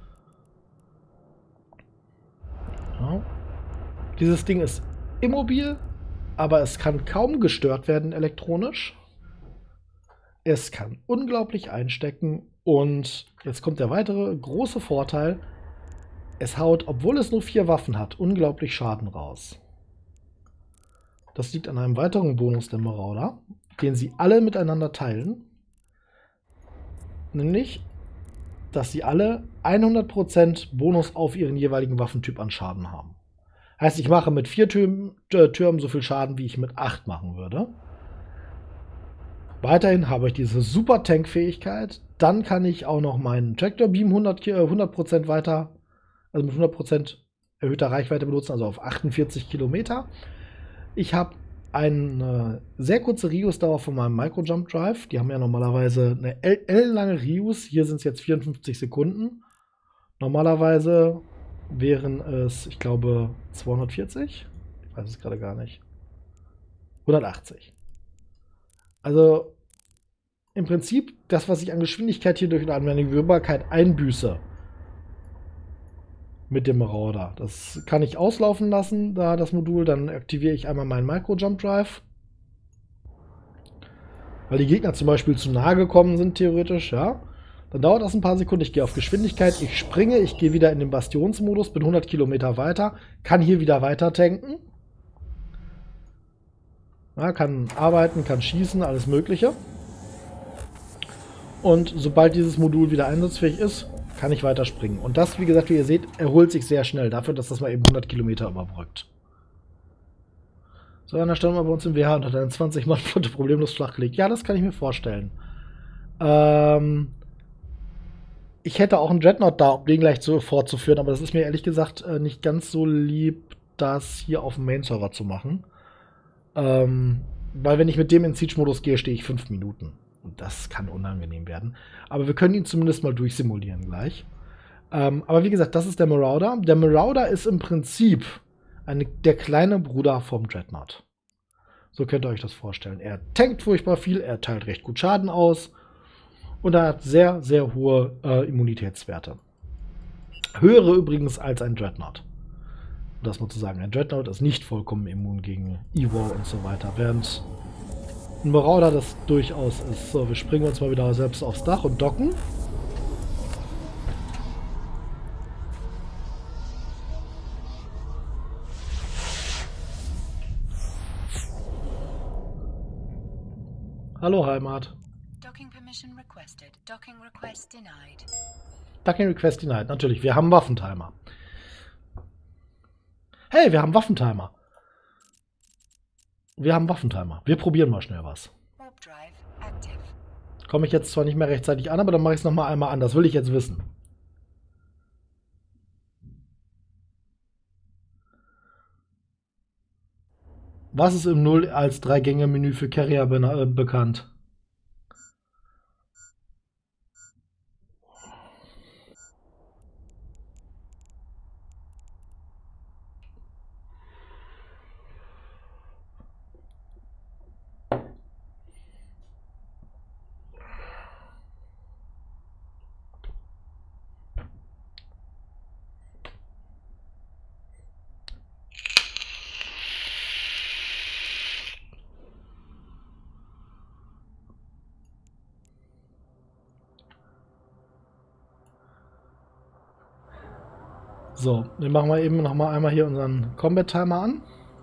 Ja. Dieses Ding ist immobil, aber es kann kaum gestört werden elektronisch. Es kann unglaublich einstecken und jetzt kommt der weitere große Vorteil. Es haut, obwohl es nur 4 Waffen hat, unglaublich Schaden raus. Das liegt an einem weiteren Bonus der Marauder, den sie alle miteinander teilen. Nämlich, dass sie alle 100% Bonus auf ihren jeweiligen Waffentyp an Schaden haben. Heißt, ich mache mit 4 Türmen so viel Schaden, wie ich mit 8 machen würde. Weiterhin habe ich diese super Tank-Fähigkeit. Dann kann ich auch noch meinen Tractor Beam 100% weiter, also mit 100% erhöhter Reichweite benutzen, also auf 48 Kilometer. Ich habe eine sehr kurze Reuse-Dauer von meinem Micro-Jump Drive. Die haben ja normalerweise eine ellenlange Reuse. Hier sind es jetzt 54 Sekunden. Normalerweise wären es, ich glaube, 240. Ich weiß es gerade gar nicht. 180. Also im Prinzip das, was ich an Geschwindigkeit hier durch eine Manövrierbarkeit einbüße mit dem Marauder. Das kann ich auslaufen lassen, da das Modul. Dann aktiviere ich einmal meinen Micro-Jump Drive. Weil die Gegner zum Beispiel zu nahe gekommen sind, theoretisch, ja. Dann dauert das ein paar Sekunden. Ich gehe auf Geschwindigkeit, ich springe, ich gehe wieder in den Bastionsmodus, bin 100 Kilometer weiter, kann hier wieder weiter tanken. Ja, kann arbeiten, kann schießen, alles Mögliche. Und sobald dieses Modul wieder einsatzfähig ist, kann ich weiter springen. Und das, wie gesagt, wie ihr seht, erholt sich sehr schnell dafür, dass das mal eben 100 Kilometer überbrückt. So, dann standen wir bei uns im WH und hat eine 20-Mann-Flotte problemlos flachgelegt. Ja, das kann ich mir vorstellen. Ich hätte auch einen Dreadnought da, um den gleich so fortzuführen, aber das ist mir ehrlich gesagt nicht ganz so lieb, das hier auf dem Main-Server zu machen. Weil wenn ich mit dem in Siege-Modus gehe, stehe ich 5 Minuten. Und das kann unangenehm werden. Aber wir können ihn zumindest mal durchsimulieren gleich. Aber wie gesagt, das ist der Marauder. Der Marauder ist im Prinzip der kleine Bruder vom Dreadnought. So könnt ihr euch das vorstellen. Er tankt furchtbar viel, er teilt recht gut Schaden aus. Und er hat sehr, sehr hohe Immunitätswerte. Höhere übrigens als ein Dreadnought. Um das mal zu sagen, ein Dreadnought ist nicht vollkommen immun gegen Evo und so weiter. Während ein Marauder das durchaus ist. So, wir springen uns mal wieder selbst aufs Dach und docken. Hallo Heimat. Docking permission requested. Docking request denied. Docking Request denied. Natürlich, wir haben einen Waffentimer. Hey, wir haben einen Waffentimer. Wir haben einen Waffentimer. Wir probieren mal schnell was. Warp drive active. Komme ich jetzt zwar nicht mehr rechtzeitig an, aber dann mache ich es nochmal einmal an. Das will ich jetzt wissen. Was ist im 0 als 3-Gänge-Menü für Carrier bekannt? So, dann machen wir eben noch mal einmal hier unseren Combat-Timer an.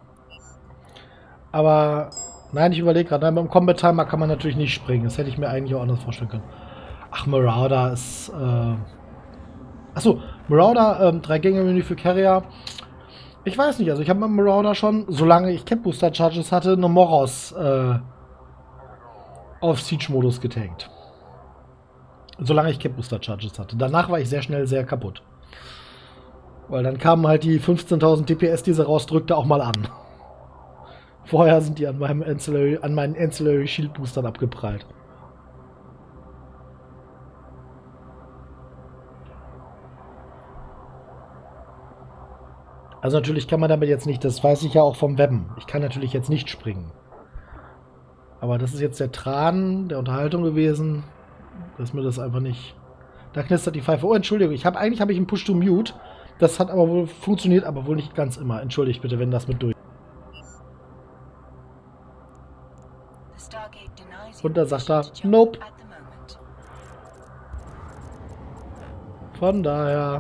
Aber, nein, ich überlege gerade, beim Combat-Timer kann man natürlich nicht springen. Das hätte ich mir eigentlich auch anders vorstellen können. Ach, Marauder ist, Achso, Marauder, 3-Gänge-Menü für Carrier. Ich weiß nicht, also ich habe mit Marauder schon, solange ich Cap Booster Charges hatte, eine Moros auf Siege-Modus getankt. Solange ich Cap Booster Charges hatte. Danach war ich sehr schnell sehr kaputt. Weil dann kamen halt die 15.000 DPS, die sie rausdrückte, auch mal an. Vorher sind die an meinen Ancillary Shield Boostern abgeprallt. Also natürlich kann man damit jetzt nicht, das weiß ich ja auch vom Webben. Ich kann natürlich jetzt nicht springen. Aber das ist jetzt der Tran der Unterhaltung gewesen, dass mir das einfach nicht... Da knistert die Pfeife. Oh, Entschuldigung, eigentlich habe ich einen Push to Mute. Das hat aber wohl funktioniert, aber wohl nicht ganz immer. Entschuldigt bitte, wenn das mit durch. Und da sagt er, nope. Von daher.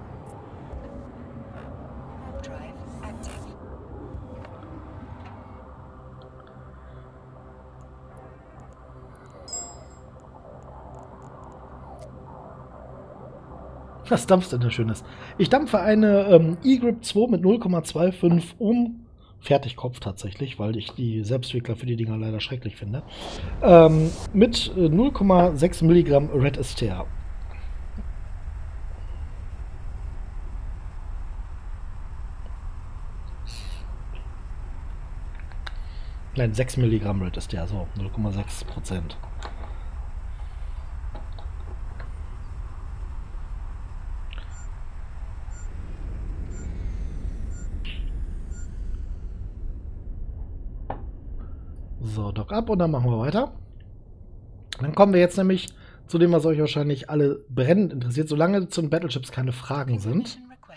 Was dampft denn da Schönes? Ich dampfe eine E-Grip 2 mit 0,25 Ohm Fertigkopf tatsächlich, weil ich die Selbstwickler für die Dinger leider schrecklich finde. Mit 0,6 Milligramm Red Ester. Nein, 6 Milligramm Red Ester, so 0,6%. So, Dock ab und dann machen wir weiter. Dann kommen wir jetzt nämlich zu dem, was euch wahrscheinlich alle brennend interessiert, solange zu den Battleships keine Fragen sind.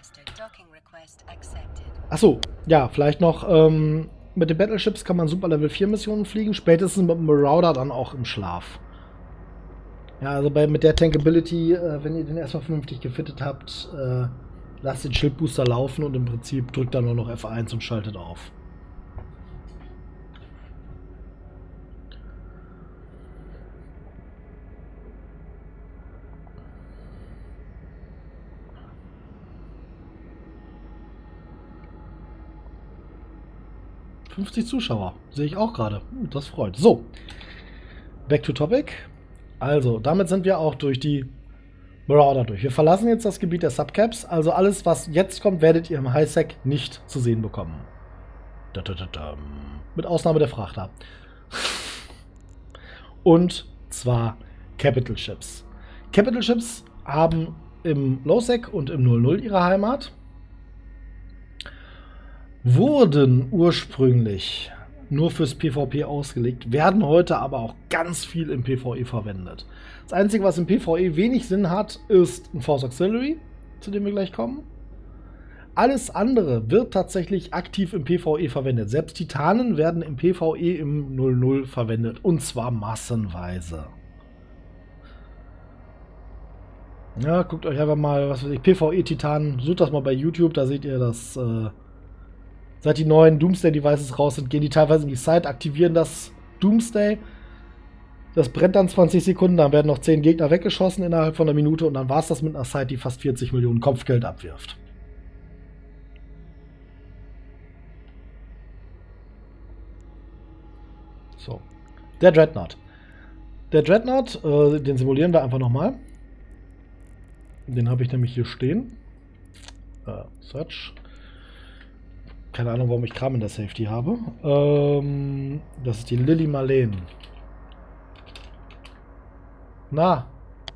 Achso, ja, vielleicht noch, mit den Battleships kann man Super Level 4 Missionen fliegen, spätestens mit dem Marauder dann auch im Schlaf. Ja, also mit der Tankability, wenn ihr den erstmal vernünftig gefittet habt, lasst den Schildbooster laufen und im Prinzip drückt dann nur noch F1 und schaltet auf. Zuschauer. Sehe ich auch gerade. Das freut. So. Back to topic. Also, damit sind wir auch durch die Marauder durch. Wir verlassen jetzt das Gebiet der Subcaps. Also alles, was jetzt kommt, werdet ihr im Highsec nicht zu sehen bekommen. Mit Ausnahme der Frachter. Und zwar Capital Ships. Capital Ships haben im Lowsec und im 00 ihre Heimat. Wurden ursprünglich nur fürs PvP ausgelegt, werden heute aber auch ganz viel im PvE verwendet. Das Einzige, was im PvE wenig Sinn hat, ist ein Force Auxiliary, zu dem wir gleich kommen. Alles andere wird tatsächlich aktiv im PvE verwendet. Selbst Titanen werden im PvE im 00 verwendet, und zwar massenweise. Ja, guckt euch einfach mal, was weiß ich, PvE-Titanen, sucht das mal bei YouTube, da seht ihr das... Seit die neuen Doomsday-Devices raus sind, gehen die teilweise in die Site, aktivieren das Doomsday, Das brennt dann 20 Sekunden, dann werden noch 10 Gegner weggeschossen innerhalb von einer Minute und dann war es das mit einer Side, die fast 40 Millionen Kopfgeld abwirft. So. Der Dreadnought. Der Dreadnought, den simulieren wir einfach nochmal. Den habe ich nämlich hier stehen. Search. Keine Ahnung, warum ich Kram in der Safety habe. Das ist die Lily Marleen. Na.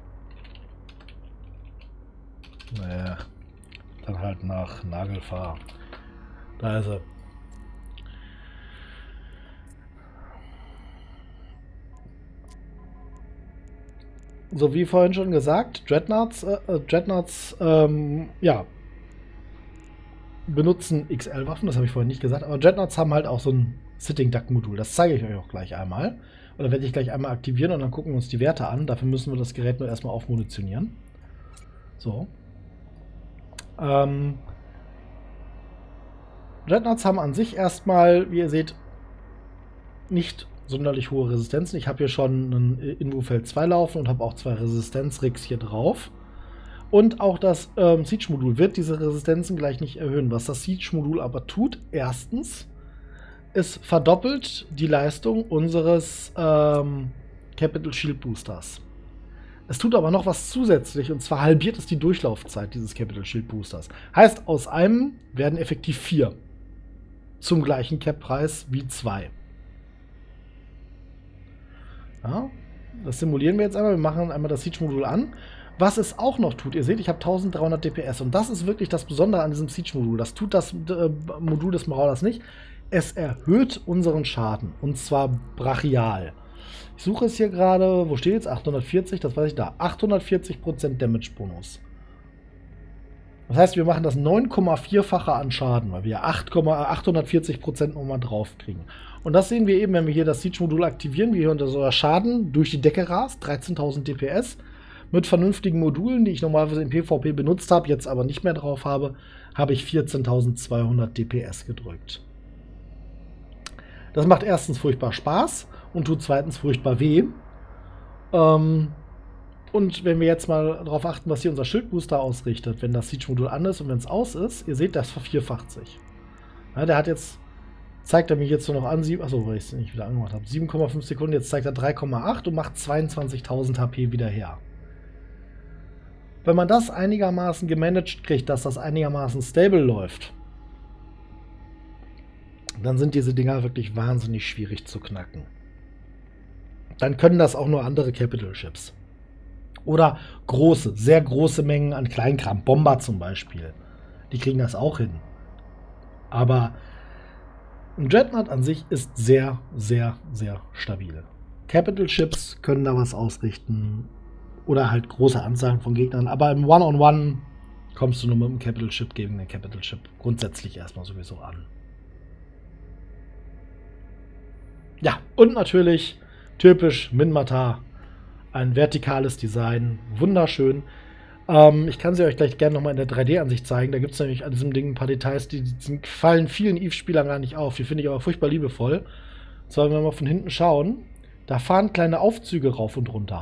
Naja. Dann halt nach Nagelfahr. Da ist er. So wie vorhin schon gesagt, Dreadnoughts ja, benutzen XL-Waffen, das habe ich vorhin nicht gesagt, aber Dreadnoughts haben halt auch so ein Sitting-Duck-Modul. Das zeige ich euch auch gleich einmal. Oder werde ich gleich einmal aktivieren und dann gucken wir uns die Werte an. Dafür müssen wir das Gerät nur erstmal aufmunitionieren. So. Dreadnoughts haben an sich erstmal, wie ihr seht, nicht sonderlich hohe Resistenzen. Ich habe hier schon ein Invofeld 2 laufen und habe auch 2 Resistenzrigs hier drauf. Und auch das Siege-Modul wird diese Resistenzen gleich nicht erhöhen. Was das Siege-Modul aber tut, erstens, es verdoppelt die Leistung unseres Capital Shield Boosters. Es tut aber noch was zusätzlich, und zwar halbiert es die Durchlaufzeit dieses Capital Shield Boosters. Heißt, aus einem werden effektiv 4 zum gleichen Cap-Preis wie 2. Ja, das simulieren wir jetzt einmal. Wir machen einmal das Siege-Modul an. Was es auch noch tut, ihr seht, ich habe 1300 DPS und das ist wirklich das Besondere an diesem Siege-Modul. Das tut das Modul des Marauders nicht. Es erhöht unseren Schaden und zwar brachial. Ich suche es hier gerade, wo steht jetzt? 840, das weiß ich da. 840% Damage-Bonus. Das heißt, wir machen das 9,4-fache an Schaden, weil wir 840% nochmal drauf kriegen. Und das sehen wir eben, wenn wir hier das Siege-Modul aktivieren, wie hier unter so einer Schaden durch die Decke rast, 13.000 DPS. Mit vernünftigen Modulen, die ich normalerweise im PvP benutzt habe, jetzt aber nicht mehr drauf habe, habe ich 14.200 DPS gedrückt. Das macht erstens furchtbar Spaß und tut zweitens furchtbar weh. Und wenn wir jetzt mal darauf achten, was hier unser Schildbooster ausrichtet, wenn das Siege-Modul an ist und wenn es aus ist, ihr seht, das vervierfacht sich. Ja, der hat jetzt, zeigt er mir jetzt nur noch an, achso, weil ich es nicht wieder angemacht habe, 7,5 Sekunden, jetzt zeigt er 3,8 und macht 22.000 HP wieder her. Wenn man das einigermaßen gemanagt kriegt, dass das einigermaßen stable läuft, dann sind diese Dinger wirklich wahnsinnig schwierig zu knacken. Dann können das auch nur andere Capital Ships. Oder große, sehr große Mengen an Kleinkram. Bomber zum Beispiel. Die kriegen das auch hin. Aber ein Dreadnought an sich ist sehr, sehr, sehr stabil. Capital Ships können da was ausrichten. Oder halt große Anzahlen von Gegnern. Aber im One-on-One kommst du nur mit dem Capital Ship gegen den Capital Ship grundsätzlich erstmal sowieso an. Ja, und natürlich typisch Minmatar. Ein vertikales Design. Wunderschön. Ich kann sie euch gleich gerne nochmal in der 3D-Ansicht zeigen. Da gibt es nämlich an diesem Ding ein paar Details, die fallen vielen Eve-Spielern gar nicht auf. Die finde ich aber furchtbar liebevoll. So, wenn wir mal von hinten schauen, da fahren kleine Aufzüge rauf und runter.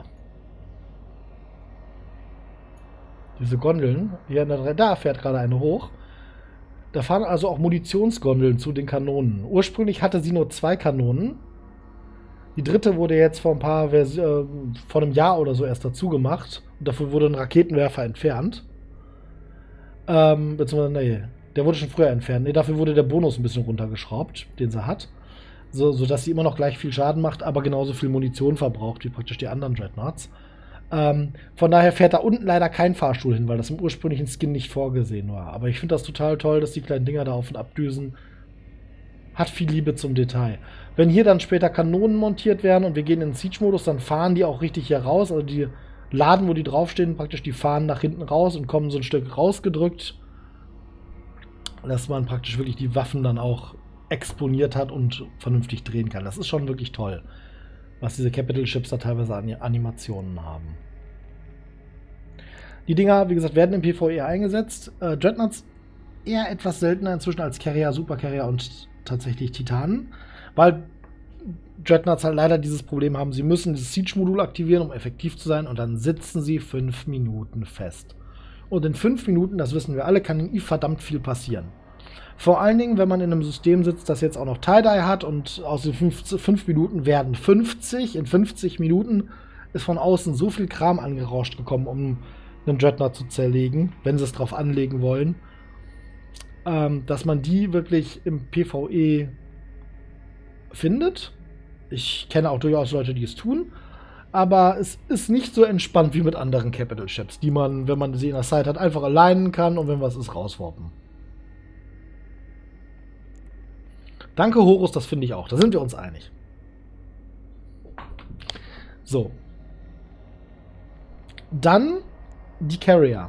Diese Gondeln, hier in der 3D, da fährt gerade eine hoch. Da fahren also auch Munitionsgondeln zu den Kanonen. Ursprünglich hatte sie nur 2 Kanonen. Die dritte wurde jetzt vor vor einem Jahr oder so erst dazu gemacht. Und dafür wurde ein Raketenwerfer entfernt. Beziehungsweise, nee, der wurde schon früher entfernt. Nee, dafür wurde der Bonus ein bisschen runtergeschraubt, den sie hat. Sodass sie immer noch gleich viel Schaden macht, aber genauso viel Munition verbraucht wie praktisch die anderen Dreadnoughts. Von daher fährt da unten leider kein Fahrstuhl hin, weil das im ursprünglichen Skin nicht vorgesehen war. Aber ich finde das total toll, dass die kleinen Dinger da auf und ab düsen. Hat viel Liebe zum Detail. Wenn hier dann später Kanonen montiert werden und wir gehen in den Siege-Modus, dann fahren die auch richtig hier raus. Also die Laden, wo die draufstehen, praktisch, die fahren nach hinten raus und kommen so ein Stück rausgedrückt. Dass man praktisch wirklich die Waffen dann auch exponiert hat und vernünftig drehen kann. Das ist schon wirklich toll, was diese Capital Ships da teilweise an Animationen haben. Die Dinger, wie gesagt, werden im PvE eingesetzt. Dreadnoughts eher etwas seltener inzwischen als Carrier, Super Carrier und tatsächlich Titanen, weil Dreadnoughts halt leider dieses Problem haben, sie müssen dieses Siege-Modul aktivieren, um effektiv zu sein, und dann sitzen sie 5 Minuten fest. Und in 5 Minuten, das wissen wir alle, kann in Eve verdammt viel passieren. Vor allen Dingen, wenn man in einem System sitzt, das jetzt auch noch Tie-Dye hat und aus den 5 Minuten werden 50. In 50 Minuten ist von außen so viel Kram angerauscht gekommen, um einen Dreadnought zu zerlegen, wenn sie es drauf anlegen wollen, dass man die wirklich im PvE findet. Ich kenne auch durchaus Leute, die es tun, aber es ist nicht so entspannt wie mit anderen Capital Ships, die man, wenn man sie in der Side hat, einfach alignen kann und wenn was ist, rauswarpen. Danke, Horus, das finde ich auch. Da sind wir uns einig. So. Dann die Carrier.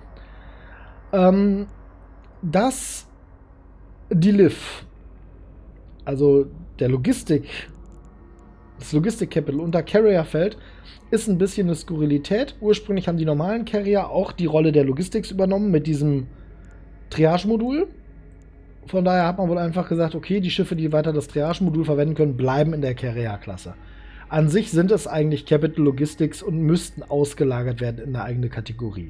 Das DLIF, also das Logistik-Capital unter Carrier fällt, ist ein bisschen eine Skurrilität. Ursprünglich haben die normalen Carrier auch die Rolle der Logistics übernommen mit diesem Triage-Modul. Von daher hat man wohl einfach gesagt, okay, die Schiffe, die weiter das Triage-Modul verwenden können, bleiben in der Carrier-Klasse. An sich sind es eigentlich Capital Logistics und müssten ausgelagert werden in eine eigene Kategorie.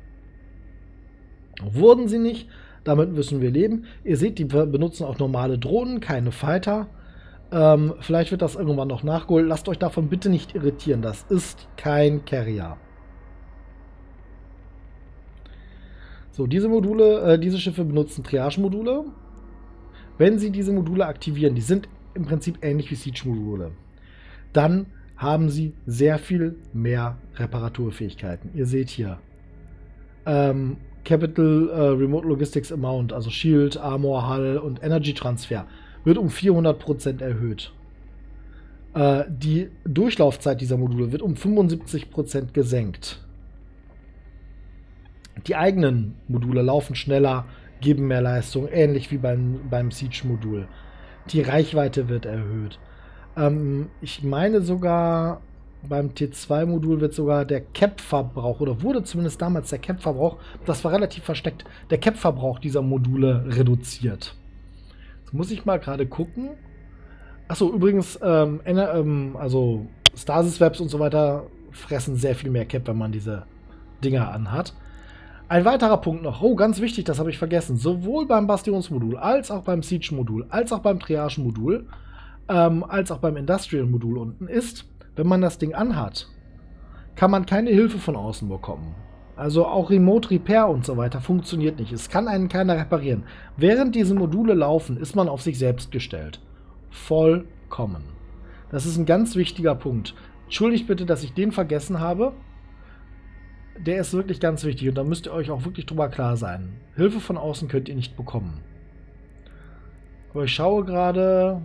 Wurden sie nicht, damit müssen wir leben. Ihr seht, die benutzen auch normale Drohnen, keine Fighter. Vielleicht wird das irgendwann noch nachgeholt. Lasst euch davon bitte nicht irritieren. Das ist kein Carrier. So, diese Module, diese Schiffe benutzen Triage-Module. Wenn sie diese Module aktivieren, die sind im Prinzip ähnlich wie Siege-Module, dann haben sie sehr viel mehr Reparaturfähigkeiten. Ihr seht hier Capital Remote Logistics Amount, also Shield, Armor, Hull und Energy Transfer, wird um 400% erhöht. Die Durchlaufzeit dieser Module wird um 75% gesenkt. Die eigenen Module laufen schneller, geben mehr Leistung, ähnlich wie beim Siege-Modul. Die Reichweite wird erhöht. Ich meine sogar, beim T2-Modul wird sogar der Cap-Verbrauch, oder wurde zumindest damals der Cap-Verbrauch, das war relativ versteckt, der Cap-Verbrauch dieser Module reduziert. Jetzt muss ich mal gerade gucken. Achso, übrigens, also Stasis-Webs und so weiter fressen sehr viel mehr Cap, wenn man diese Dinger anhat. Ein weiterer Punkt noch, oh, ganz wichtig, das habe ich vergessen, sowohl beim Bastionsmodul, als auch beim Siege-Modul, als auch beim Triage-Modul, als auch beim Industrial-Modul unten ist, wenn man das Ding anhat, kann man keine Hilfe von außen bekommen. Also auch Remote Repair und so weiter funktioniert nicht. Es kann einen keiner reparieren. Während diese Module laufen, ist man auf sich selbst gestellt. Vollkommen. Das ist ein ganz wichtiger Punkt. Entschuldigt bitte, dass ich den vergessen habe. Der ist wirklich ganz wichtig und da müsst ihr euch auch wirklich drüber klar sein. Hilfe von außen könnt ihr nicht bekommen. Aber ich schaue gerade.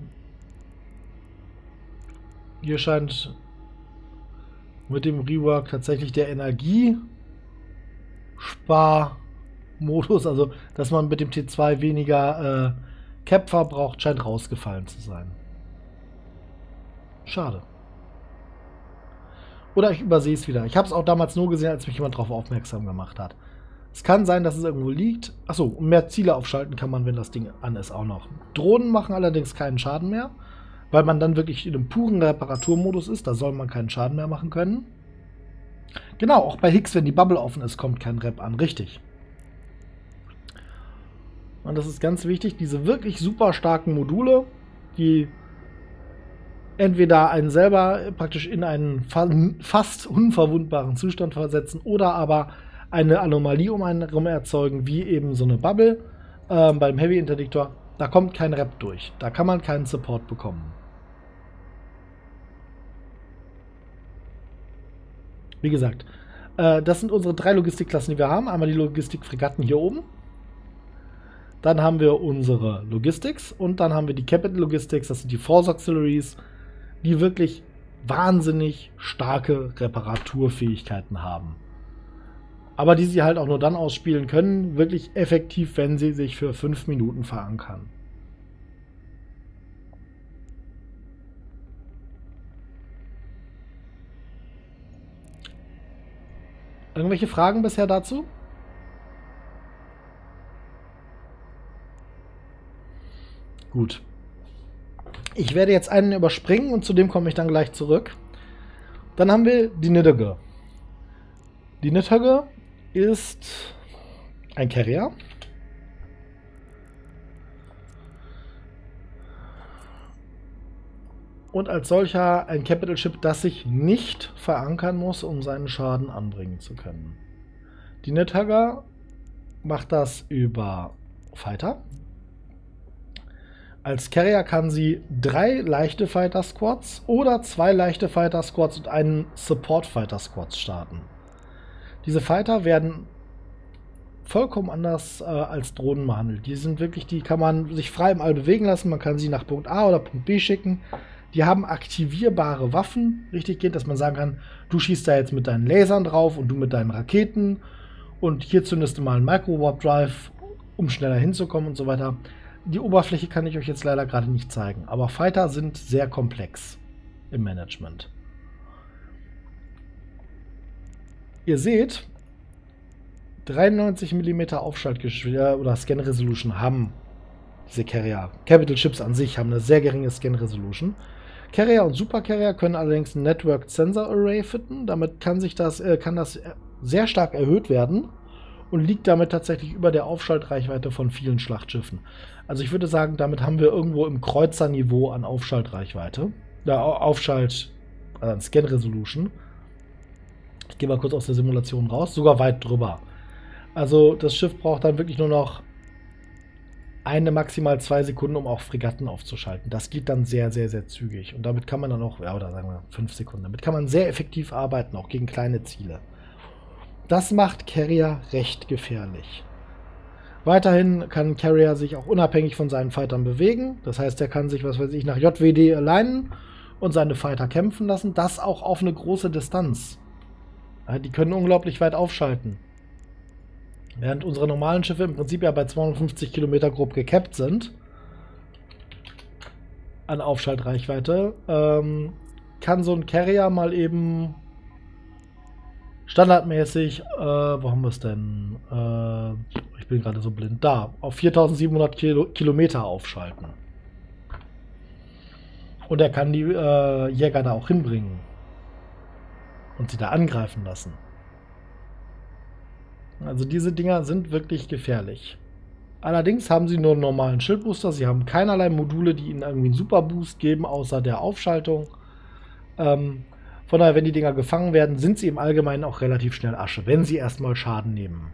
Hier scheint mit dem Rework tatsächlich der Energiesparmodus, also dass man mit dem T2 weniger Cap verbraucht, scheint rausgefallen zu sein. Schade. Oder ich übersehe es wieder. Ich habe es auch damals nur gesehen, als mich jemand darauf aufmerksam gemacht hat. Es kann sein, dass es irgendwo liegt. Achso, und mehr Ziele aufschalten kann man, wenn das Ding an ist, auch noch. Drohnen machen allerdings keinen Schaden mehr, weil man dann wirklich in einem puren Reparaturmodus ist. Da soll man keinen Schaden mehr machen können. Genau, auch bei Higgs, wenn die Bubble offen ist, kommt kein Rep an. Richtig. Und das ist ganz wichtig, diese wirklich super starken Module, die entweder einen selber praktisch in einen fast unverwundbaren Zustand versetzen oder aber eine Anomalie um einen herum erzeugen, wie eben so eine Bubble beim Heavy Interdiktor. Da kommt kein Rep durch. Da kann man keinen Support bekommen. Wie gesagt, das sind unsere 3 Logistikklassen, die wir haben. Einmal die Logistik-Fregatten hier oben. Dann haben wir unsere Logistics und dann haben wir die Capital Logistics, das sind die Force Auxiliaries, die wirklich wahnsinnig starke Reparaturfähigkeiten haben. Aber die sie halt auch nur dann ausspielen können, wirklich effektiv, wenn sie sich für 5 Minuten verankern. Irgendwelche Fragen bisher dazu? Gut. Ich werde jetzt einen überspringen und zu dem komme ich dann gleich zurück. Dann haben wir die Nidhogge. Die Nidhogge ist ein Carrier. Und als solcher ein Capital Ship, das sich nicht verankern muss, um seinen Schaden anbringen zu können. Die Nidhogge macht das über Fighter. Als Carrier kann sie 3 leichte Fighter Squads oder 2 leichte Fighter Squads und einen Support Fighter Squads starten. Diese Fighter werden vollkommen anders als Drohnen behandelt. Die sind wirklich, die kann man sich frei im All bewegen lassen. Man kann sie nach Punkt A oder Punkt B schicken. Die haben aktivierbare Waffen, richtig geht, dass man sagen kann, du schießt da jetzt mit deinen Lasern drauf und du mit deinen Raketen und hier zündest du mal einen Micro-Warp Drive, um schneller hinzukommen und so weiter. Die Oberfläche kann ich euch jetzt leider gerade nicht zeigen, aber Fighter sind sehr komplex im Management. Ihr seht, 93 mm Aufschaltgeschwindigkeit oder Scan Resolution haben diese Carrier. Capital Ships an sich haben eine sehr geringe Scan Resolution. Carrier und Super Carrier können allerdings ein Network Sensor Array fitten. Damit kann das sehr stark erhöht werden und liegt damit tatsächlich über der Aufschaltreichweite von vielen Schlachtschiffen. Also ich würde sagen, damit haben wir irgendwo im Kreuzerniveau an Aufschaltreichweite. An Scan Resolution. Ich gehe mal kurz aus der Simulation raus. Sogar weit drüber. Also das Schiff braucht dann wirklich nur noch 1, maximal 2 Sekunden, um auch Fregatten aufzuschalten. Das geht dann sehr, sehr, sehr zügig. Und damit kann man dann auch, ja, oder sagen wir 5 Sekunden, damit kann man sehr effektiv arbeiten, auch gegen kleine Ziele. Das macht Carrier recht gefährlich. Weiterhin kann Carrier sich auch unabhängig von seinen Fightern bewegen. Das heißt, er kann sich, was weiß ich, nach JWD alignen und seine Fighter kämpfen lassen. Das auch auf eine große Distanz. Ja, die können unglaublich weit aufschalten. Während unsere normalen Schiffe im Prinzip ja bei 250 Kilometer grob gekappt sind an Aufschaltreichweite, kann so ein Carrier mal eben standardmäßig, wo haben wir es denn? Ich bin gerade so blind. Da, auf 4700 Kilometer aufschalten. Und er kann die Jäger da auch hinbringen und sie da angreifen lassen. Also diese Dinger sind wirklich gefährlich. Allerdings haben sie nur einen normalen Schildbooster. Sie haben keinerlei Module, die ihnen irgendwie einen Superboost geben, außer der Aufschaltung. Von daher, wenn die Dinger gefangen werden, sind sie im Allgemeinen auch relativ schnell Asche, wenn sie erstmal Schaden nehmen.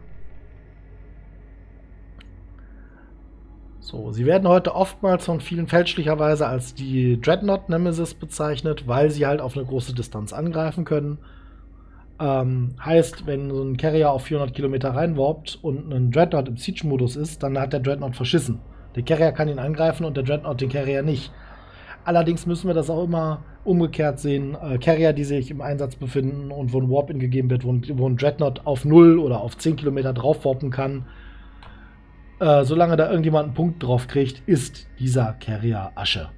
So, sie werden heute oftmals von vielen fälschlicherweise als die Dreadnought Nemesis bezeichnet, weil sie halt auf eine große Distanz angreifen können. Heißt, wenn so ein Carrier auf 400 Kilometer reinwarpt und ein Dreadnought im Siege-Modus ist, dann hat der Dreadnought verschissen. Der Carrier kann ihn angreifen und der Dreadnought den Carrier nicht. Allerdings müssen wir das auch immer umgekehrt sehen. Carrier, die sich im Einsatz befinden und wo ein Warp-In gegeben wird, wo ein Dreadnought auf 0 oder auf 10 Kilometer drauf warpen kann, solange da irgendjemand einen Punkt drauf kriegt, ist dieser Carrier Asche.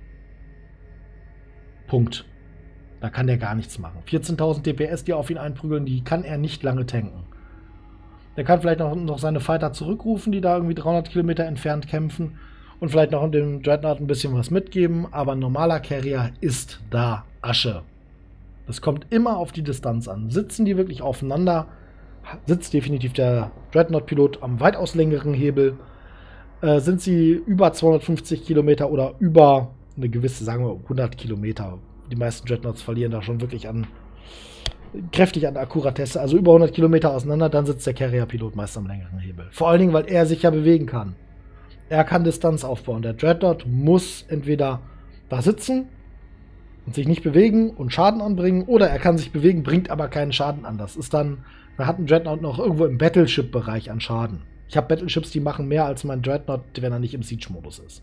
Punkt. Da kann der gar nichts machen. 14.000 DPS, die auf ihn einprügeln, die kann er nicht lange tanken. Der kann vielleicht noch seine Fighter zurückrufen, die da irgendwie 300 Kilometer entfernt kämpfen und vielleicht noch dem Dreadnought ein bisschen was mitgeben, aber ein normaler Carrier ist da Asche. Das kommt immer auf die Distanz an. Sitzen die wirklich aufeinander, sitzt definitiv der Dreadnought-Pilot am weitaus längeren Hebel. Sind sie über 250 Kilometer oder über eine gewisse, sagen wir 100 Kilometer, die meisten Dreadnoughts verlieren da schon wirklich kräftig an Akkuratesse, also über 100 Kilometer auseinander, dann sitzt der Carrier-Pilot meist am längeren Hebel. Vor allen Dingen, weil er sich ja bewegen kann. Er kann Distanz aufbauen. Der Dreadnought muss entweder da sitzen und sich nicht bewegen und Schaden anbringen, oder er kann sich bewegen, bringt aber keinen Schaden an. Das ist dann, man hat einen Dreadnought noch irgendwo im Battleship-Bereich an Schaden. Ich habe Battleships, die machen mehr als mein Dreadnought, wenn er nicht im Siege-Modus ist.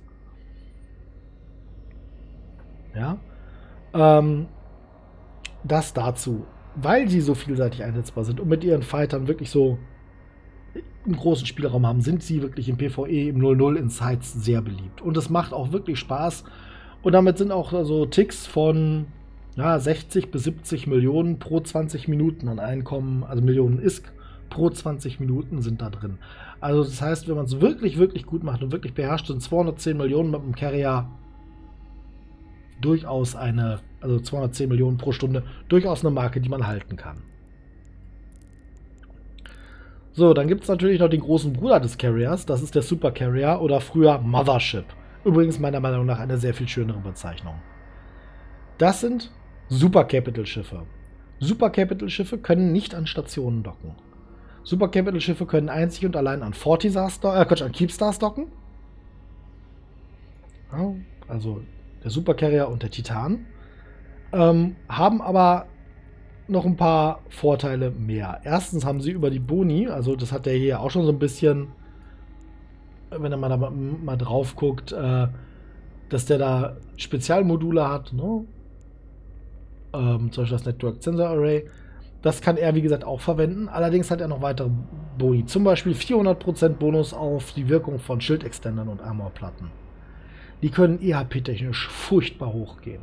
Ja. Das dazu. Weil sie so vielseitig einsetzbar sind und mit ihren Fightern wirklich so einen großen Spielraum haben, sind sie wirklich im PvE, im 0-0 in Sites sehr beliebt. Und es macht auch wirklich Spaß. Und damit sind auch so Ticks von 60 bis 70 Millionen pro 20 Minuten an Einkommen, also Millionen ISK pro 20 Minuten sind da drin. Also das heißt, wenn man es wirklich, wirklich gut macht und wirklich beherrscht, sind 210 Millionen mit dem Carrier durchaus also 210 Millionen pro Stunde, durchaus eine Marke, die man halten kann. So, dann gibt es natürlich noch den großen Bruder des Carriers, das ist der Super Carrier oder früher Mothership. Übrigens meiner Meinung nach eine sehr viel schönere Bezeichnung. Das sind Super Capital Schiffe. Super Capital Schiffe können nicht an Stationen docken. Super Capital Schiffe können einzig und allein an an Keepstars docken. Ja, also der Super Carrier und der Titan. Haben aber noch ein paar Vorteile mehr. Erstens haben sie über die Boni, also das hat der hier auch schon so ein bisschen, wenn er mal drauf guckt, dass der da Spezialmodule hat, ne? Zum Beispiel das Network Sensor Array. Das kann er, wie gesagt, auch verwenden. Allerdings hat er noch weitere Boni. Zum Beispiel 400% Bonus auf die Wirkung von Schildextendern und Armorplatten. Die können EHP-technisch furchtbar hochgehen.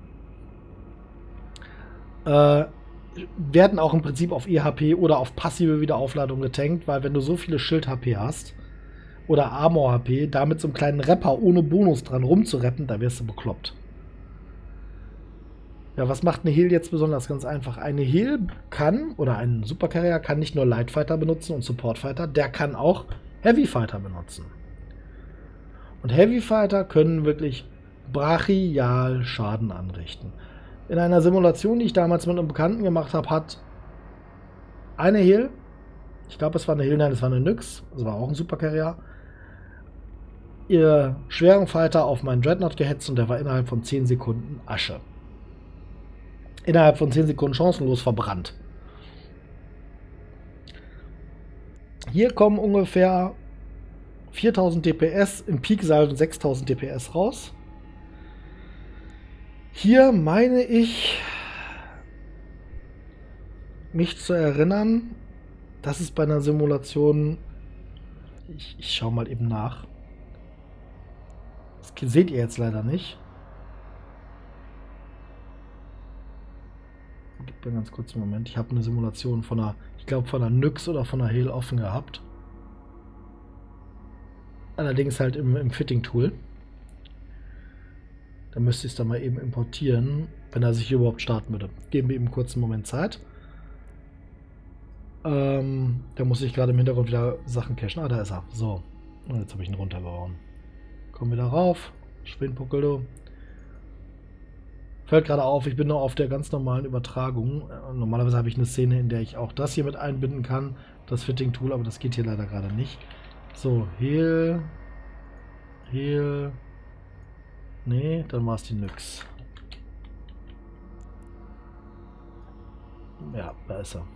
Werden auch im Prinzip auf EHP oder auf passive Wiederaufladung getankt, weil wenn du so viele Schild-HP hast oder Armor-HP, damit so einen kleinen Rapper ohne Bonus dran rumzureppen, da wirst du bekloppt. Ja, was macht eine Heal jetzt besonders? Ganz einfach. Eine Heal kann, oder ein Super Carrier kann nicht nur Light Fighter benutzen und Support Fighter, der kann auch Heavy Fighter benutzen. Und Heavy Fighter können wirklich brachial Schaden anrichten. In einer Simulation, die ich damals mit einem Bekannten gemacht habe, hat eine Heal, ich glaube es war eine Heal, nein, es war eine Nyx, das war auch ein Super Carrier, ihr schweren Fighter auf meinen Dreadnought gehetzt und der war innerhalb von 10 Sekunden Asche. Innerhalb von 10 Sekunden chancenlos verbrannt. Hier kommen ungefähr 4000 DPS, im Peak-Salven 6000 DPS raus. Hier meine ich, mich zu erinnern, dass es bei einer Simulation, ich schaue mal eben nach, das seht ihr jetzt leider nicht. Gib mir ganz kurz einen Moment. Ich habe eine Simulation von einer, ich glaube von einer Nyx oder von einer Heal offen gehabt. Allerdings halt im Fitting-Tool. Da müsste ich es dann mal eben importieren, wenn er sich überhaupt starten würde. Geben wir ihm einen kurzen Moment Zeit. Da muss ich gerade im Hintergrund wieder Sachen cachen. Ah, da ist er. So. Und jetzt habe ich ihn runtergehauen. Komm wieder rauf. Schwindpuckel, du. Fällt gerade auf, ich bin noch auf der ganz normalen Übertragung. Normalerweise habe ich eine Szene, in der ich auch das hier mit einbinden kann. Das Fitting-Tool, aber das geht hier leider gerade nicht. So, Heal. Heal. Nee, dann war es die Nyx. Ja, da ist er.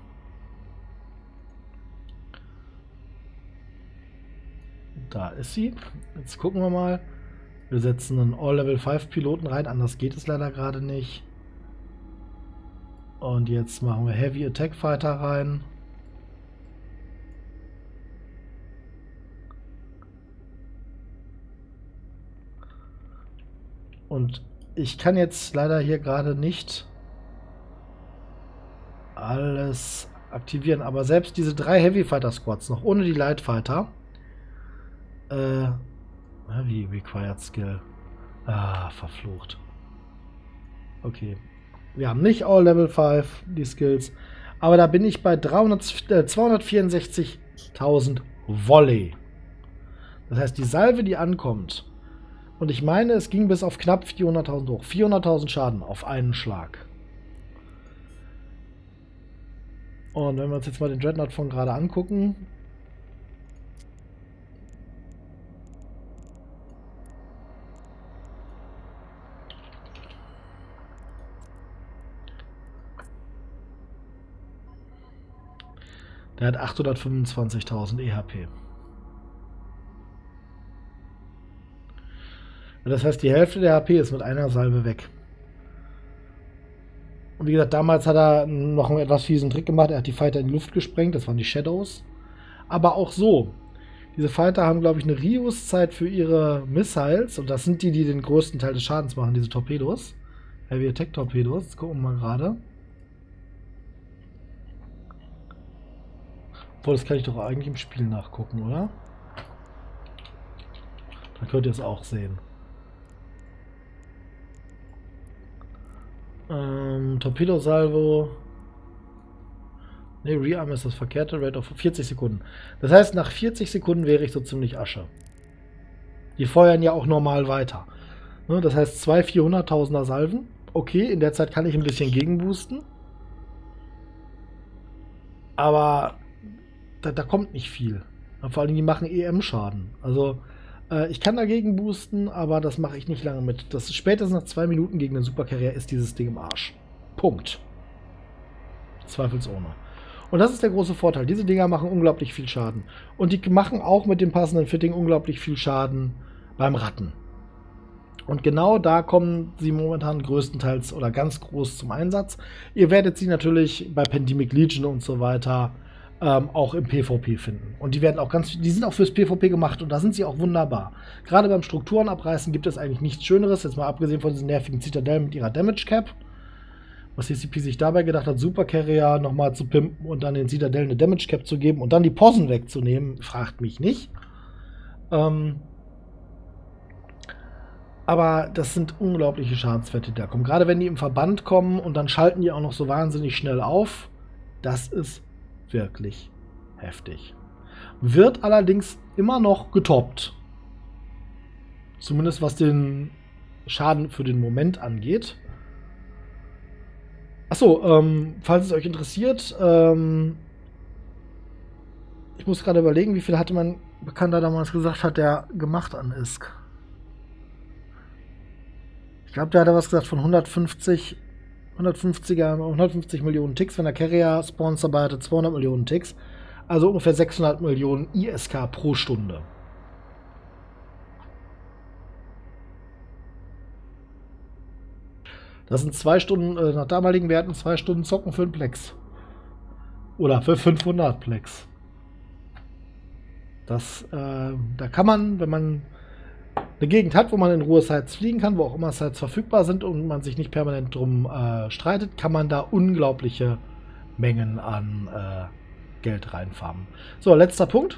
Da ist sie. Jetzt gucken wir mal. Wir setzen einen All-Level 5 Piloten rein, anders geht es leider gerade nicht. Und jetzt machen wir Heavy Attack Fighter rein. Und ich kann jetzt leider hier gerade nicht alles aktivieren, aber selbst diese 3 Heavy Fighter Squads, noch ohne die Light Fighter, wie Required Skill. Ah, verflucht. Okay. Wir haben nicht All Level 5, die Skills. Aber da bin ich bei 264.000 Volley. Das heißt, die Salve, die ankommt. Und ich meine, es ging bis auf knapp 400.000 hoch. 400.000 Schaden auf einen Schlag. Und wenn wir uns jetzt mal den Dreadnought von gerade angucken. Der hat 825.000 EHP. Das heißt, die Hälfte der HP ist mit einer Salve weg. Und wie gesagt, damals hat er noch einen etwas fiesen Trick gemacht. Er hat die Fighter in die Luft gesprengt. Das waren die Shadows. Aber auch so. Diese Fighter haben, glaube ich, eine Reuse-Zeit für ihre Missiles. Und das sind die, die den größten Teil des Schadens machen. Diese Torpedos. Heavy Attack Torpedos. Jetzt gucken wir mal gerade. Obwohl, das kann ich doch eigentlich im Spiel nachgucken, oder? Dann könnt ihr es auch sehen. Torpedosalvo. Ne, Rearm ist das verkehrte, Rate auf 40 Sekunden. Das heißt, nach 40 Sekunden wäre ich so ziemlich Asche. Die feuern ja auch normal weiter. Ne, das heißt, 2 400.000er Salven. Okay, in der Zeit kann ich ein bisschen gegenboosten. Aber da kommt nicht viel. Vor allem, die machen EM-Schaden. Also, ich kann dagegen boosten, aber das mache ich nicht lange mit. Das ist spätestens nach 2 Minuten gegen den Supercarrier ist dieses Ding im Arsch. Punkt. Zweifelsohne. Und das ist der große Vorteil. Diese Dinger machen unglaublich viel Schaden. Und die machen auch mit dem passenden Fitting unglaublich viel Schaden beim Ratten. Und genau da kommen sie momentan größtenteils oder ganz groß zum Einsatz. Ihr werdet sie natürlich bei Pandemic Legion und so weiter auch im PvP finden. Und die werden auch die sind auch fürs PvP gemacht und da sind sie auch wunderbar. Gerade beim Strukturen abreißen gibt es eigentlich nichts Schöneres, jetzt mal abgesehen von diesen nervigen Zitadellen mit ihrer Damage Cap. Was CCP sich dabei gedacht hat, Supercarrier nochmal zu pimpen und dann den Zitadellen eine Damage Cap zu geben und dann die Posen wegzunehmen, fragt mich nicht. Aber das sind unglaubliche Schadenswerte, die da kommen. Gerade wenn die im Verband kommen und dann schalten die auch noch so wahnsinnig schnell auf. Das ist wirklich heftig. Wird allerdings immer noch getoppt. Zumindest was den Schaden für den Moment angeht. Achso, falls es euch interessiert, ich muss gerade überlegen, wie viel hatte mein Bekannter damals gesagt, hat der gemacht an ISK. Ich glaube, der hat was gesagt von 150 Millionen Ticks, wenn der Carrier Spawns dabei hatte, 200 Millionen Ticks. Also ungefähr 600 Millionen ISK pro Stunde. Das sind 2 Stunden, nach damaligen Werten 2 Stunden zocken für einen Plex. Oder für 500 Plex. Das, da kann man, wenn man eine Gegend hat, wo man in Ruhe Sites fliegen kann, wo auch immer Sites verfügbar sind und man sich nicht permanent drum streitet, kann man da unglaubliche Mengen an Geld reinfarmen. So, letzter Punkt.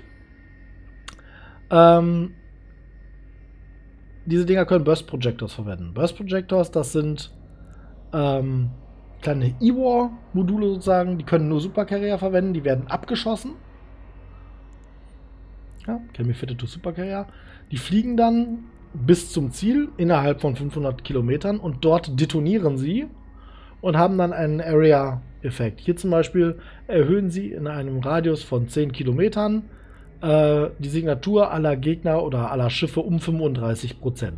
Diese Dinger können Burst Projectors verwenden. Burst Projectors, das sind kleine E-War-Module sozusagen, die können nur Supercarrier verwenden, die werden abgeschossen. Ja, can be fitted to Supercarrier. Die fliegen dann bis zum Ziel innerhalb von 500 Kilometern und dort detonieren sie und haben dann einen Area-Effekt. Hier zum Beispiel erhöhen sie in einem Radius von 10 Kilometern die Signatur aller Gegner oder aller Schiffe um 35%.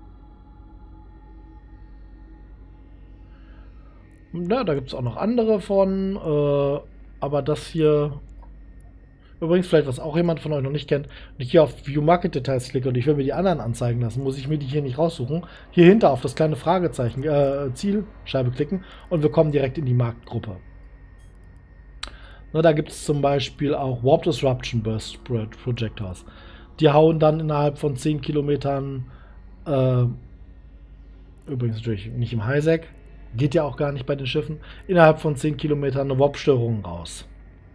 Ja, da gibt es auch noch andere von, aber das hier, übrigens vielleicht, was auch jemand von euch noch nicht kennt, wenn ich hier auf View Market Details klicke und ich will mir die anderen anzeigen lassen, muss ich mir die hier nicht raussuchen. Hier hinter auf das kleine Fragezeichen, Zielscheibe klicken und wir kommen direkt in die Marktgruppe. Na, da gibt es zum Beispiel auch Warp Disruption Burst Projectors. Die hauen dann innerhalb von 10 Kilometern, übrigens natürlich nicht im Highsec, geht ja auch gar nicht bei den Schiffen, innerhalb von 10 Kilometern eine Warp-Störung raus.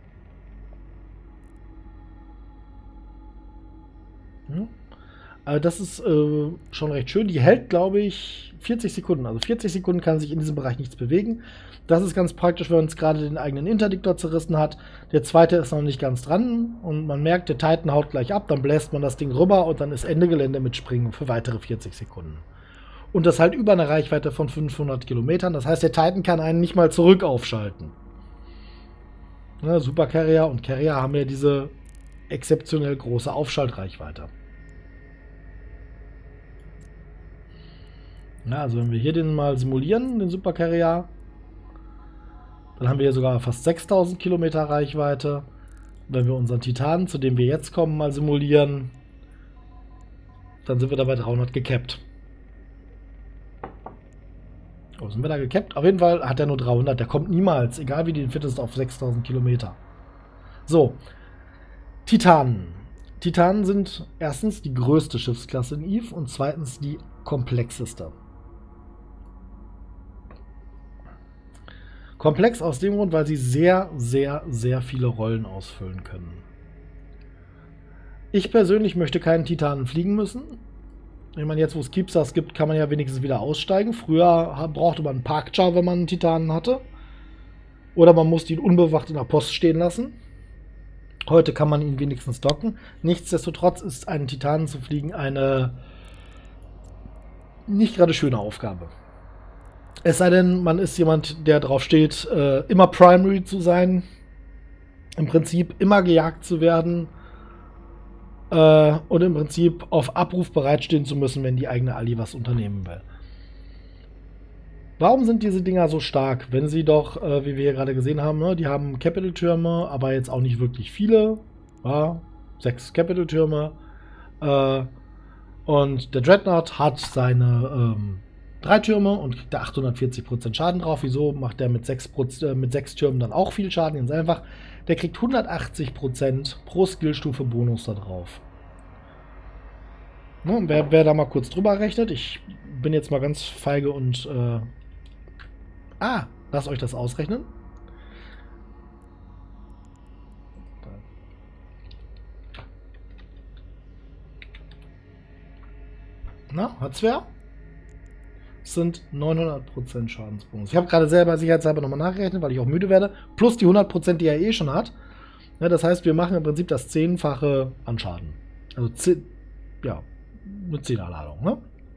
Also das ist schon recht schön. Die hält, glaube ich, 40 Sekunden. Also 40 Sekunden kann sich in diesem Bereich nichts bewegen. Das ist ganz praktisch, wenn man es gerade den eigenen Interdiktor zerrissen hat. Der zweite ist noch nicht ganz dran und man merkt, der Titan haut gleich ab, dann bläst man das Ding rüber und dann ist Ende Gelände mit Springen für weitere 40 Sekunden. Und das halt über eine Reichweite von 500 Kilometern. Das heißt, der Titan kann einen nicht mal zurück aufschalten. Ja, Supercarrier und Carrier haben ja diese exzeptionell große Aufschaltreichweite. Ja, also wenn wir hier den mal simulieren, den Supercarrier, dann haben wir hier sogar fast 6000 Kilometer Reichweite. Wenn wir unseren Titan, zu dem wir jetzt kommen, mal simulieren, dann sind wir dabei 300 gekappt. Oh, sind wir da gekappt? Auf jeden Fall hat er nur 300. Der kommt niemals, egal wie du ihn fittest, auf 6000 Kilometer. So, Titanen. Titanen sind erstens die größte Schiffsklasse in EVE und zweitens die komplexeste. Komplex aus dem Grund, weil sie sehr, sehr, sehr viele Rollen ausfüllen können. Ich persönlich möchte keinen Titanen fliegen müssen. Ich meine, jetzt wo es Keepstars gibt, kann man ja wenigstens wieder aussteigen. Früher brauchte man einen Parkchar, wenn man einen Titanen hatte. Oder man musste ihn unbewacht in der Post stehen lassen. Heute kann man ihn wenigstens docken. Nichtsdestotrotz ist einen Titanen zu fliegen eine nicht gerade schöne Aufgabe. Es sei denn, man ist jemand, der drauf steht, immer Primary zu sein. Im Prinzip immer gejagt zu werden. Und im Prinzip auf Abruf bereitstehen zu müssen, wenn die eigene Ali was unternehmen will. Warum sind diese Dinger so stark, wenn sie doch, wie wir hier gerade gesehen haben, ne, die haben Capital-Türme, aber jetzt auch nicht wirklich viele. Ja, 6 Capital-Türme. Und der Dreadnought hat seine 3 Türme und kriegt da 840% Schaden drauf. Wieso macht der mit 6 Türmen dann auch viel Schaden? Ganz einfach. Der kriegt 180% pro Skillstufe Bonus da drauf. Ne, wer da mal kurz drüber rechnet, ich bin jetzt mal ganz feige und lasst euch das ausrechnen. Na, hat's wer? Das sind 900% Schadensbonus. Ich habe gerade selber sicherheitshalber nochmal nachgerechnet, weil ich auch müde werde. Plus die 100%, die er eh schon hat. Ja, das heißt, wir machen im Prinzip das 10-fache an Schaden. Also, mit 10er Ladung.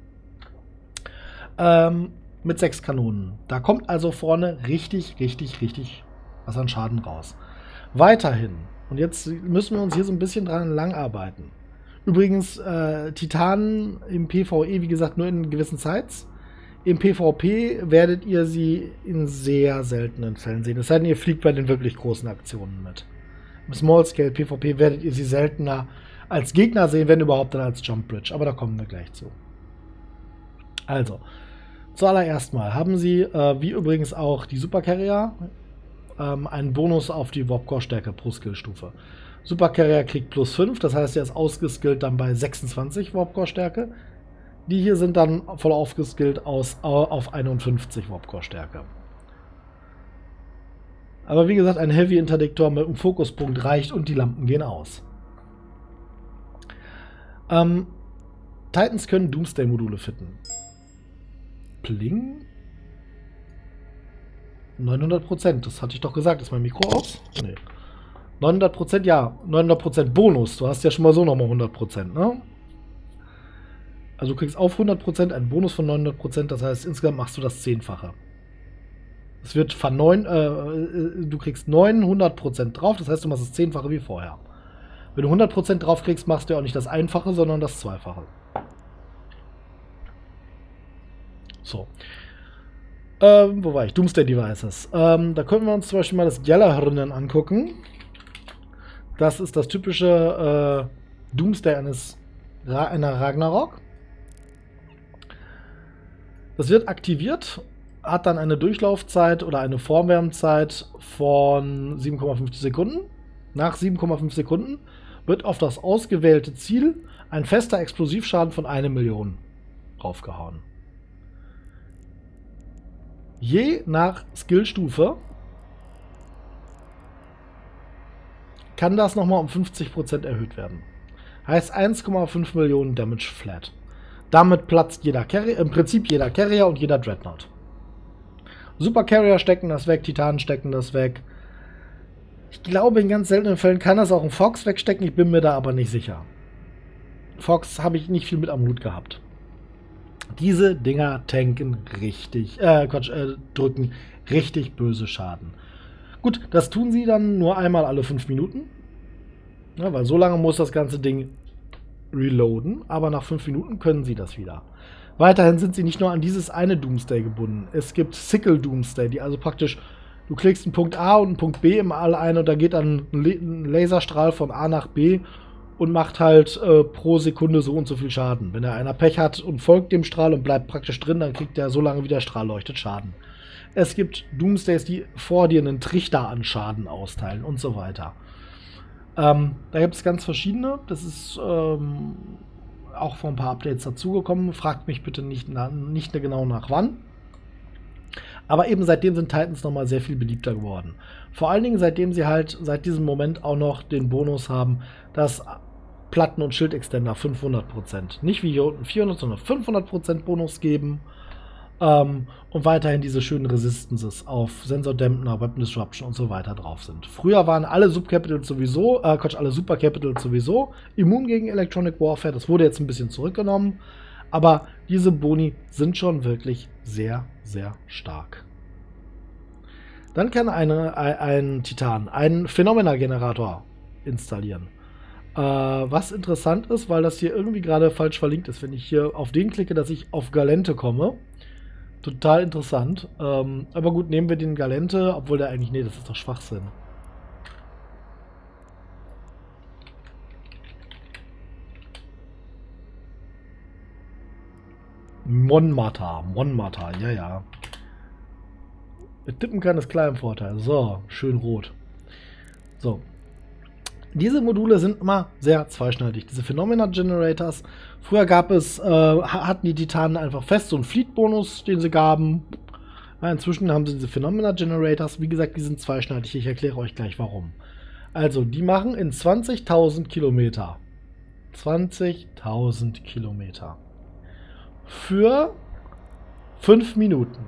Ne? Mit 6 Kanonen. Da kommt also vorne richtig was an Schaden raus. Weiterhin. Und jetzt müssen wir uns hier so ein bisschen dran langarbeiten. Übrigens, Titanen im PvE, wie gesagt, nur in gewissen Sites. Im PvP werdet ihr sie in sehr seltenen Fällen sehen. Es sei denn, ihr fliegt bei den wirklich großen Aktionen mit. Im Small-Scale PvP werdet ihr sie seltener als Gegner sehen, wenn überhaupt dann als Jump Bridge. Aber da kommen wir gleich zu. Also, zuallererst mal haben sie, wie übrigens auch die Super Carrier, einen Bonus auf die Warp-Core-Stärke pro Skillstufe. Super Carrier kriegt plus 5, das heißt, er ist ausgeskillt dann bei 26 Warp-Core-Stärke. Die hier sind dann voll aufgeskillt auf 51 Warp-Core-Stärke. Aber wie gesagt, ein Heavy-Interdiktor mit einem Fokuspunkt reicht und die Lampen gehen aus. Titans können Doomsday-Module fitten. Pling? 900%, das hatte ich doch gesagt. Ist mein Mikro aus? Nee. 900%, ja. 900% Bonus. Du hast ja schon mal so nochmal 100%, ne? Also du kriegst auf 100% einen Bonus von 900%, das heißt, insgesamt machst du das 10-fache. Es wird du kriegst 900% drauf, das heißt, du machst das 10-fache wie vorher. Wenn du 100% drauf kriegst, machst du ja auch nicht das Einfache, sondern das Zweifache. So. Wo war ich? Doomsday Devices. Da können wir uns zum Beispiel mal das Gjallarhorn angucken. Das ist das typische Doomsday einer Ragnarok. Das wird aktiviert, hat dann eine Durchlaufzeit oder eine Vorwärmzeit von 7,5 Sekunden. Nach 7,5 Sekunden wird auf das ausgewählte Ziel ein fester Explosivschaden von 1 Million draufgehauen. Je nach Skillstufe kann das nochmal um 50% erhöht werden. Heißt 1,5 Millionen Damage flat. Damit platzt jeder Carrier, im Prinzip jeder Carrier und jeder Dreadnought. Super Carrier stecken das weg, Titanen stecken das weg. Ich glaube, in ganz seltenen Fällen kann das auch ein Fox wegstecken, ich bin mir da aber nicht sicher. Fox habe ich nicht viel mit am Hut gehabt. Diese Dinger tanken richtig, drücken richtig böse Schaden. Gut, das tun sie dann nur einmal alle 5 Minuten. Ja, weil so lange muss das ganze Ding reloaden, aber nach 5 Minuten können sie das wieder. Weiterhin sind sie nicht nur an dieses eine Doomsday gebunden. Es gibt Sickle Doomsday, die also praktisch, du klickst einen Punkt A und einen Punkt B im All ein und da geht dann ein Laserstrahl von A nach B und macht halt pro Sekunde so und so viel Schaden. Wenn einer Pech hat und folgt dem Strahl und bleibt praktisch drin, dann kriegt er so lange, wie der Strahl leuchtet, Schaden. Es gibt Doomsdays, die vor dir einen Trichter an Schaden austeilen und so weiter. Da gibt es ganz verschiedene. Das ist auch vor ein paar Updates dazugekommen. Fragt mich bitte nicht genau nach wann. Aber eben seitdem sind Titans nochmal sehr viel beliebter geworden. Vor allen Dingen seitdem sie halt seit diesem Moment auch noch den Bonus haben, dass Platten- und Schildextender 500%. Nicht wie hier unten 400, sondern 500% Bonus geben. Und weiterhin diese schönen Resistances auf Sensor-Dampener, Weapon Disruption und so weiter drauf sind. Früher waren alle Subcapitals sowieso, alle Supercapitals sowieso immun gegen Electronic Warfare. Das wurde jetzt ein bisschen zurückgenommen. Aber diese Boni sind schon wirklich sehr, sehr stark. Dann kann ein Titan einen Phenomena-Generator installieren. Was interessant ist, weil das hier irgendwie gerade falsch verlinkt ist, wenn ich hier auf den klicke, dass ich auf Galente komme. Total interessant. Aber gut, nehmen wir den Galente, obwohl der eigentlich, nee, das ist doch Schwachsinn. Monmata, ja, ja. Wer tippen kann, ist klar im Vorteil. So, schön rot. So. Diese Module sind immer sehr zweischneidig. Diese Phenomena Generators. Früher gab es, hatten die Titanen einfach fest so einen Fleet-Bonus, den sie gaben. Ja, inzwischen haben sie diese Phenomena Generators. Wie gesagt, die sind zweischneidig. Ich erkläre euch gleich warum. Also, die machen in 20.000 Kilometer. 20.000 Kilometer. Für 5 Minuten.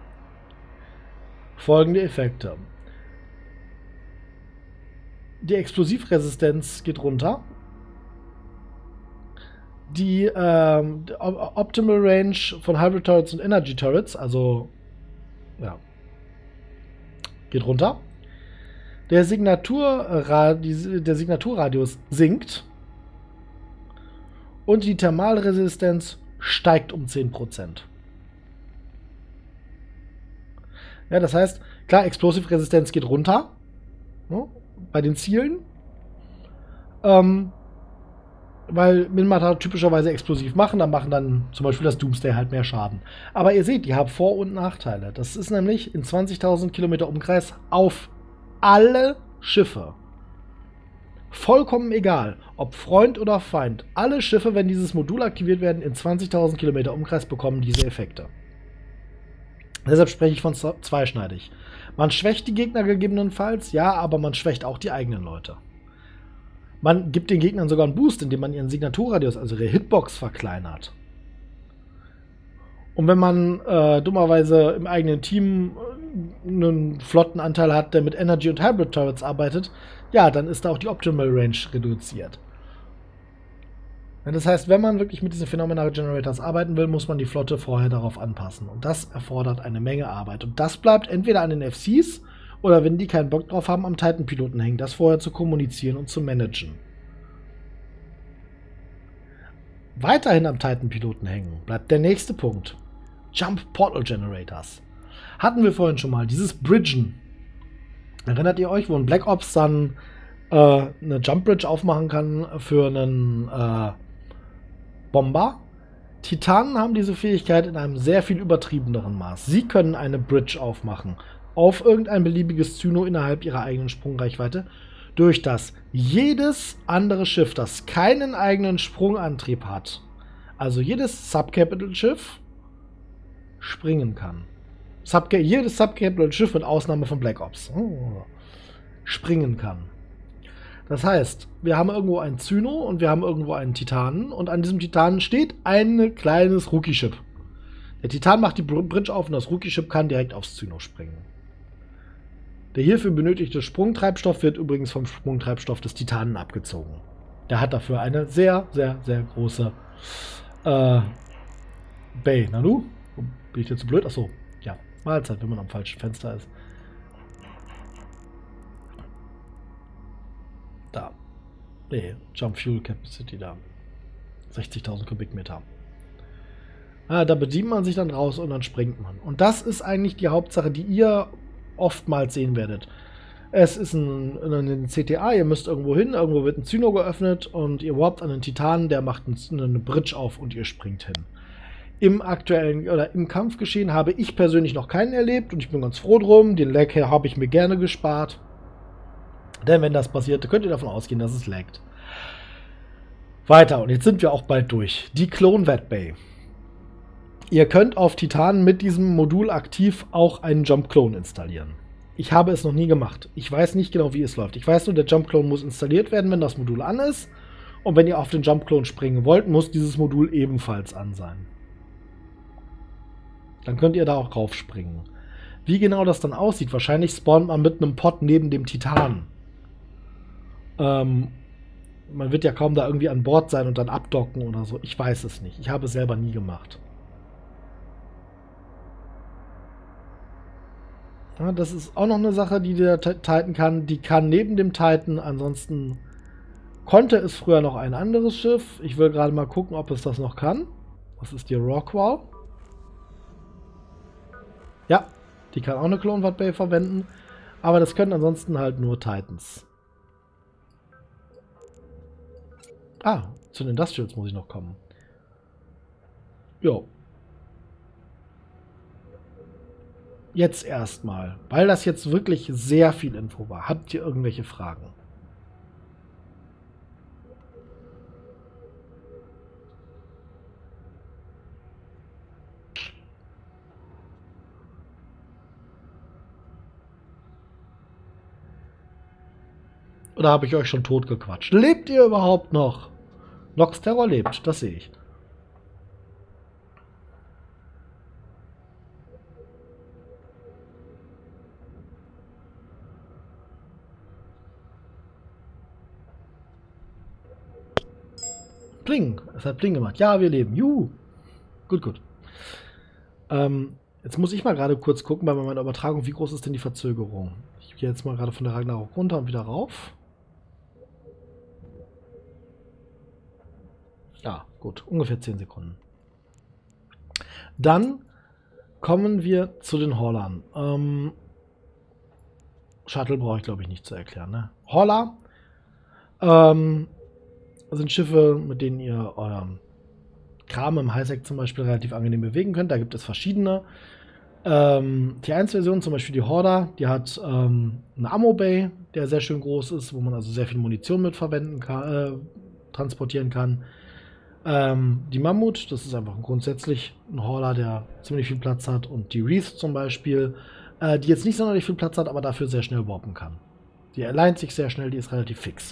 Folgende Effekte. Die Explosivresistenz geht runter. Die Optimal Range von Hybrid Turrets und Energy Turrets, also ja, geht runter. Der Signaturradius sinkt. Und die Thermalresistenz steigt um 10%. Ja, das heißt, klar, Explosivresistenz geht runter, ne, bei den Zielen, weil Minmata typischerweise explosiv machen, dann machen dann zum Beispiel das Doomsday halt mehr Schaden. Aber ihr seht, die haben Vor- und Nachteile. Das ist nämlich in 20.000 Kilometer Umkreis auf alle Schiffe. Vollkommen egal, ob Freund oder Feind. Alle Schiffe, wenn dieses Modul aktiviert werden, in 20.000 Kilometer Umkreis bekommen diese Effekte. Deshalb spreche ich von zweischneidig. Man schwächt die Gegner gegebenenfalls, ja, aber man schwächt auch die eigenen Leute. Man gibt den Gegnern sogar einen Boost, indem man ihren Signaturradius, also ihre Hitbox, verkleinert. Und wenn man dummerweise im eigenen Team einen flotten Anteil hat, der mit Energy und Hybrid Turrets arbeitet, ja, dann ist da auch die Optimal Range reduziert. Das heißt, wenn man wirklich mit diesen Phenomena Generators arbeiten will, muss man die Flotte vorher darauf anpassen. Und das erfordert eine Menge Arbeit. Und das bleibt entweder an den FCs oder, wenn die keinen Bock drauf haben, am Titan-Piloten hängen, das vorher zu kommunizieren und zu managen. Weiterhin am Titan-Piloten hängen bleibt der nächste Punkt. Jump Portal Generators. Hatten wir vorhin schon mal. Dieses Bridgen. Erinnert ihr euch, wo ein Black Ops dann eine Jump Bridge aufmachen kann für einen Bomber? Titanen haben diese Fähigkeit in einem sehr viel übertriebeneren Maß. Sie können eine Bridge aufmachen auf irgendein beliebiges Zyno innerhalb ihrer eigenen Sprungreichweite, durch das jedes andere Schiff, das keinen eigenen Sprungantrieb hat, also jedes Subcapital-Schiff, springen kann. Jedes Subcapital-Schiff mit Ausnahme von Black Ops springen kann. Das heißt, wir haben irgendwo ein Zyno und wir haben irgendwo einen Titanen, und an diesem Titanen steht ein kleines Rookie-Ship. Der Titan macht die Bridge auf und das Rookie-Ship kann direkt aufs Zyno springen. Der hierfür benötigte Sprungtreibstoff wird übrigens vom Sprungtreibstoff des Titanen abgezogen. Der hat dafür eine sehr, sehr, sehr große Bay. Nanu? Bin ich dir zu blöd? Achso, ja. Mahlzeit, wenn man am falschen Fenster ist. Da. Nee, Jump Fuel Capacity da. 60.000 Kubikmeter. Da bedient man sich dann raus und dann springt man. Und das ist eigentlich die Hauptsache, die ihr oftmals sehen werdet. Es ist ein CTA, ihr müsst irgendwo hin, irgendwo wird ein Zyno geöffnet und ihr warpt an einen Titanen, der macht eine Bridge auf und ihr springt hin. Im aktuellen oder im Kampfgeschehen habe ich persönlich noch keinen erlebt und ich bin ganz froh drum. Den Lag habe ich mir gerne gespart. Denn wenn das passiert, könnt ihr davon ausgehen, dass es laggt. Weiter, und jetzt sind wir auch bald durch. Die Clone Vat Bay. Ihr könnt auf Titanen mit diesem Modul aktiv auch einen Jump Clone installieren. Ich habe es noch nie gemacht. Ich weiß nicht genau, wie es läuft. Ich weiß nur, der Jump Clone muss installiert werden, wenn das Modul an ist. Und wenn ihr auf den Jump-Klon springen wollt, muss dieses Modul ebenfalls an sein. Dann könnt ihr da auch raufspringen. Wie genau das dann aussieht, wahrscheinlich spawnt man mit einem Pod neben dem Titan. Man wird ja kaum da irgendwie an Bord sein und dann abdocken oder so. Ich weiß es nicht. Ich habe es selber nie gemacht. Ja, das ist auch noch eine Sache, die der Titan kann. Die kann neben dem Titan, ansonsten konnte es früher noch ein anderes Schiff. Ich will gerade mal gucken, ob es das noch kann. Das ist die Rockwall. Ja, die kann auch eine Clone Bay verwenden. Aber das können ansonsten halt nur Titans. Ah, zu den Industrials muss ich noch kommen. Jo. Jetzt erstmal, weil das jetzt wirklich sehr viel Info war. Habt ihr irgendwelche Fragen? Oder habe ich euch schon tot gequatscht? Lebt ihr überhaupt noch? Nox Terror lebt, das sehe ich. Pling, es hat Pling gemacht. Ja, wir leben. Juhu. Gut, gut. Jetzt muss ich mal gerade kurz gucken bei meiner Übertragung, wie groß ist denn die Verzögerung? Ich gehe jetzt mal gerade von der Ragnarok runter und wieder rauf. Ja, gut, ungefähr 10 Sekunden. Dann kommen wir zu den Haulern. Shuttle brauche ich, glaube ich, nicht zu erklären. Ne? Hauler sind Schiffe, mit denen ihr euren Kram im Highsec zum Beispiel relativ angenehm bewegen könnt. Da gibt es verschiedene. Die 1-Version, zum Beispiel die Horda, die hat eine Ammo-Bay, der sehr schön groß ist, wo man also sehr viel Munition mit verwenden kann, transportieren kann. Die Mammut, das ist einfach grundsätzlich ein Hauler, der ziemlich viel Platz hat. Und die Wreath zum Beispiel, die jetzt nicht sonderlich viel Platz hat, aber dafür sehr schnell warpen kann. Die alignt sich sehr schnell, die ist relativ fix.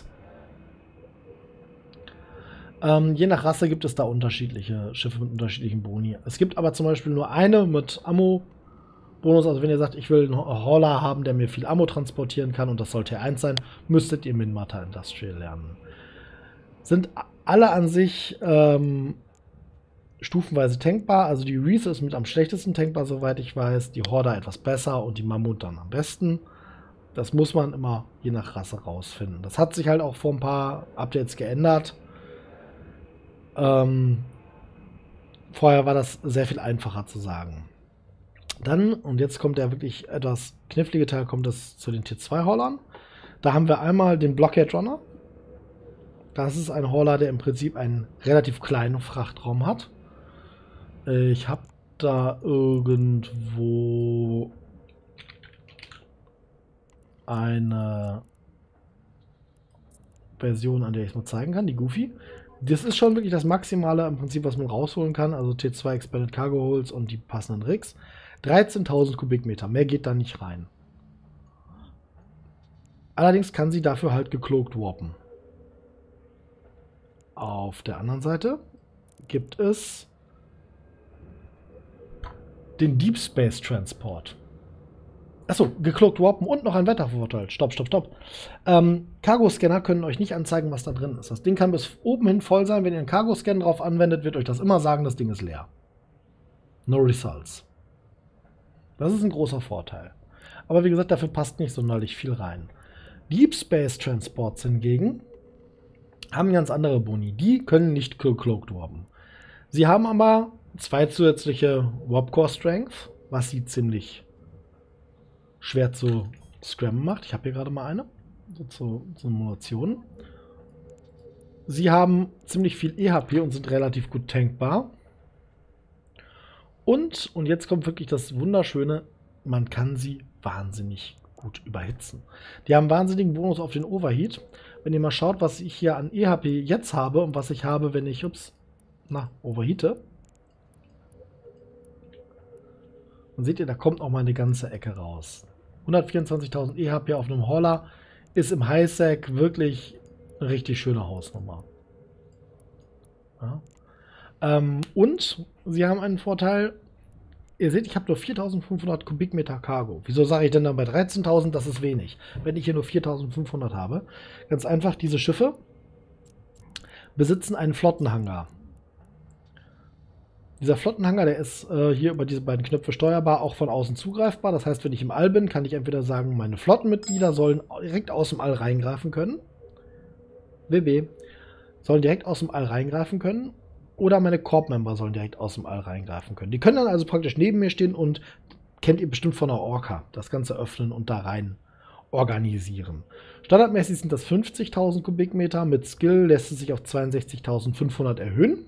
Je nach Rasse gibt es da unterschiedliche Schiffe mit unterschiedlichen Boni. Es gibt aber zum Beispiel nur eine mit Ammo-Bonus. Also wenn ihr sagt, ich will einen Hauler haben, der mir viel Ammo transportieren kann und das sollte T1 sein, müsstet ihr Minmatar Industrial lernen. Sind alle an sich stufenweise tankbar. Also die Wreath ist mit am schlechtesten tankbar, soweit ich weiß. Die Horda etwas besser und die Mammut dann am besten. Das muss man immer je nach Rasse rausfinden. Das hat sich halt auch vor ein paar Updates geändert. Vorher war das sehr viel einfacher zu sagen. Dann, und jetzt kommt der wirklich etwas knifflige Teil, kommt es zu den T2-Haulern. Da haben wir einmal den Blockade Runner. Das ist ein Hauler, der im Prinzip einen relativ kleinen Frachtraum hat. Ich habe da irgendwo eine Version, an der ich es mal zeigen kann, die Goofy. Das ist schon wirklich das Maximale im Prinzip, was man rausholen kann. Also T2 Expanded Cargo Holds und die passenden Rigs. 13.000 Kubikmeter, mehr geht da nicht rein. Allerdings kann sie dafür halt gecloakt warpen. Auf der anderen Seite gibt es den Deep Space Transport. Achso, gecloakt warpen und noch ein Wettervorteil. Stopp. Cargo-Scanner können euch nicht anzeigen, was da drin ist. Das Ding kann bis oben hin voll sein. Wenn ihr einen Cargo-Scan drauf anwendet, wird euch das immer sagen, das Ding ist leer. No results. Das ist ein großer Vorteil. Aber wie gesagt, dafür passt nicht sonderlich viel rein. Deep Space Transports hingegen haben ganz andere Boni. Die können nicht gecloakt warpen. Sie haben aber 2 zusätzliche Warp Core Strength, was sie ziemlich schwer zu scrammen macht. Ich habe hier gerade mal eine. So Simulationen. Sie haben ziemlich viel EHP und sind relativ gut tankbar. Und jetzt kommt wirklich das Wunderschöne, man kann sie wahnsinnig gut überhitzen. Die haben wahnsinnigen Bonus auf den Overheat. Wenn ihr mal schaut, was ich hier an EHP jetzt habe und was ich habe, wenn ich, overheate. Dann seht ihr, da kommt auch mal eine ganze Ecke raus. 124.000 EHP auf einem Hauler ist im Highsec wirklich eine richtig schöne Hausnummer. Ja. Und sie haben einen Vorteil. Ihr seht, ich habe nur 4.500 Kubikmeter Cargo. Wieso sage ich denn dann bei 13.000, das ist wenig, wenn ich hier nur 4.500 habe? Ganz einfach, diese Schiffe besitzen einen Flottenhangar. Dieser Flottenhangar, der ist hier über diese beiden Knöpfe steuerbar, auch von außen zugreifbar. Das heißt, wenn ich im All bin, kann ich entweder sagen, meine Flottenmitglieder sollen direkt aus dem All reingreifen können. WB. Sollen direkt aus dem All reingreifen können. Oder meine Corp-Member sollen direkt aus dem All reingreifen können. Die können dann also praktisch neben mir stehen und, kennt ihr bestimmt von der Orca, das Ganze öffnen und da rein organisieren. Standardmäßig sind das 50.000 Kubikmeter. Mit Skill lässt es sich auf 62.500 erhöhen.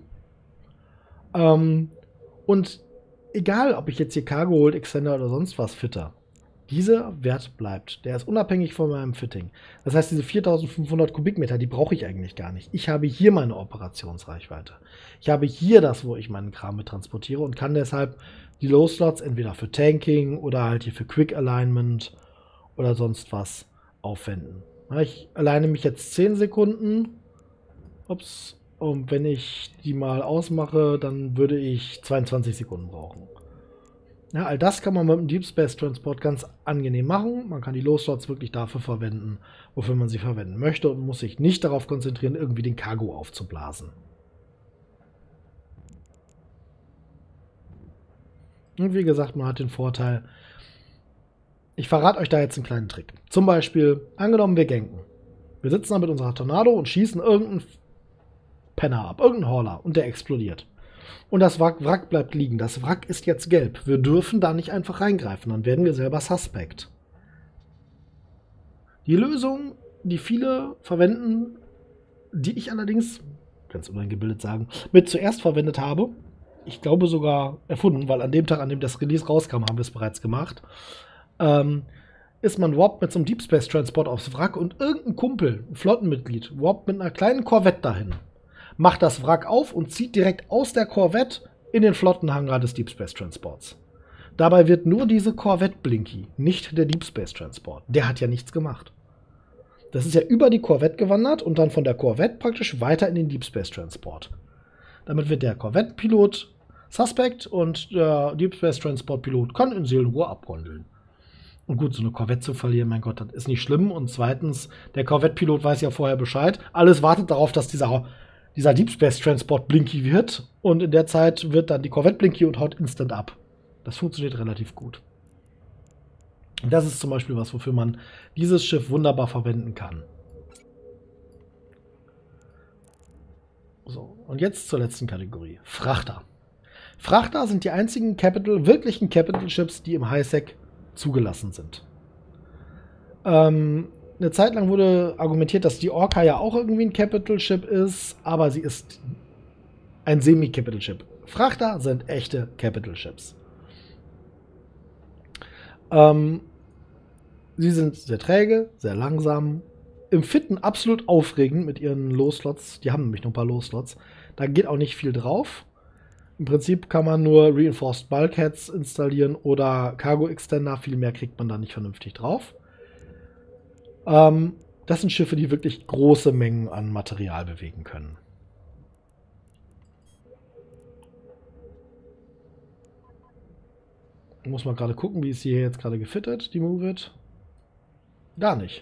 Und egal, ob ich jetzt hier Cargo Hold Extender oder sonst was fitter, dieser Wert bleibt. Der ist unabhängig von meinem Fitting. Das heißt, diese 4.500 Kubikmeter, die brauche ich eigentlich gar nicht. Ich habe hier meine Operationsreichweite. Ich habe hier das, wo ich meinen Kram mit transportiere und kann deshalb die Low-Slots entweder für Tanking oder halt hier für Quick Alignment oder sonst was aufwenden. Ich alleine mich jetzt 10 Sekunden. Ups. Und wenn ich die mal ausmache, dann würde ich 22 Sekunden brauchen. Ja, all das kann man mit dem Deep Space Transport ganz angenehm machen. Man kann die Low-Slots wirklich dafür verwenden, wofür man sie verwenden möchte und muss sich nicht darauf konzentrieren, irgendwie den Cargo aufzublasen. Und wie gesagt, man hat den Vorteil, ich verrate euch da jetzt einen kleinen Trick. Zum Beispiel, angenommen wir ganken. Wir sitzen da mit unserer Tornado und schießen irgendeinen Penner ab, irgendeinen Hauler und der explodiert. Und das Wrack bleibt liegen. Das Wrack ist jetzt gelb. Wir dürfen da nicht einfach reingreifen, dann werden wir selber suspect. Die Lösung, die viele verwenden, die ich allerdings, ganz uneingebildet sagen, mit zuerst verwendet habe, ich glaube sogar erfunden, weil an dem Tag, an dem das Release rauskam, haben wir es bereits gemacht, ist man warpt mit so einem Deep Space Transport aufs Wrack und irgendein Kumpel, ein Flottenmitglied, warpt mit einer kleinen Korvette dahin. Macht das Wrack auf und zieht direkt aus der Korvette in den Flottenhangar des Deep Space Transports. Dabei wird nur diese Korvette Blinky, nicht der Deep Space Transport. Der hat ja nichts gemacht. Das ist ja über die Korvette gewandert und dann von der Korvette praktisch weiter in den Deep Space Transport. Damit wird der Korvette-Pilot suspect und der Deep Space Transport-Pilot kann in Seelenruhe abgondeln. Und gut, so eine Korvette zu verlieren, mein Gott, das ist nicht schlimm. Und zweitens, der Korvette-Pilot weiß ja vorher Bescheid. Alles wartet darauf, dass dieser Deep Space Transport Blinky wird. Und in der Zeit wird dann die Korvette Blinky und haut instant ab. Das funktioniert relativ gut. Und das ist zum Beispiel was, wofür man dieses Schiff wunderbar verwenden kann. So, und jetzt zur letzten Kategorie. Frachter. Frachter sind die einzigen wirklichen Capital Ships, die im Highsec zugelassen sind. Eine Zeit lang wurde argumentiert, dass die Orca ja auch irgendwie ein Capital Ship ist, aber sie ist ein Semi-Capital Ship. Frachter sind echte Capital Ships. Sie sind sehr träge, sehr langsam, im Fitten absolut aufregend mit ihren Low-Slots. Die haben nämlich noch ein paar Low-Slots. Da geht auch nicht viel drauf. Im Prinzip kann man nur Reinforced Bulkheads installieren oder Cargo Extender. Viel mehr kriegt man da nicht vernünftig drauf. Das sind Schiffe, die wirklich große Mengen an Material bewegen können. Muss man gerade gucken, wie ist sie hier jetzt gerade gefittet, die Move It. Gar nicht.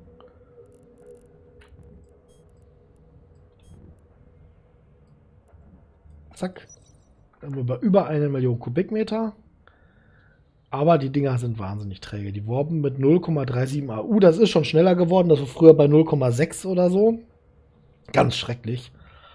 Zack. Dann haben wir über 1 Million Kubikmeter. Aber die Dinger sind wahnsinnig träge. Die warpen mit 0,37 AU. Das ist schon schneller geworden. Das war früher bei 0,6 oder so. Ganz schrecklich.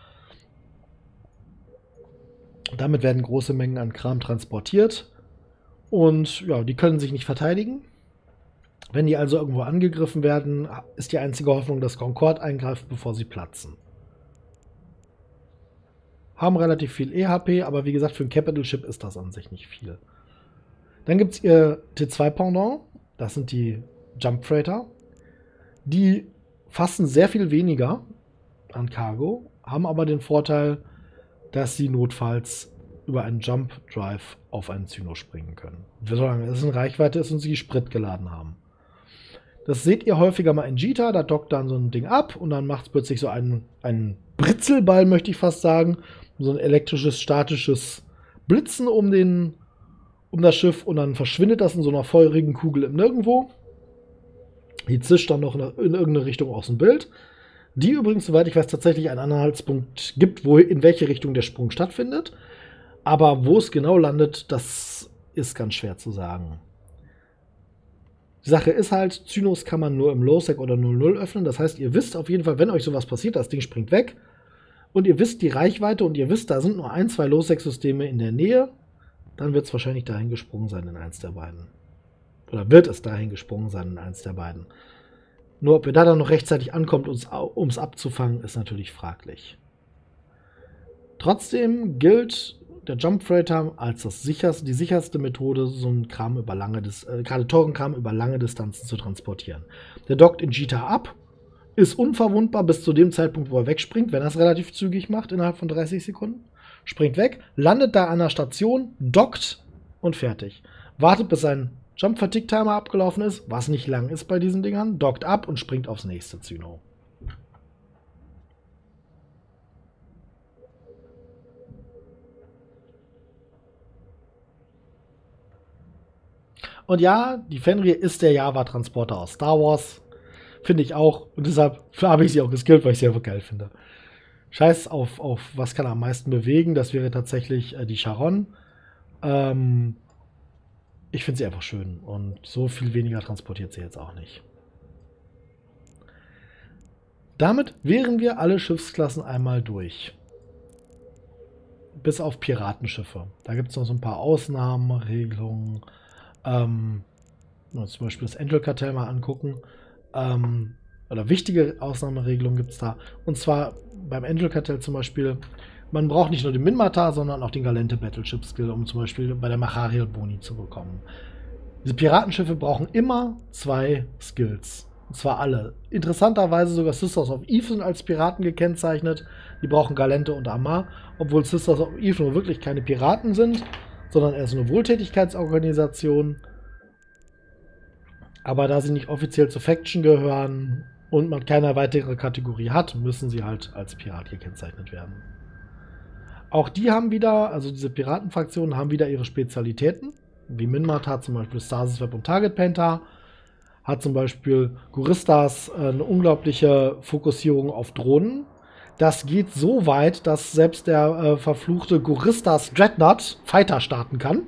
Damit werden große Mengen an Kram transportiert. Und ja, die können sich nicht verteidigen. Wenn die also irgendwo angegriffen werden, ist die einzige Hoffnung, dass Concorde eingreift, bevor sie platzen. Haben relativ viel EHP, aber wie gesagt, für ein Capital Ship ist das an sich nicht viel. Dann gibt es ihr T2-Pendant, das sind die Jump Freighter. Die fassen sehr viel weniger an Cargo, haben aber den Vorteil, dass sie notfalls über einen Jump Drive auf einen Zyno springen können. Solange es in Reichweite ist und sie Sprit geladen haben. Das seht ihr häufiger mal in Jita, da dockt dann so ein Ding ab und dann macht es plötzlich so einen Britzelball, möchte ich fast sagen. So ein elektrisches, statisches Blitzen um das Schiff und dann verschwindet das in so einer feurigen Kugel im Nirgendwo. Die zischt dann noch in irgendeine Richtung aus dem Bild. Die übrigens, soweit ich weiß, tatsächlich einen Anhaltspunkt gibt, in welche Richtung der Sprung stattfindet. Aber wo es genau landet, das ist ganz schwer zu sagen. Die Sache ist halt, Zynos kann man nur im Low-Sec oder 0-0 öffnen. Das heißt, ihr wisst auf jeden Fall, wenn euch sowas passiert, das Ding springt weg. Und ihr wisst die Reichweite und ihr wisst, da sind nur 1, 2 Low-Sec-Systeme in der Nähe. Dann wird es wahrscheinlich dahin gesprungen sein in eins der beiden. Oder wird es dahin gesprungen sein in eins der beiden. Nur ob ihr da dann noch rechtzeitig ankommt, um es abzufangen, ist natürlich fraglich. Trotzdem gilt der Jump Freighter als die sicherste Methode, so einen Kram über gerade teuren Kram über lange Distanzen zu transportieren. Der dockt in Jita ab, ist unverwundbar bis zu dem Zeitpunkt, wo er wegspringt, wenn er es relativ zügig macht, innerhalb von 30 Sekunden. Springt weg, landet da an der Station, dockt und fertig. Wartet, bis sein Jump Fatigue Timer abgelaufen ist, was nicht lang ist bei diesen Dingern, dockt ab und springt aufs nächste Zyno. Und ja, die Fenrir ist der Java-Transporter aus Star Wars. Finde ich auch. Und deshalb habe ich sie auch geskillt, weil ich sie einfach geil finde. Scheiß auf was kann er am meisten bewegen. Das wäre tatsächlich die Charon. Ich finde sie einfach schön. Und so viel weniger transportiert sie jetzt auch nicht. Damit wären wir alle Schiffsklassen einmal durch. Bis auf Piratenschiffe. Da gibt es noch so ein paar Ausnahmeregelungen. Zum Beispiel das Angel-Kartell mal angucken. Oder wichtige Ausnahmeregelungen gibt es da. Und zwar beim Angel-Kartell zum Beispiel, man braucht nicht nur den Minmatar, sondern auch den Galente Battleship Skill, um zum Beispiel bei der Machariel Boni zu bekommen. Diese Piratenschiffe brauchen immer 2 Skills. Und zwar alle. Interessanterweise sogar Sisters of Eve sind als Piraten gekennzeichnet. Die brauchen Galente und Amar, obwohl Sisters of Eve nur wirklich keine Piraten sind, sondern eher so eine Wohltätigkeitsorganisation. Aber da sie nicht offiziell zur Faction gehören und man keine weitere Kategorie hat, müssen sie halt als Pirat gekennzeichnet werden. Auch die haben wieder, also diese Piratenfraktionen haben wieder ihre Spezialitäten. Wie Minmatar zum Beispiel Stasis Web und Target Painter. Hat zum Beispiel Guristas eine unglaubliche Fokussierung auf Drohnen. Das geht so weit, dass selbst der verfluchte Guristas Dreadnought Fighter starten kann.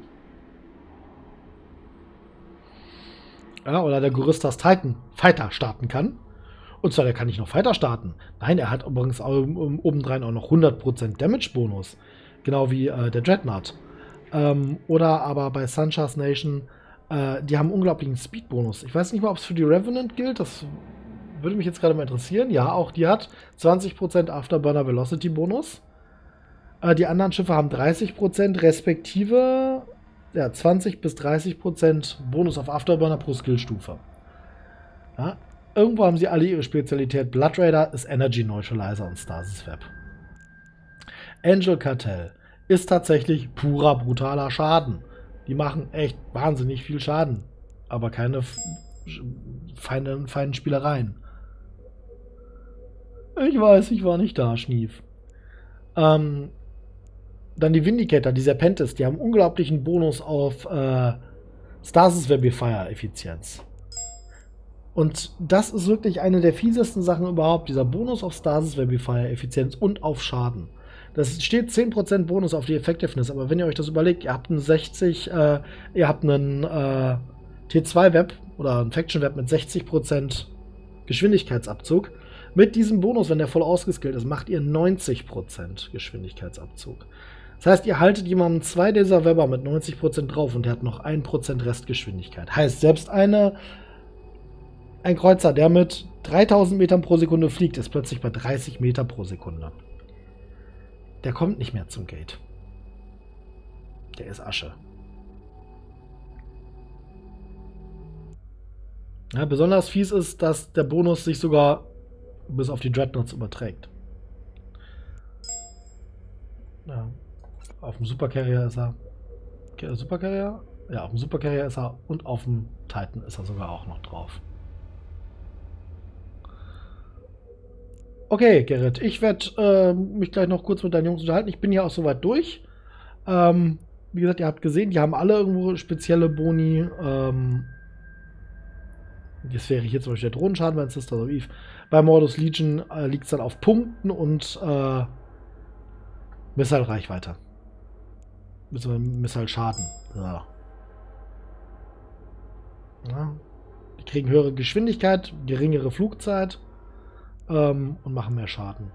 Ja, oder der Guristas Titan Fighter starten kann. Und zwar, der kann nicht nur Fighter starten. Nein, er hat übrigens obendrein auch noch 100% Damage-Bonus. Genau wie der Dreadnought. Oder aber bei Sanshas Nation, die haben einen unglaublichen Speed-Bonus. Ich weiß nicht mal, ob es für die Revenant gilt. Das würde mich jetzt gerade mal interessieren. Ja, auch die hat 20% Afterburner Velocity Bonus. Die anderen Schiffe haben 30%, respektive 20 bis 30% Bonus auf Afterburner pro Skillstufe. Ja, irgendwo haben sie alle ihre Spezialität. Blood Raider ist Energy Neutralizer und Stasis Web. Angel Kartell ist tatsächlich purer, brutaler Schaden. Die machen echt wahnsinnig viel Schaden. Aber keine feinen Spielereien. Ich weiß, ich war nicht da, Schnief. Dann die Vindicator, die Serpentis, die haben unglaublichen Bonus auf Stasis Webifier Effizienz. Und das ist wirklich eine der fiesesten Sachen überhaupt, dieser Bonus auf Stasis Webifier Effizienz und auf Schaden. Das steht 10% Bonus auf die Effectiveness, aber wenn ihr euch das überlegt, ihr habt einen T2-Web oder ein Faction-Web mit 60% Geschwindigkeitsabzug. Mit diesem Bonus, wenn der voll ausgeskillt ist, macht ihr 90% Geschwindigkeitsabzug. Das heißt, ihr haltet jemandem 2 dieser Webber mit 90% drauf und der hat noch 1% Restgeschwindigkeit. Heißt, selbst ein Kreuzer, der mit 3000 Metern pro Sekunde fliegt, ist plötzlich bei 30 Meter pro Sekunde. Der kommt nicht mehr zum Gate. Der ist Asche. Ja, besonders fies ist, dass der Bonus sich sogar bis auf die Dreadnoughts überträgt. Ja. Auf dem Supercarrier ist er. Supercarrier? Ja, auf dem Supercarrier ist er und auf dem Titan ist er sogar auch noch drauf. Okay, Gerrit, ich werde mich gleich noch kurz mit deinen Jungs unterhalten. Ich bin ja auch soweit durch. Wie gesagt, ihr habt gesehen, die haben alle irgendwo spezielle Boni. Das wäre hier zum Beispiel der Drohnenschaden bei Sisters of Eve. Bei Mordus Legion liegt es dann auf Punkten und Missile-Reichweite. Missile-Schaden. So. Ja. Die kriegen höhere Geschwindigkeit, geringere Flugzeit und machen mehr Schaden.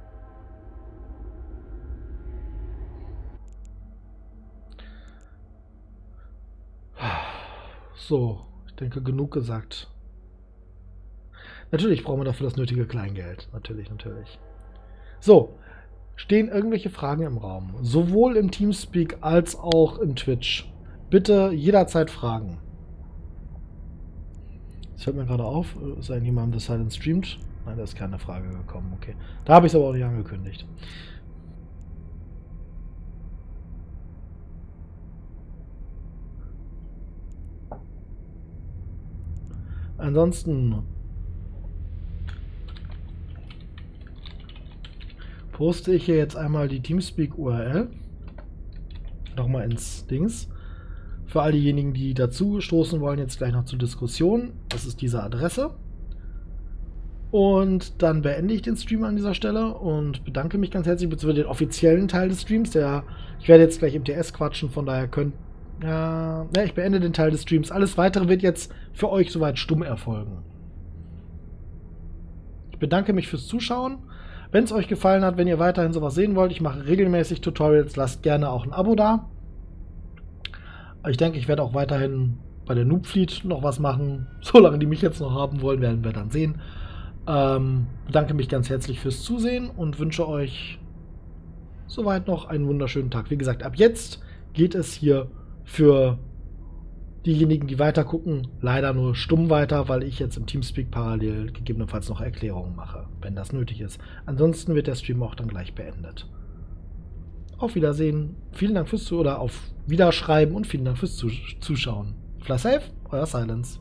So, ich denke, genug gesagt. Natürlich brauchen wir dafür das nötige Kleingeld. Natürlich, natürlich. So, stehen irgendwelche Fragen im Raum? Sowohl im Teamspeak als auch im Twitch. Bitte jederzeit fragen. Das fällt mir gerade auf. Ist irgendjemand The Silent streamt? Nein, da ist keine Frage gekommen. Okay. Da habe ich es aber auch nicht angekündigt. Ansonsten poste ich hier jetzt einmal die Teamspeak-URL nochmal ins Dings. Für all diejenigen, die dazu stoßen wollen, jetzt gleich noch zur Diskussion. Das ist diese Adresse. Und dann beende ich den Stream an dieser Stelle und bedanke mich ganz herzlich für den offiziellen Teil des Streams. Ich werde jetzt gleich im TS quatschen, von daher ich beende den Teil des Streams. Alles Weitere wird jetzt für euch soweit stumm erfolgen. Ich bedanke mich fürs Zuschauen. Wenn es euch gefallen hat, wenn ihr weiterhin sowas sehen wollt, ich mache regelmäßig Tutorials, lasst gerne auch ein Abo da. Ich denke, ich werde auch weiterhin bei der Noob Fleet noch was machen. Solange die mich jetzt noch haben wollen, werden wir dann sehen. Bedanke mich ganz herzlich fürs Zusehen und wünsche euch soweit noch einen wunderschönen Tag. Wie gesagt, ab jetzt geht es hier für diejenigen, die weiter gucken, leider nur stumm weiter, weil ich jetzt im Teamspeak parallel gegebenenfalls noch Erklärungen mache, wenn das nötig ist. Ansonsten wird der Stream auch dann gleich beendet. Auf Wiedersehen. Vielen Dank fürs Zuschauen oder auf Wiederschreiben und vielen Dank fürs Zuschauen. Fly safe, euer Silence.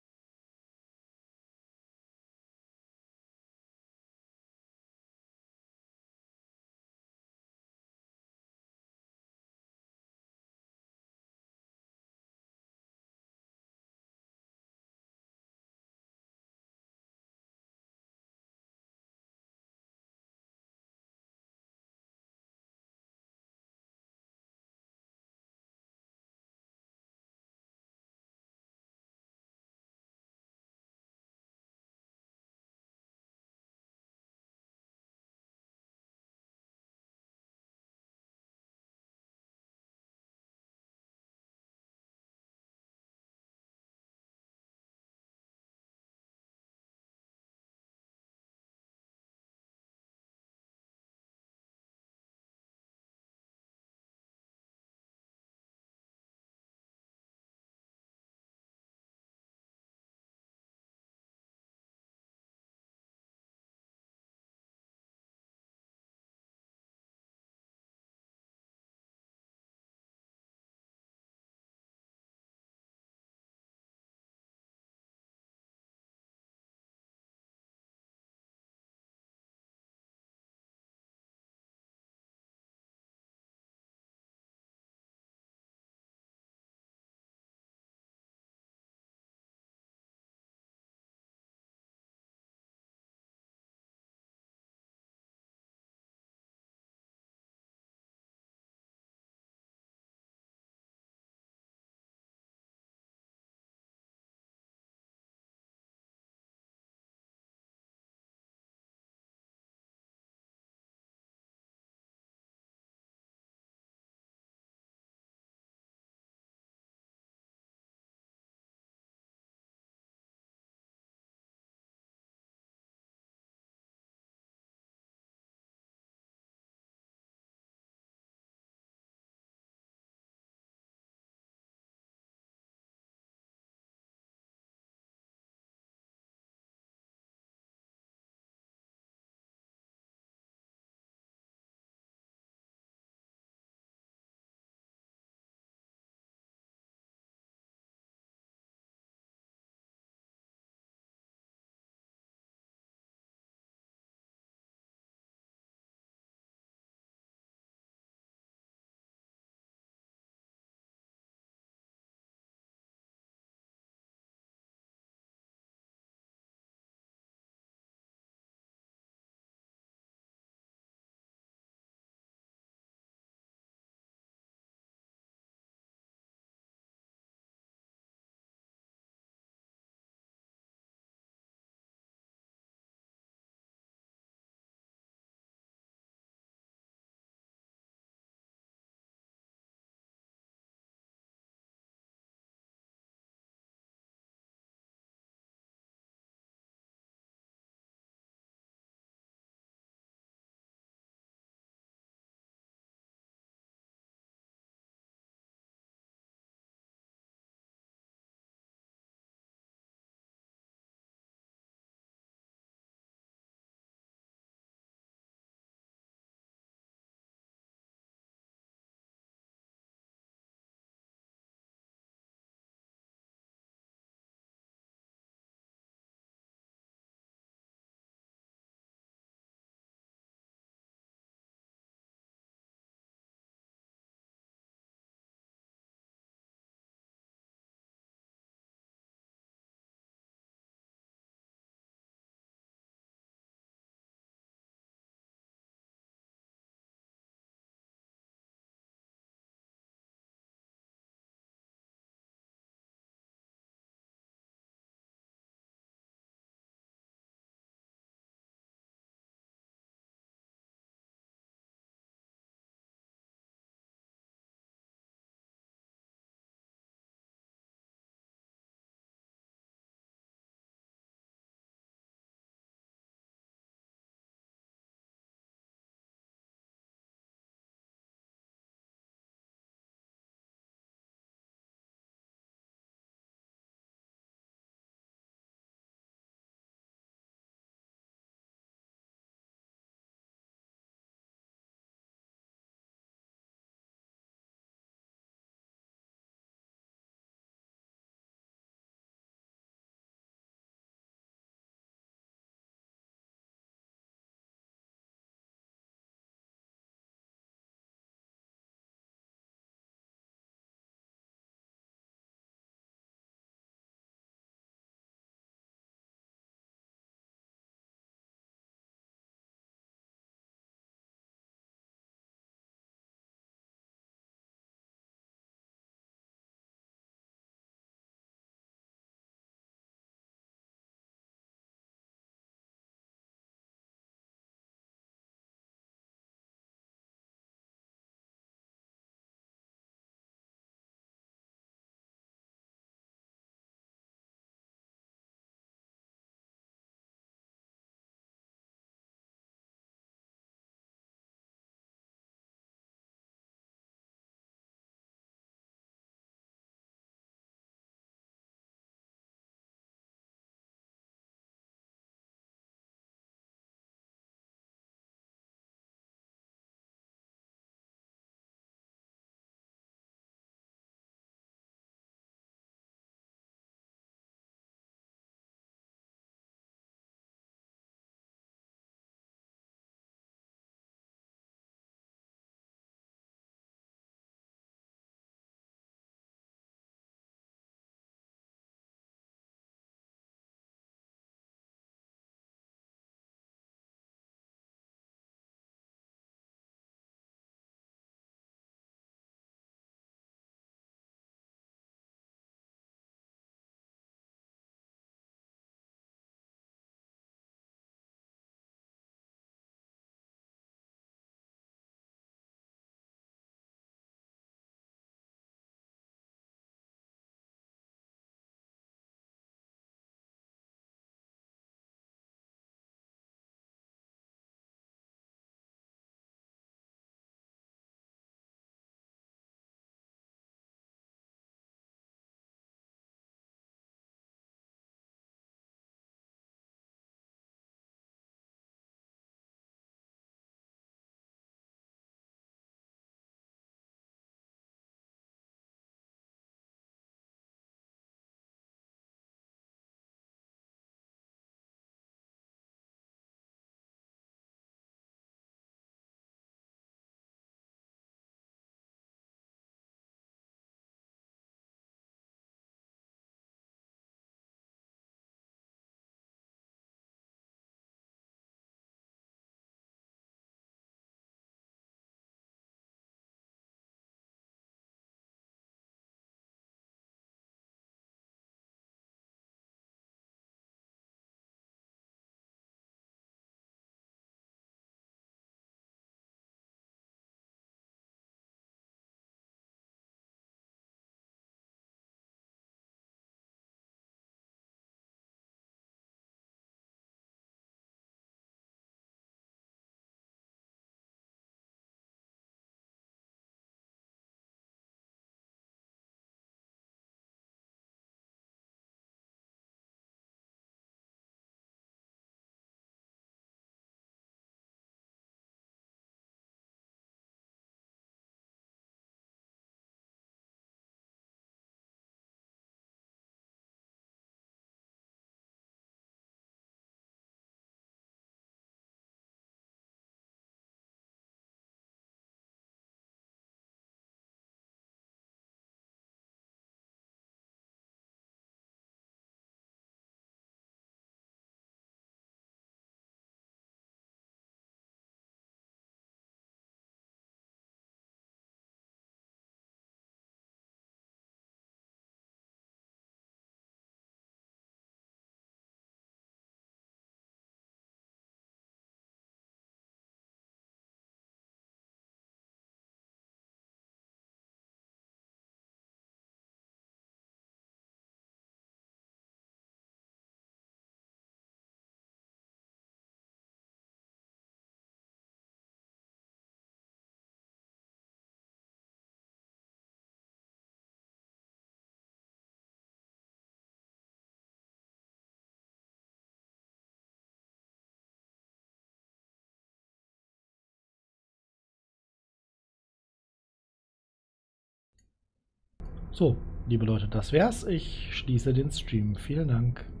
So, liebe Leute, das wär's. Ich schließe den Stream. Vielen Dank.